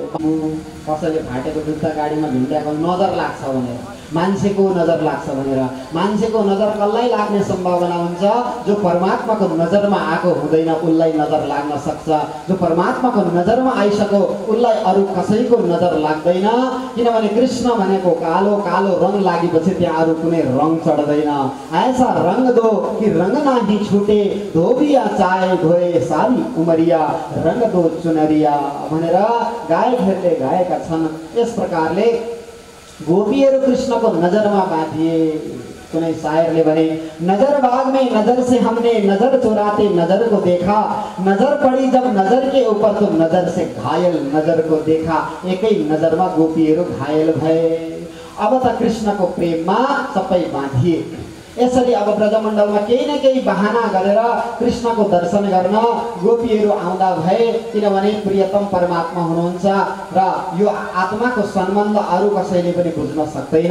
कसैले फाटेको जुत्ता गाडीमा भिन्ड्याएको नजर लाग्छ भनेर, मान्छेको नजर लाग्छ भनेर, मान्छेको नजर कसलाई लाग्ने सम्भावना हुन्छ? जो परमात्माको नजरमा आएको हुँदैन उसलाई नजर लाग्न सक्छ। जो परमात्माको नजरमा आइसक्यो उसलाई अरू कसैको नजर लाग्दैन। किनभने कृष्ण भनेको कालो कालो रङ लागेपछि त्यहाँ अरू कुनै रङ चढ्दैन। ऐसा रङ दो कि रङ नाही छुटे, धोबिया चाहे धोए सारी उमरिया, रङ दो चुनरिया भनेर गायकहरूले गाएका छन्। यस प्रकारले गोपीहरू कृष्णको नजरमा बाँधिए। कुनै शायरले भने नजर बाग में नजर से हमने नजर चुराते नजर को देखा, नजर पड़ी जब नजर के ऊपर तो नजर से घायल नजर को देखा। एकै नजरमा गोपीहरू घायल भए। अब त कृष्णको प्रेममा सबै बाँधिए। यसरी अब ब्रजमण्डलमा केही न केही बहाना गरेर कृष्णको दर्शन गर्न गोपीहरू आउँदा भए। किनभने प्रियतम परमात्मा हुनुहुन्छ र यो आत्माको सम्बन्ध अरू कसैले पनि बुझ्न सक्दैन।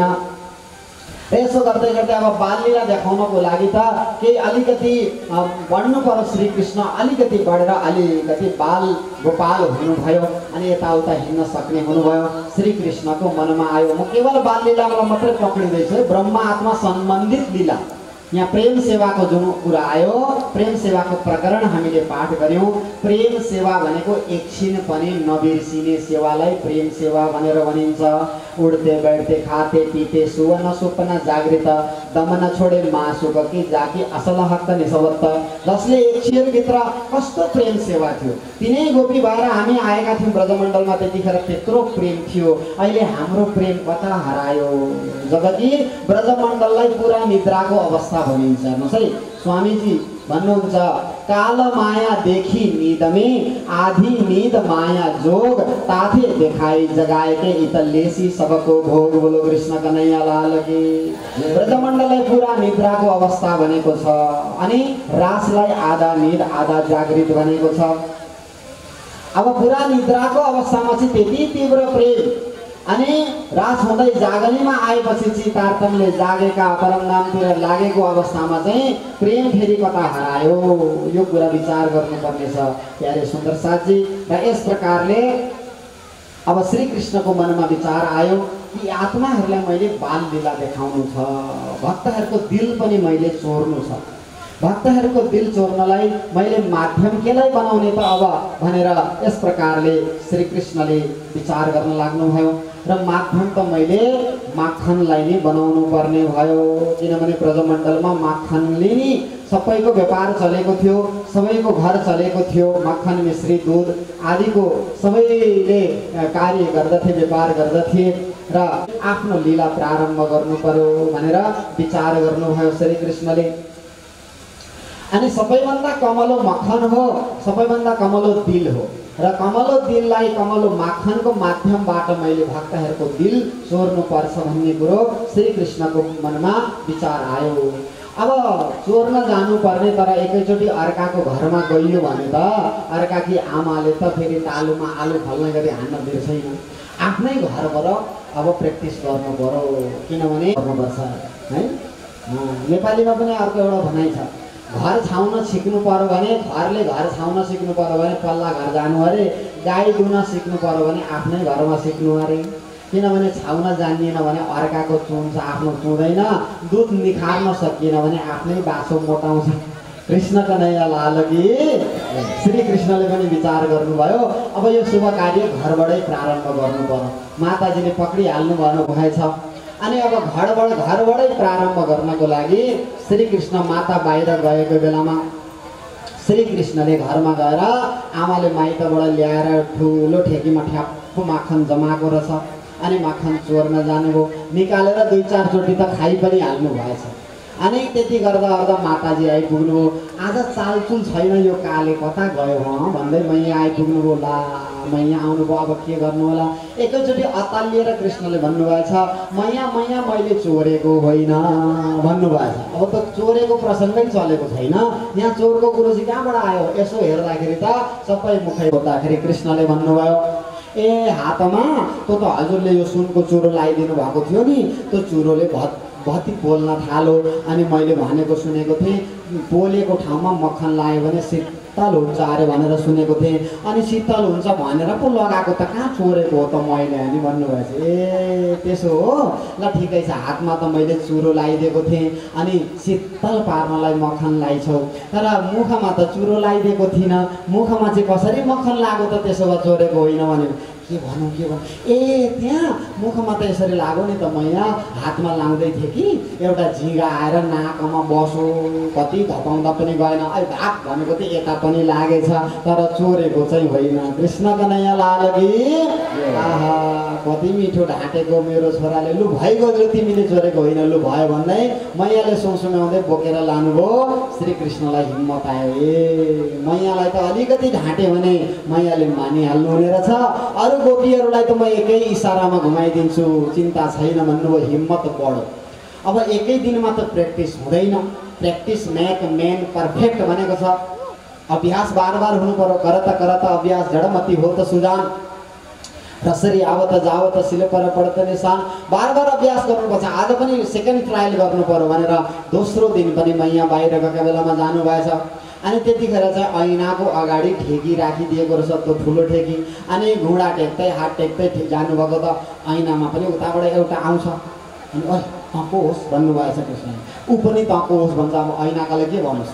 यसो गर्दै गर्दै अब बाललीला देखाउनको लागि त केही अलिकति बढ्नु पर्यो। श्रीकृष्ण अलिकति बढेर अलिकति बाल गोपाल हुनुभयो अनि यताउता हिँड्न सक्ने हुनुभयो। श्रीकृष्णको मनमा आयो म केवल बाललीलालाई मात्रै पक्रिँदैछु, ब्रह्म आत्मा सम्बन्धित लीला। यहाँ प्रेम सेवाको जुन कुरा आयो, प्रेम सेवाको प्रकरण हामीले पाठ गर्यौं। प्रेम सेवा भनेको एकछिन पनि नबिर्सिने सेवालाई प्रेम सेवा भनेर भनिन्छ। उड्ते बैठते खाते पीते सुवन सुपना जागृत, दम न छोडे मासुक कि जाकी असल हक निसवत्त। जसले एकछिनभित्र कस्तो प्रेम सेवा थियो। तिनै गोपी भएर हामी आएका थियौँ ब्रजमण्डलमा, त्यतिखेर त्यत्रो प्रेम थियो। अहिले हाम्रो प्रेम कता हरायो? जबकि ब्रजमण्डललाई पुरा निद्राको अवस्था भनिन्छ। हेर्नुहोस् है, स्वामीजी भन्नुहुन्छ काल माया देखी नींद में, आधी नींद माया जोग, ताथे देखाई जगाए के इतलेसी सबको भोग। बोलो कृष्ण कन्हैया लाल की। ब्रजमण्डललाई पुरा निद्राको अवस्था भनेको छ अनि रासलाई आधा निद आधा जागृत भनेको छ। अब पुरा निद्राको अवस्थामा चाहिँ त्यति तीव्र प्रेम अनि रास हुँदै जागनीमा आएपछि चाहिँ तारतम्यले जागेका परमधामतिर लागेको अवस्थामा चाहिँ प्रेम फेरि कता हरायो? यो कुरा विचार गर्नुपर्ने छ प्यारे सुन्दर साथी। र यस प्रकारले अब श्रीकृष्णको मनमा विचार आयो कि आत्माहरूलाई मैले बाल लीला देखाउनु छ, भक्तहरूको दिल पनि मैले चोर्नु छ। भक्तहरूको दिल चोर्नलाई मैले माध्यम केलाई बनाउने त अब भनेर यस प्रकारले श्रीकृष्णले विचार गर्न लाग्नुभयो। र माध्यम त मैले माखनलाई नै बनाउनु पर्ने भयो। किनभने ब्रजमण्डलमा माखनले नि सबैको व्यापार चलेको थियो, सबैको घर चलेको थियो। मक्खन मिश्रित दूध आदिको सबैले कार्य गर्दथे, व्यापार गर्दथे र आफ्नो लीला प्रारम्भ गर्नु पर्यो भनेर विचार गर्नुभयो श्रीकृष्णले। अनि सबैभन्दा कमलो मक्खन हो, सबैभन्दा कमलो दिल हो र कमलो दिललाई कमलो माखनको माध्यमबाट मैले भक्तहरूको दिल चोर्नु पर्छ भन्ने कुरो श्रीकृष्णको मनमा विचार आयो। अब चोर्न जानुपर्ने तर एकैचोटि अर्काको घरमा गइयो भने त अर्काकी आमाले त फेरि तालुमा आलु फल्ने गरी हान्न बिर्सैन। आफ्नै घरबाट अब प्र्याक्टिस गर्नु पर्यो। किनभने गर्नुपर्छ है। नेपालीमा पनि अर्को एउटा भनाइ छ, घर छाउन सिक्नु पर्यो भने घरले घर छाउन सिक्नु पर्यो भने पल्ला घर जानु अरे, गाई दुन सिक्नु पर्यो भने आफ्नै घरमा सिक्नु अरे। किनभने छाउन जानिएन भने अर्काको चुन्छ, आफ्नो चुँदैन। दुध निखार्न सकिएन भने आफ्नै बाछो मोटाउँछ। कृष्ण कन्हैया लाल की। श्री कृष्णले पनि विचार गर्नुभयो अब यो शुभ कार्य घरबाटै प्रारम्भ गर्नु पर्यो। माताजीले पक्रिहाल्नु भएछ। अनि अब घरबाटै प्रारम्भ गर्नको लागि श्री कृष्ण माता बाहिर गएको बेलामा श्री कृष्णले घरमा गएर आमाले माइतबाट ल्याएर ठुलो ठेकीमा ठ्याप्प माखन जमाएको रहेछ। अनि माखन चोर्न जानुभयो। निकालेर 2-4 चोटि त खाइ पनि हाल्नु भएछ। अनि त्यति गर्दा माताजी आइपुग्नु। आज चालचुल छैन, यो काले कता गयो भन्दै मैया आइपुग्नुभयो। ला मैया आउनुभयो, अब के गर्नु होला। एकैचोटि अतालिएर कृष्णले भन्नुभएछ मैया मैया मैले चोरेको होइन भन्नुभएछ। अब त चोरेको प्रसङ्गै चलेको छैन, यहाँ चोरको कुरो चाहिँ कहाँबाट आयो। यसो हेर्दाखेरि त सबै मुखै बोल्दाखेरि कृष्णले भन्नुभयो ए हातमा त हजुरले यो सुनको चुरो लगाइदिनु भएको थियो नि, त्यो चुरोले भत्ती पोल्न थालो। अनि मैले भनेको सुनेको थिएँ पोलेको ठाउँमा मक्खन लगायो भने शीतल हुन्छ अरे भनेर सुनेको थिएँ। अनि शीतल हुन्छ भनेर पो लगाएको त कहाँ चोरेको हो त मैले अनि भन्नुभएछ। ए त्यसो हो, ल ठिकै छ। हातमा त मैले चुरो लगाइदिएको थिएँ अनि शीतल पार्नलाई मक्खन लगाइछौ, तर मुखमा त चुरो लगाइदिएको थिइनँ। मुखमा चाहिँ कसरी मक्खन लाग्यो त, त्यसो भए चोरेको होइन भने के भनौँ ए त्यहाँ मुखमा त यसरी लाग्यो नि त मैया, हातमा लाउँदै थिएँ कि एउटा झिँगा आएर नाकमा बसो, कति धपाउँदा पनि गएन। भाग भनेको चाहिँ यता पनि लागेछ, तर चोरेको चाहिँ होइन। कृष्ण कन्हैया लाल की। आहा कति मिठो ढाँटेको मेरो छोराले। लु भइगयो तिमीले चोरेको होइन, लु भयो भन्दै मैयाले सुङसुङाउँदै बोकेर लानुभयो। श्री कृष्णलाई हिम्मत आयो। ए मैयालाई त अलिकति ढाँट्यो भने मैयाले मानिहाल्नु हुने रहेछ। अरू गोपीहरूलाई त म एकै इसारामा घुमाइदिन्छु, चिन्ता छैन भन्नुभयो। हिम्मत बढो। अब एकै दिनमा त प्र्याक्टिस हुँदैन। प्र्याक्टिस मेक मेन पर्फेक्ट भनेको छ। अभ्यास बार हुनु पर्यो। करत अभ्यास जडमती हो त सुजान, रसरी आवत जावत सिले पर पढ्त निशान। बार अभ्यास गर्नुपर्छ। आज पनि सेकेन्ड ट्रायल गर्नु पर्यो भनेर दोस्रो दिन पनि मैया बाहिर गएका बेलामा जानुभएछ। अनि त्यतिखेर चाहिँ ऐनाको अगाडि ठेकी राखिदिएको रहेछ, त्यो ठुलो ठेकी। अनि घुँडा टेक्दै हात टेक्दै जानुभएको त ऐनामा पनि उताबाट एउटा आउँछ। अनि ओइ तँको होस् भन्नुभएछ कृष्णले। ऊ पनि तँको होस् भन्छ। अब ऐनाकाले के भन्नुहोस्।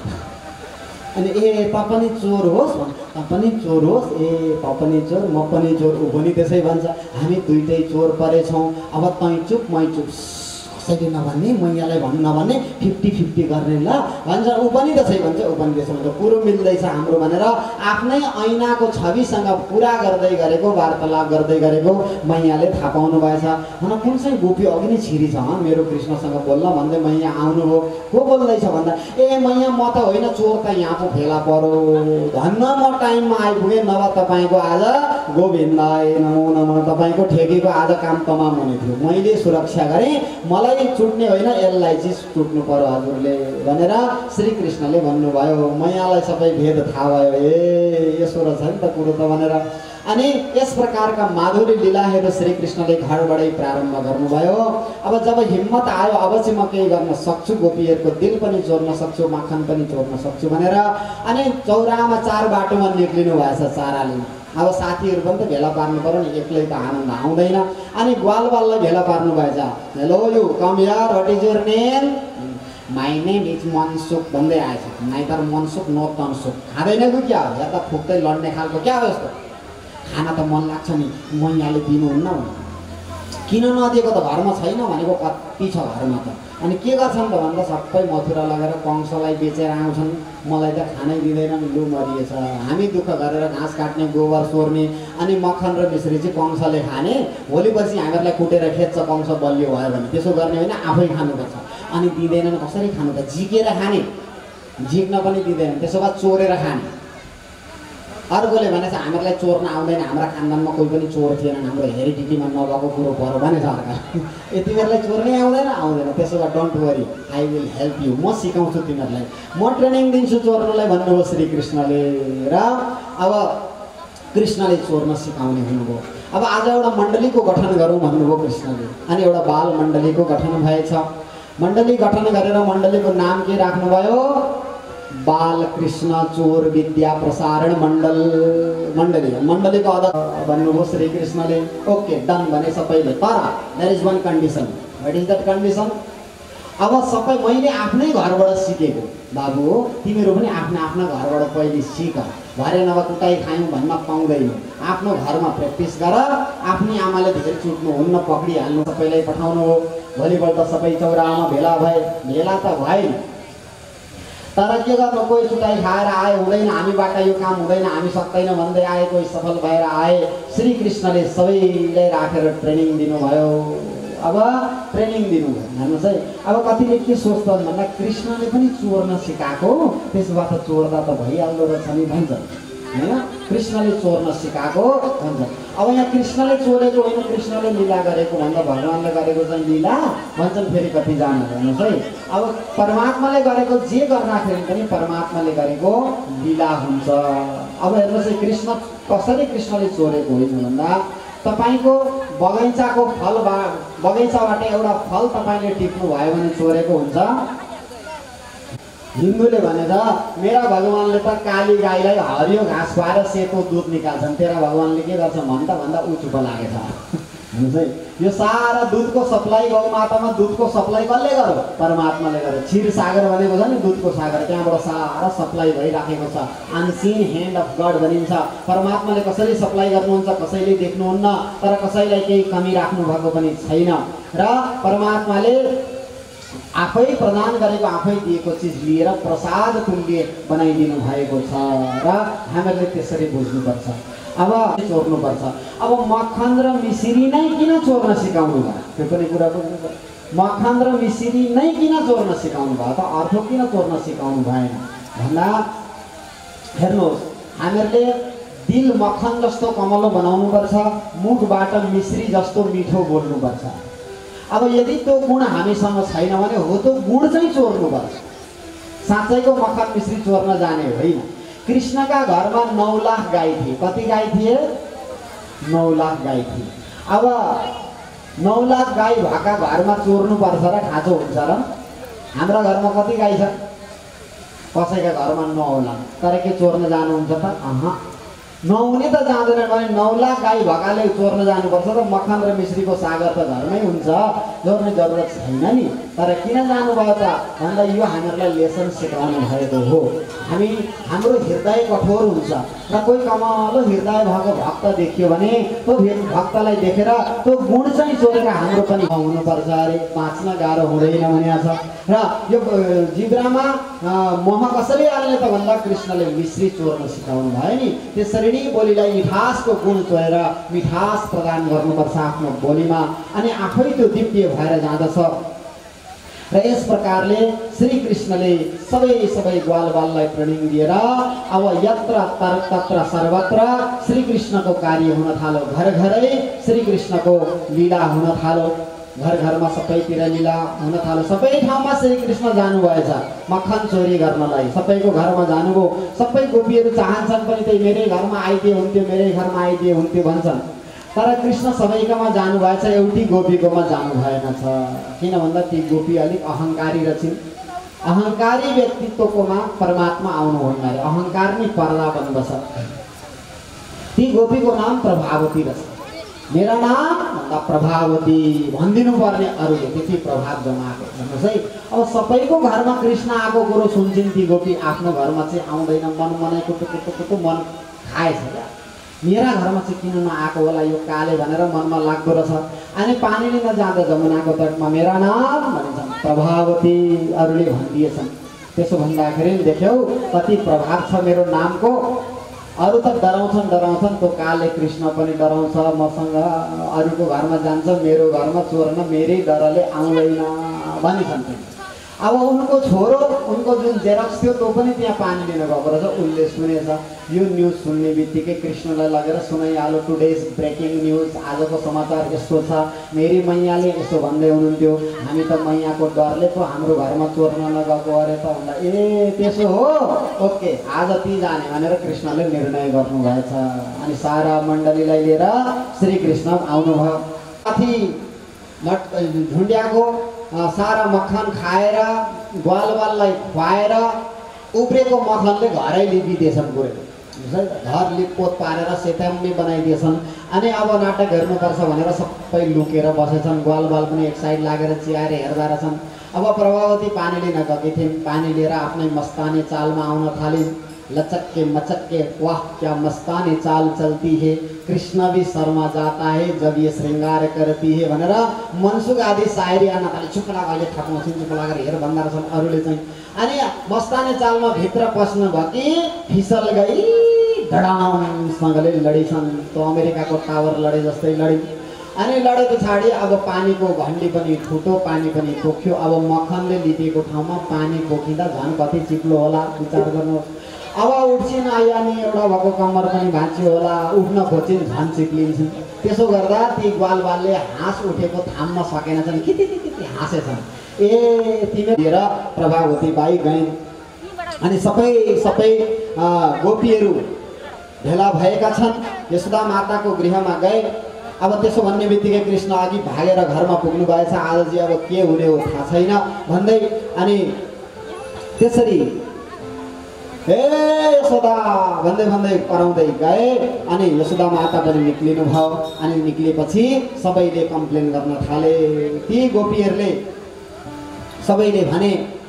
अनि ए त पनि चोर होस्, त पनि चोर होस्, ए त पनि चोर म पनि चोर, ऊ पनि त्यसै भन्छ। हामी दुइटै चोर परेछौँ। अब तँ चुप मै चुप, कसैले नभन्ने मैयालाई भन्नु नभन्ने 50-50 गर्ने ल भन्छ। ऊ पनि त्यसै भन्छ, ऊ पनि त्यसै भन्छ। कुरो मिल्दैछ हाम्रो भनेर आफ्नै ऐनाको छविसँग पुरा गर्दै गरेको, वार्तालाप गर्दै गरेको मैयाले थाहा पाउनु भएछ। भने कुन चाहिँ गोपी अघि नै छिरी छ मेरो कृष्णसँग बोल्न भन्दै मैया आउनुभयो। को बोल्दैछ भन्दा ए मैया म त होइन, चोर त यहाँ पो फेला परो। धन्न म टाइममा आइपुगेँ, नभए तपाईँको आज गोविन्दाय नमो नमः, तपाईँको ठेकीको आज काम तमाम हुने थियो। मैले सुरक्षा गरेँ, मलाई चुट्ने होइन, यसलाई चाहिँ चुट्नु पर्यो हजुरले भनेर श्री कृष्णले भन्नुभयो। मैयालाई सबै भेद थाहा भयो। ए यसो रहेछ नि त कुरो त भनेर। अनि यस प्रकारका माधुरी लीलाहरू श्री कृष्णले घरबाटै प्रारम्भ गर्नुभयो। अब जब हिम्मत आयो अब चाहिँ म केही गर्न सक्छु, गोपीहरूको दिल पनि चोर्न सक्छु, माखन पनि चोर्न सक्छु भनेर अनि चौरामा 4 बाटोमा निक्लिनु भएछ चाराले। अब साथीहरू पनि त भेला पार्नु पर्यो नि, एक्लै त आनन्द आउँदैन। अनि ग्वालबाललाई भेला पार्नु भएछ। Hello you come here, what is your name? My name is Mansukh भन्दै आएछ। Neither Mansukh no Tansukh. खाँदैन कि क्या हो, या त फुक्दै लड्ने खालको क्या हो यस्तो। खाना त मन लाग्छ नि, मैयाले दिनुहुन्न भने किन नदिएको त, घरमा छैन भनेको कति छ घरमा त। अनि के गर्छन् त भन्दा सबै मथुरा लगेर कंसलाई बेचेर आउँछन्। मलाई त खानै दिँदैनन्, लु मरिएछ। हामी दुःख गरेर घाँस काट्ने, गोबर सोर्ने, अनि मक्खन र मिश्री चाहिँ कंसले खाने। भोलिपछि हामीहरूलाई कुटेर खेद्छ कंस बलियो भयो भने। त्यसो गर्ने होइन, आफै खानुपर्छ। अनि दिँदैनन्, कसरी खानु त, झिकेर खाने। झिक्न पनि दिँदैनन्, त्यसो भए चोरेर खाने। अर्कोले भनेछ हामीहरूलाई चोर्न आउँदैन, हाम्रा खानदानमा कोही पनि चोर थिएनन्, हाम्रो हेरिडिटीमा नभएको कुरो पर्यो भनेछ अर्का। तिमीहरूलाई चोर्नै आउँदैन, त्यसो भए don't worry, I will help you, म सिकाउँछु तिमीहरूलाई, म ट्रेनिङ दिन्छु चोर्नलाई भन्नुभयो श्री कृष्णले। र अब कृष्णले चोर्न सिकाउने हुनुभयो। अब आज एउटा मण्डलीको गठन गरौँ भन्नुभयो कृष्णले। अनि एउटा बाल मण्डलीको गठन भएछ। मण्डली गठन गरेर मण्डलीको नाम के राख्नुभयो? बालकृष्ण चोर विद्या प्रसारण मण्डलीको अध्यक्ष भन्नुभयो श्रीकृष्णले। ओके डन भने सबैले, तर there is one condition. What is that condition? अब सबै मैले आफ्नै घरबाट सिकेको, बाबु तिमीहरू पनि आफ्ना घरबाट पहिले सिक, भरे नभए कुटाइ खायौँ भन्न पाउँदैन। आफ्नो घरमा प्र्याक्टिस गर। आफ्नै आमाले धेरै चुट्नुहुन्न, पक्रिहाल्नु, सबैलाई पठाउनु हो। भोलिपल्ट सबै चौरामा भेला भए, भेला त भएन, तर के गर्नु, कोही चुटाइ खाएर आए, हुँदैन हामीबाट यो काम हुँदैन, हामी सक्दैन भन्दै आए, कोही सफल भएर आए। श्रीकृष्णले सबैलाई राखेर ट्रेनिङ दिनुभयो। अब ट्रेनिङ दिनुभयो, हेर्नुहोस् है। अब कतिले के सोच्छन् भन्दा कृष्णले पनि चोर्न सिकाएको, त्यसबाट चोर्दा त भइहाल्दो रहेछ नि भन्छन्, होइन? कृष्णले चोर्न सिकाएको भन्छन्। अब यहाँ कृष्णले चोरेको होइन, कृष्णले लीला गरेको भन्दा भगवान्ले गरेको चाहिँ लीला भन्छन् फेरि कतिजना, हेर्नुहोस् है। अब परमात्माले गरेको जे गर्दाखेरि पनि परमात्माले गरेको लीला हुन्छ। अब हेर्नुहोस् है, कृष्ण कसरी कृष्णले चोरेको होइन भन्दा तपाईको बगैँचाको फल बगैँचाबाट एउटा फल तपाईले टिप्नु भयो भने चोरेको हुन्छ। हिन्दूले भनेछ मेरा भगवानले त काली गाईलाई हरियो घाँस खुवाएर सेतो दुध निकाल्छन्, तेरा भगवानले के गर्छ भन्दा ऊ चुप लागेछ। हेर्नुहोस् है, यो सारा दुधको सप्लाई गौमातामा दुधको सप्लाई कसले गर्यो? परमात्माले गर्यो। क्षीर सागर भनेको छ नि दुधको सागर, त्यहाँबाट सारा सप्लाई भइराखेको छ। अनसिन ह्यान्ड अफ गड भनिन्छ। परमात्माले कसरी सप्लाई गर्नुहुन्छ कसैले देख्नुहुन्न, तर कसैलाई केही कमी राख्नु भएको पनि छैन। र परमात्माले आफै प्रदान गरेको, आफै दिएको चिज लिएर प्रसाद तुल्य बनाइदिनु भएको छ र हामीले त्यसरी बुझ्नुपर्छ। अब चोर्नुपर्छ। अब मक्खन र मिश्री नै किन चोर्न सिकाउनु भयो? त्यो पनि कुरा बुझ्नुपर्छ। मक्खन र मिश्री नै किन चोर्न सिकाउनु भयो त? अर्थ किन चोर्न सिकाउनु भएन भन्दा हेर्नुहोस्, हामीहरूले दिल मक्खन जस्तो कमलो बनाउनुपर्छ, मुखबाट मिश्री जस्तो मिठो बोल्नुपर्छ। अब यदि त्यो गुण हामीसँग छैन भने हो त्यो गुण चाहिँ चोर्नुपर्छ। साँच्चैको मक्खन मिश्री चोर्न जाने होइन। कृष्णका घरमा 9 लाख गाई थिए। कति गाई थिए? 9 लाख गाई थिए। अब 9 लाख गाई भएका घरमा चोर्नुपर्छ र खाँचो हुन्छ र? हाम्रा घरमा कति गाई छ? कसैका घरमा 9 लाख, तर के चोर्न जानुहुन्छ त? नहुने त जाँदैन भने 9 लाख गाई भएकाले चोर्न जानुपर्छ र मक्खन र मिश्रीको सागर त घरमै हुन्छ, चोर्ने जरुरत छैन नि। तर किन जानुभयो त भन्दा यो हामीहरूलाई लेसन सिकाउनु भएको हो। हाम्रो हृदय कठोर हुन्छ र कोही कमलो हृदय भएको भक्त देखियो भने त्यो भक्तलाई देखेर त्यो गुण चाहिँ चोरेर हाम्रो पनि हुनुपर्छ। अरे बाँच्न गाह्रो हुँदैन भनेको छ। र यो जिब्रामा मोह कसरी हाल्ने त भन्दा कृष्णले मिश्री चोर्न सिकाउनु भयो नि। त्यसरी नै बोलीलाई मिठासको गुण चोरेर मिठास प्रदान गर्नुपर्छ आफ्नो बोलीमा, अनि आफै त्यो दिव्य भएर जाँदछ। र यस प्रकारले श्रीकृष्णले सबै ग्वालबाललाई ट्रेनिङ दिएर अब यत्र तत्र सर्वत्र श्रीकृष्णको कार्य हुन थाल्यो। घर घरै श्रीकृष्णको लीला हुन थाल्यो। घर घरमा सबैतिर लीला हुन थाल्यो। सबै ठाउँमा श्रीकृष्ण जानुभएछ मक्खन चोरी गर्नलाई। सबैको घरमा जानुभयो। सबै गोपीहरू चाहन्छन् पनि त्यही मेरै घरमा आइदिए हुन्थ्यो, मेरै घरमा आइदिए हुन्थ्यो भन्छन्। तर कृष्ण सबैकोमा जानुभएछ, एउटी गोपीकोमा जानु भएन छ। किन भन्दा ती गोपी अलिक अहङ्कारी रहेछन्। अहङ्कारी व्यक्तित्वकोमा परमात्मा आउनुहुन्न अरे। अहङ्कार नै पर्दा बन्दछ। ती गोपीको नाम प्रभावती रहेछ। मेरा नाम भन्दा प्रभावती भनिदिनु पर्ने, अरूले त्यति प्रभाव जमाएको। हेर्नुहोस् है, अब सबैको घरमा कृष्ण आएको कुरो सुन्छन् ती गोपी, आफ्नो घरमा चाहिँ आउँदैन। मन मनै कुटु मन खाएछ क्या। मेरा घरमा चाहिँ किन नआएको होला यो काले भनेर मनमा लाग्दो रहेछ। अनि पानी लिन जाँदा जमुनाको तटमा मेरा नाम भनिन्छन् प्रभावती, अरूले भनिदिएछन्। त्यसो भन्दाखेरि देख्यौ कति प्रभाव छ मेरो नामको। अरू त डराउँछन्, त्यो काले कृष्ण पनि डराउँछ मसँग। अरूको घरमा जान्छ, मेरो घरमा चोर्न मेरै डरले आउँदैन भनिन्छन्। अब उनको छोरो, उनको जुन जेरक्स थियो त्यो पनि त्यहाँ पानी लिन गएको रहेछ। उसले सुनेछ यो न्युज सुन्ने बित्तिकै कृष्णलाई लगेर सुनाइहाल्यो, टुडेज ब्रेकिङ न्युज, आजको समाचार यस्तो छ, मेरी मैयाले यसो भन्दै हुनुहुन्थ्यो, हामी त मैयाको डरले पो हाम्रो घरमा चोर्न नगएको अरे त भन्दा ए त्यसो हो, ओके आज ती जाने भनेर कृष्णले निर्णय गर्नुभएछ। अनि सारा मण्डलीलाई लिएर श्रीकृष्ण आउनुभयो। माथि झुन्ड्याको सारा मक्खन खाएर ग्वालबाललाई खुवाएर उब्रेको मखनले घरै लिपिदिएछन् बुढेले घर लिपपोत पारेर सेताम्बी बनाइदिएछन् अनि अब नाटक हेर्नुपर्छ भनेर सबै लुकेर बसेछन् ग्वालबाल पनि एक साइड लागेर चियाएर हेर्दा रहेछन् अब प्रभावती पानी लिन गएकी थिइन् पानी लिएर आफ्नै मस्तानी चालमा आउन थालिन् लचक्के मचक्के वाह क्या मस्तानी चाल चलती है कृष्ण भी शर्मा जाता है जब ये श्रृंगार करती है भनेर मनसुख आदि सायरी आउन थाले चुप लाग अहिले थाप्नु चुप लागेर हेर भन्दा रहेछन् अरूले चाहिँ अनि मस्तानी चालमा भित्र पस्नु भएकी फिसल गई धडामसँगले लडेछन् त्यो अमेरिकाको टावर लडे जस्तै लडिन् अनि लडे पछाडि अब पानीको घन्डी पनि फुट्यो पानी पनि पोख्यो अब मखनले लिपिएको ठाउँमा पानी पोखिँदा झन् कति चिप्लो होला विचार गर्नुहोस् अब उठ्छिन् आइयानी एउटा भएको कम्मर पनि भाँच्यो होला उठ्न खोज्छिन् झन् चिप्लिन्छन् त्यसो गर्दा ती ग्वालबालले हाँस उठेको थाम्न सकेनछन् किति हाँसेछन् ए तिमी दिएर प्रभावती बाई गइन् अनि सबै गोपीहरू भेला भएका छन् यशोदा माताको गृहमा गए अब त्यसो भन्ने बित्तिकै कृष्ण अघि भागेर घरमा पुग्नु भएछ आजजी अब के हुने हो थाहा छैन भन्दै अनि त्यसरी हे यशोदा भन्दै कराउँदै गए अनि यशोदा माता पनि निक्लिनु भयो अनि निक्लिएपछि सबैले कम्प्लेन गर्न थाले ती गोपीहरूले सबैले भने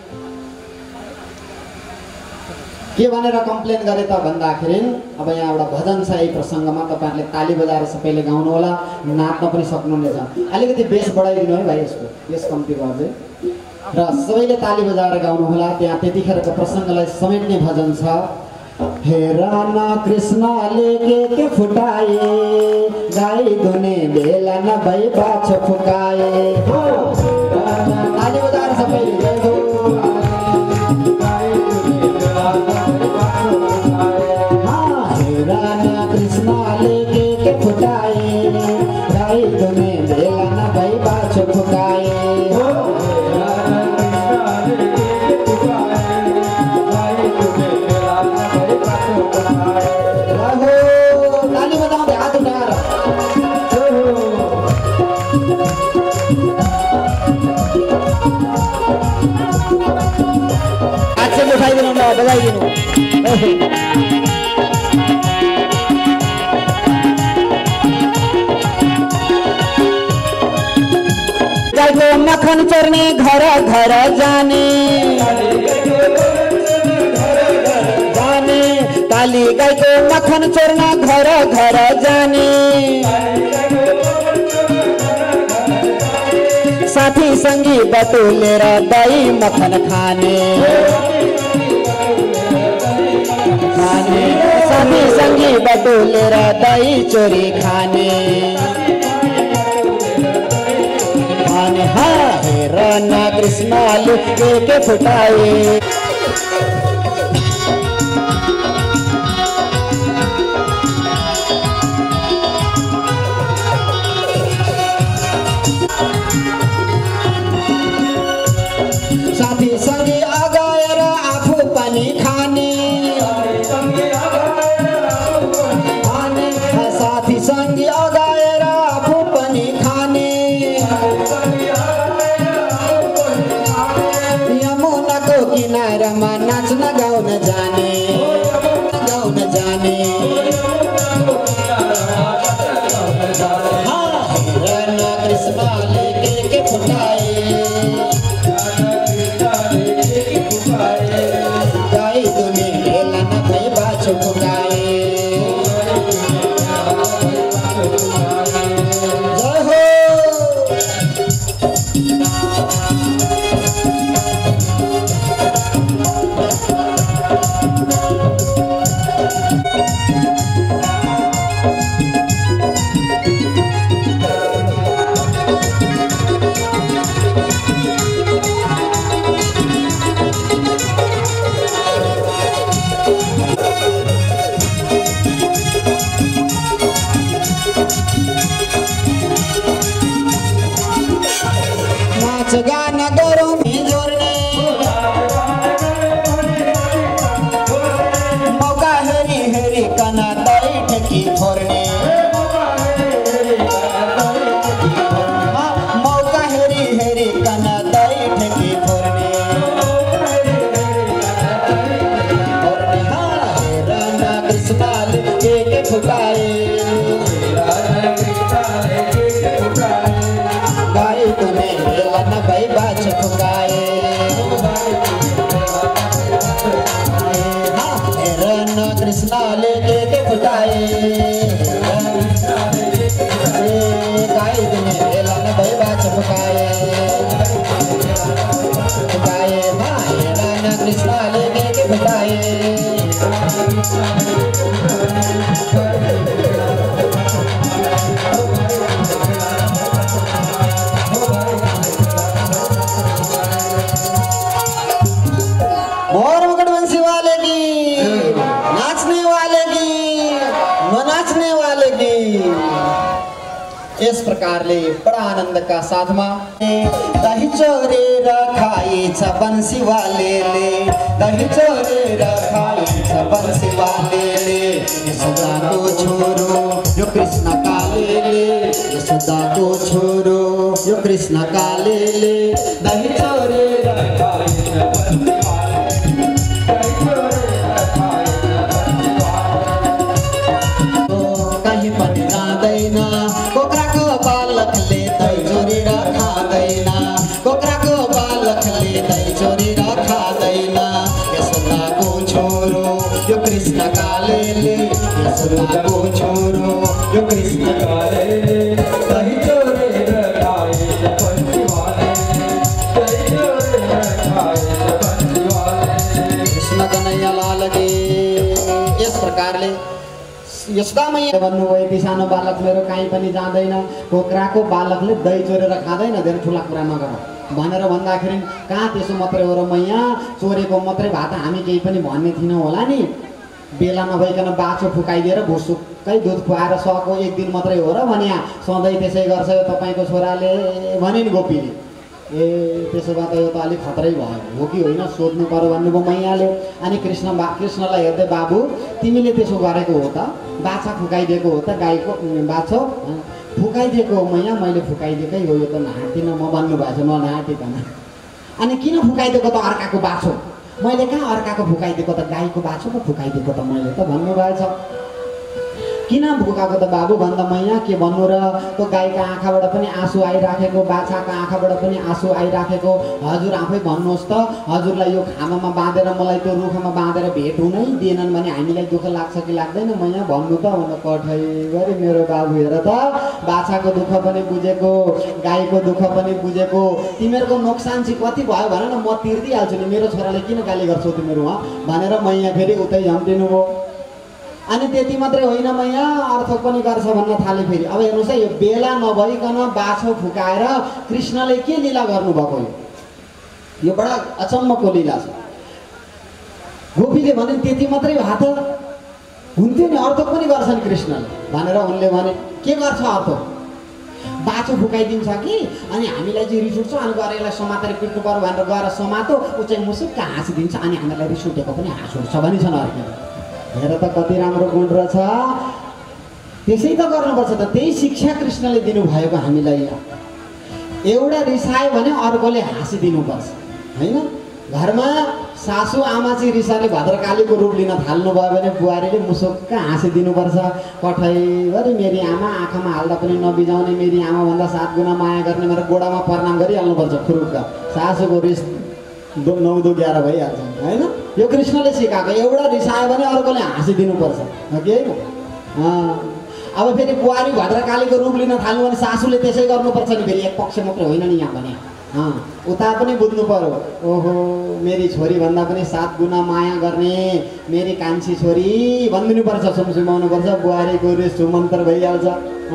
के भनेर कम्प्लेन गरे त भन्दाखेरि अब यहाँ एउटा भजन छ यही प्रसङ्गमा तपाईहरुले ताली बजाएर सबैले गाउनु होला नाच्न पनि सक्नुहुनेछ अलिकति बेस बढाइदिनु है भाइ यसको बेस कम्ती गर्दै र सबैले ताली बजाएर गाउनु होला त्यहाँ त्यतिखेरको प्रसङ्गलाई समेट्ने भजन छ हेरा न कृष्णले के फुटाए गाई दुने बेला न भई बाछो फुकाए ताली बजाएर सबैले जय हो राना कृष्णले के फुटाए गाई दुने बेला न भई बाछो फुकाए ताली बजाउँदै हात उठाएर हात चाहिँ उठाइदिनु ल बजाइदिनु गाईको मखन चोर्ने घर घर जाने काली गाईको मखन चोर्न घर घर जाने साथी संगी बटुलेर दही मखन खाने साथी संगी बटुलेर दही चोरी खाने हेर न कृष्णले के फुटाए साथी संगी अगाएर आफू पनि खाने साथी संगी अगाएर आफू पनि खाने यमुनाको किनारमा नाच्न गाउन जाने हेर न कृष्णले के फुटाए गाई दुने बेला न भई बाछो फुकाए जय हो नाच गाना गरौँ जोड्ने मौका हेरी हेरी कना दही ठेकी फोर्ने मौका हेरी हेरी कना दही ठेकी फोर्ने यस प्रकारले बडा आनन्दका साथमा दही चोरेर खाइछ बन्सीवालेले दही चोरेर खाइछ बन्सीवालेले यशोदाको छोरो यो कृष्ण कालेले यशोदाको छोरो यो कृष्ण कालेले दही चोरेर खाइछ कहीँ पनि जाँदैन कोक्राको बालकले दही चोरेर खाँदैन कोक्राको बालकले दही चोरेर खाँदैन यशोदाको छोरो यो कृष्ण कालेले यशोदाको छोरो यो कृष्ण कालेले दही चोरेर खाइछ बन्सीवालेले दही चोरेर खाइछ बन्सीवालेले कृष्ण कन्हैया लाल की। यस प्रकारले यस्ता मैया भन्नुभयो ती सानो बालक मेरो कहीँ पनि जाँदैन कोक्राको बालकले दही चोरेर खाँदैन धेरै ठुला कुरा नगर भनेर भन्दाखेरि कहाँ त्यसो मात्रै हो र मैया चोरेको मात्रै भए त हामी केही पनि भन्ने थिएनौँ होला नि बेला नभइकन बाछो फुकाइदिएर भुसुक्कै दुध खुवाएर सको एक दिन मात्रै हो र भने सधैँ त्यसै गर्छ यो तपाईँको छोराले भने नि गोपीले ए त्यसो भए त यो त अलिक खतरै भयो हो कि होइन सोध्नु पर्यो भन्नुभयो मैयाले। अनि कृष्णलाई हेर्दै बाबु तिमीले त्यसो गरेको हो त बाछा फुकाइदिएको हो त गाईको बाछो फुकाइदिएको हो मैया मैले फुकाइदिएकै हो यो त नहाँटिनँ म भन्नुभएको छ नहाँटिकन अनि किन फुकाइदिएको त अर्काको बाछो मैले कहाँ अर्काको फुकाइदिएको त गाईको बाछो पो फुकाइदिएको त मैले त भन्नुभएछ किन फुकाएको त बाबु भन्दा मैया के भन्नु र त्यो गाईको आँखाबाट पनि आँसु आइराखेको बाछाको आँखाबाट पनि आँसु आइराखेको हजुर आफै भन्नुहोस् त हजुरलाई यो खामामा बाँधेर मलाई त्यो रुखमा बाँधेर भेट हुनै दिएनन् भने हामीलाई दुःख लाग्छ कि लाग्दैन मैया भन्नु त भनेर कठै गरी मेरो बाबु हेर त बाछाको दुःख पनि बुझेको गाईको दुःख पनि बुझेको तिमीहरूको नोक्सान चाहिँ कति भयो भन न म तिर्दिहाल्छु नि मेरो छोराले किन गाली गर्छौ तिमीहरू भनेर मैया फेरि उतै झम्टिनु भयो। अनि त्यति मात्रै होइन मैया अर्थ पनि गर्छ भन्न थाले फेरि अब हेर्नुहोस् है यो बेला नभइकन बाछो फुकाएर कृष्णले के लीला गर्नुभएको यो बडा अचम्मको लीला छ। गोपीले भने त्यति मात्रै भए त हुन्थ्यो नि अर्थ पनि गर्छन् कृष्णले भनेर उनले भने के गर्छ अर्थ बाछो फुकाइदिन्छ कि अनि हामीलाई चाहिँ रिस उठ्छ अनि गएर यसलाई समातेर पिट्नु पर्यो भनेर गएर समातो ऊ चाहिँ मुसुक्क हाँसिदिन्छ अनि हामीलाई रिस उठेको पनि हाँस उठ्छ भनिछन् अर्को हेर त कति राम्रो गुण रहेछ त्यसै त गर्नुपर्छ त त्यही शिक्षा कृष्णले दिनुभएको हामीलाई एउटा रिसायो भने अर्कोले हाँसिदिनुपर्छ होइन घरमा सासू आमा चाहिँ रिसाले भद्रकालीको रूप लिन थाल्नुभयो भने बुहारीले मुसुक्क हाँसिदिनुपर्छ कठैभरि मेरी आमा आँखामा हाल्दा पनि नबिजाउने मेरी आमाभन्दा 7 गुणा माया गर्ने मेरो गोडामा प्रणाम गरिहाल्नुपर्छ फुरुक्क सासूको रिस 9-11 भइहाल्छ होइन यो कृष्णले सिकाएको एउटा रिसायो भने अर्कोले हाँसिदिनुपर्छ हो कि होइन अब फेरि बुहारी भद्रकालीको रूप लिन थाल्नु भने सासूले त्यसै गर्नुपर्छ नि फेरि एक पक्ष मात्रै होइन नि यहाँ भने उता पनि बुझ्नु पर्यो ओहो मेरी छोरी भन्दा पनि 7 गुणा माया गर्ने मेरी कान्छी छोरी भनिदिनुपर्छ सुमसुमाउनुपर्छ बुहारीको रिस सुमन्तर भइहाल्छ।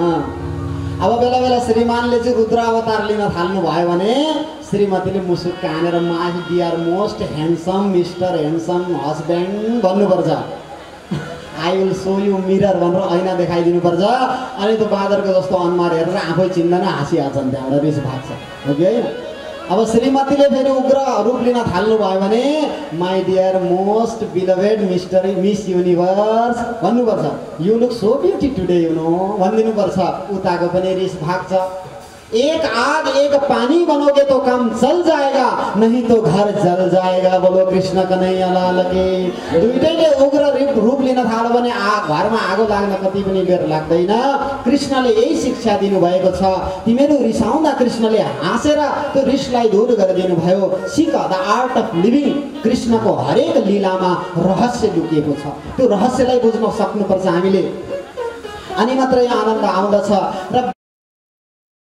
अब बेला बेला श्रीमानले चाहिँ रुद्र अवतार लिन थाल्नु भयो भने श्रीमतीले मुसुक्क हानेर म आज dear most handsome mister handsome husband भन्नुपर्छ I will show you mirror भनेर ऐना देखाइदिनुपर्छ अनि त्यो बाँदरको जस्तो अनुहार हेरेर आफै चिन्दैन हाँसिहाल्छन् त्यहाँबाट रिस भाग्छ हो कि होइन। अब श्रीमतीले फेरि उग्र रूप लिन थाल्नु भयो भने my dear most beloved miss universe भन्नुपर्छ you look so beauty today you know भनिदिनुपर्छ उताको पनि रिस भाग्छ। एक आग एक पानी बनोगे तो काम चल जाएगा नहीं तो घर जल जाएगा बोलो कृष्ण कन्हैया लाल की। दुईटैले उग्र रूप लिन थाल्यो भने घरमा आगो लाग्न कति पनि बेर लाग्दैन कृष्णले यही शिक्षा दिनुभएको छ तिमीहरू रिसाउँदा कृष्णले हाँसेर त्यो रिसलाई दूर गरिदिनु भयो seek the art of living कृष्णको हरेक लीलामा रहस्य लुकिएको छ त्यो रहस्यलाई बुझ्न सक्नुपर्छ हामीले अनि मात्रै आनन्द आउँदछ र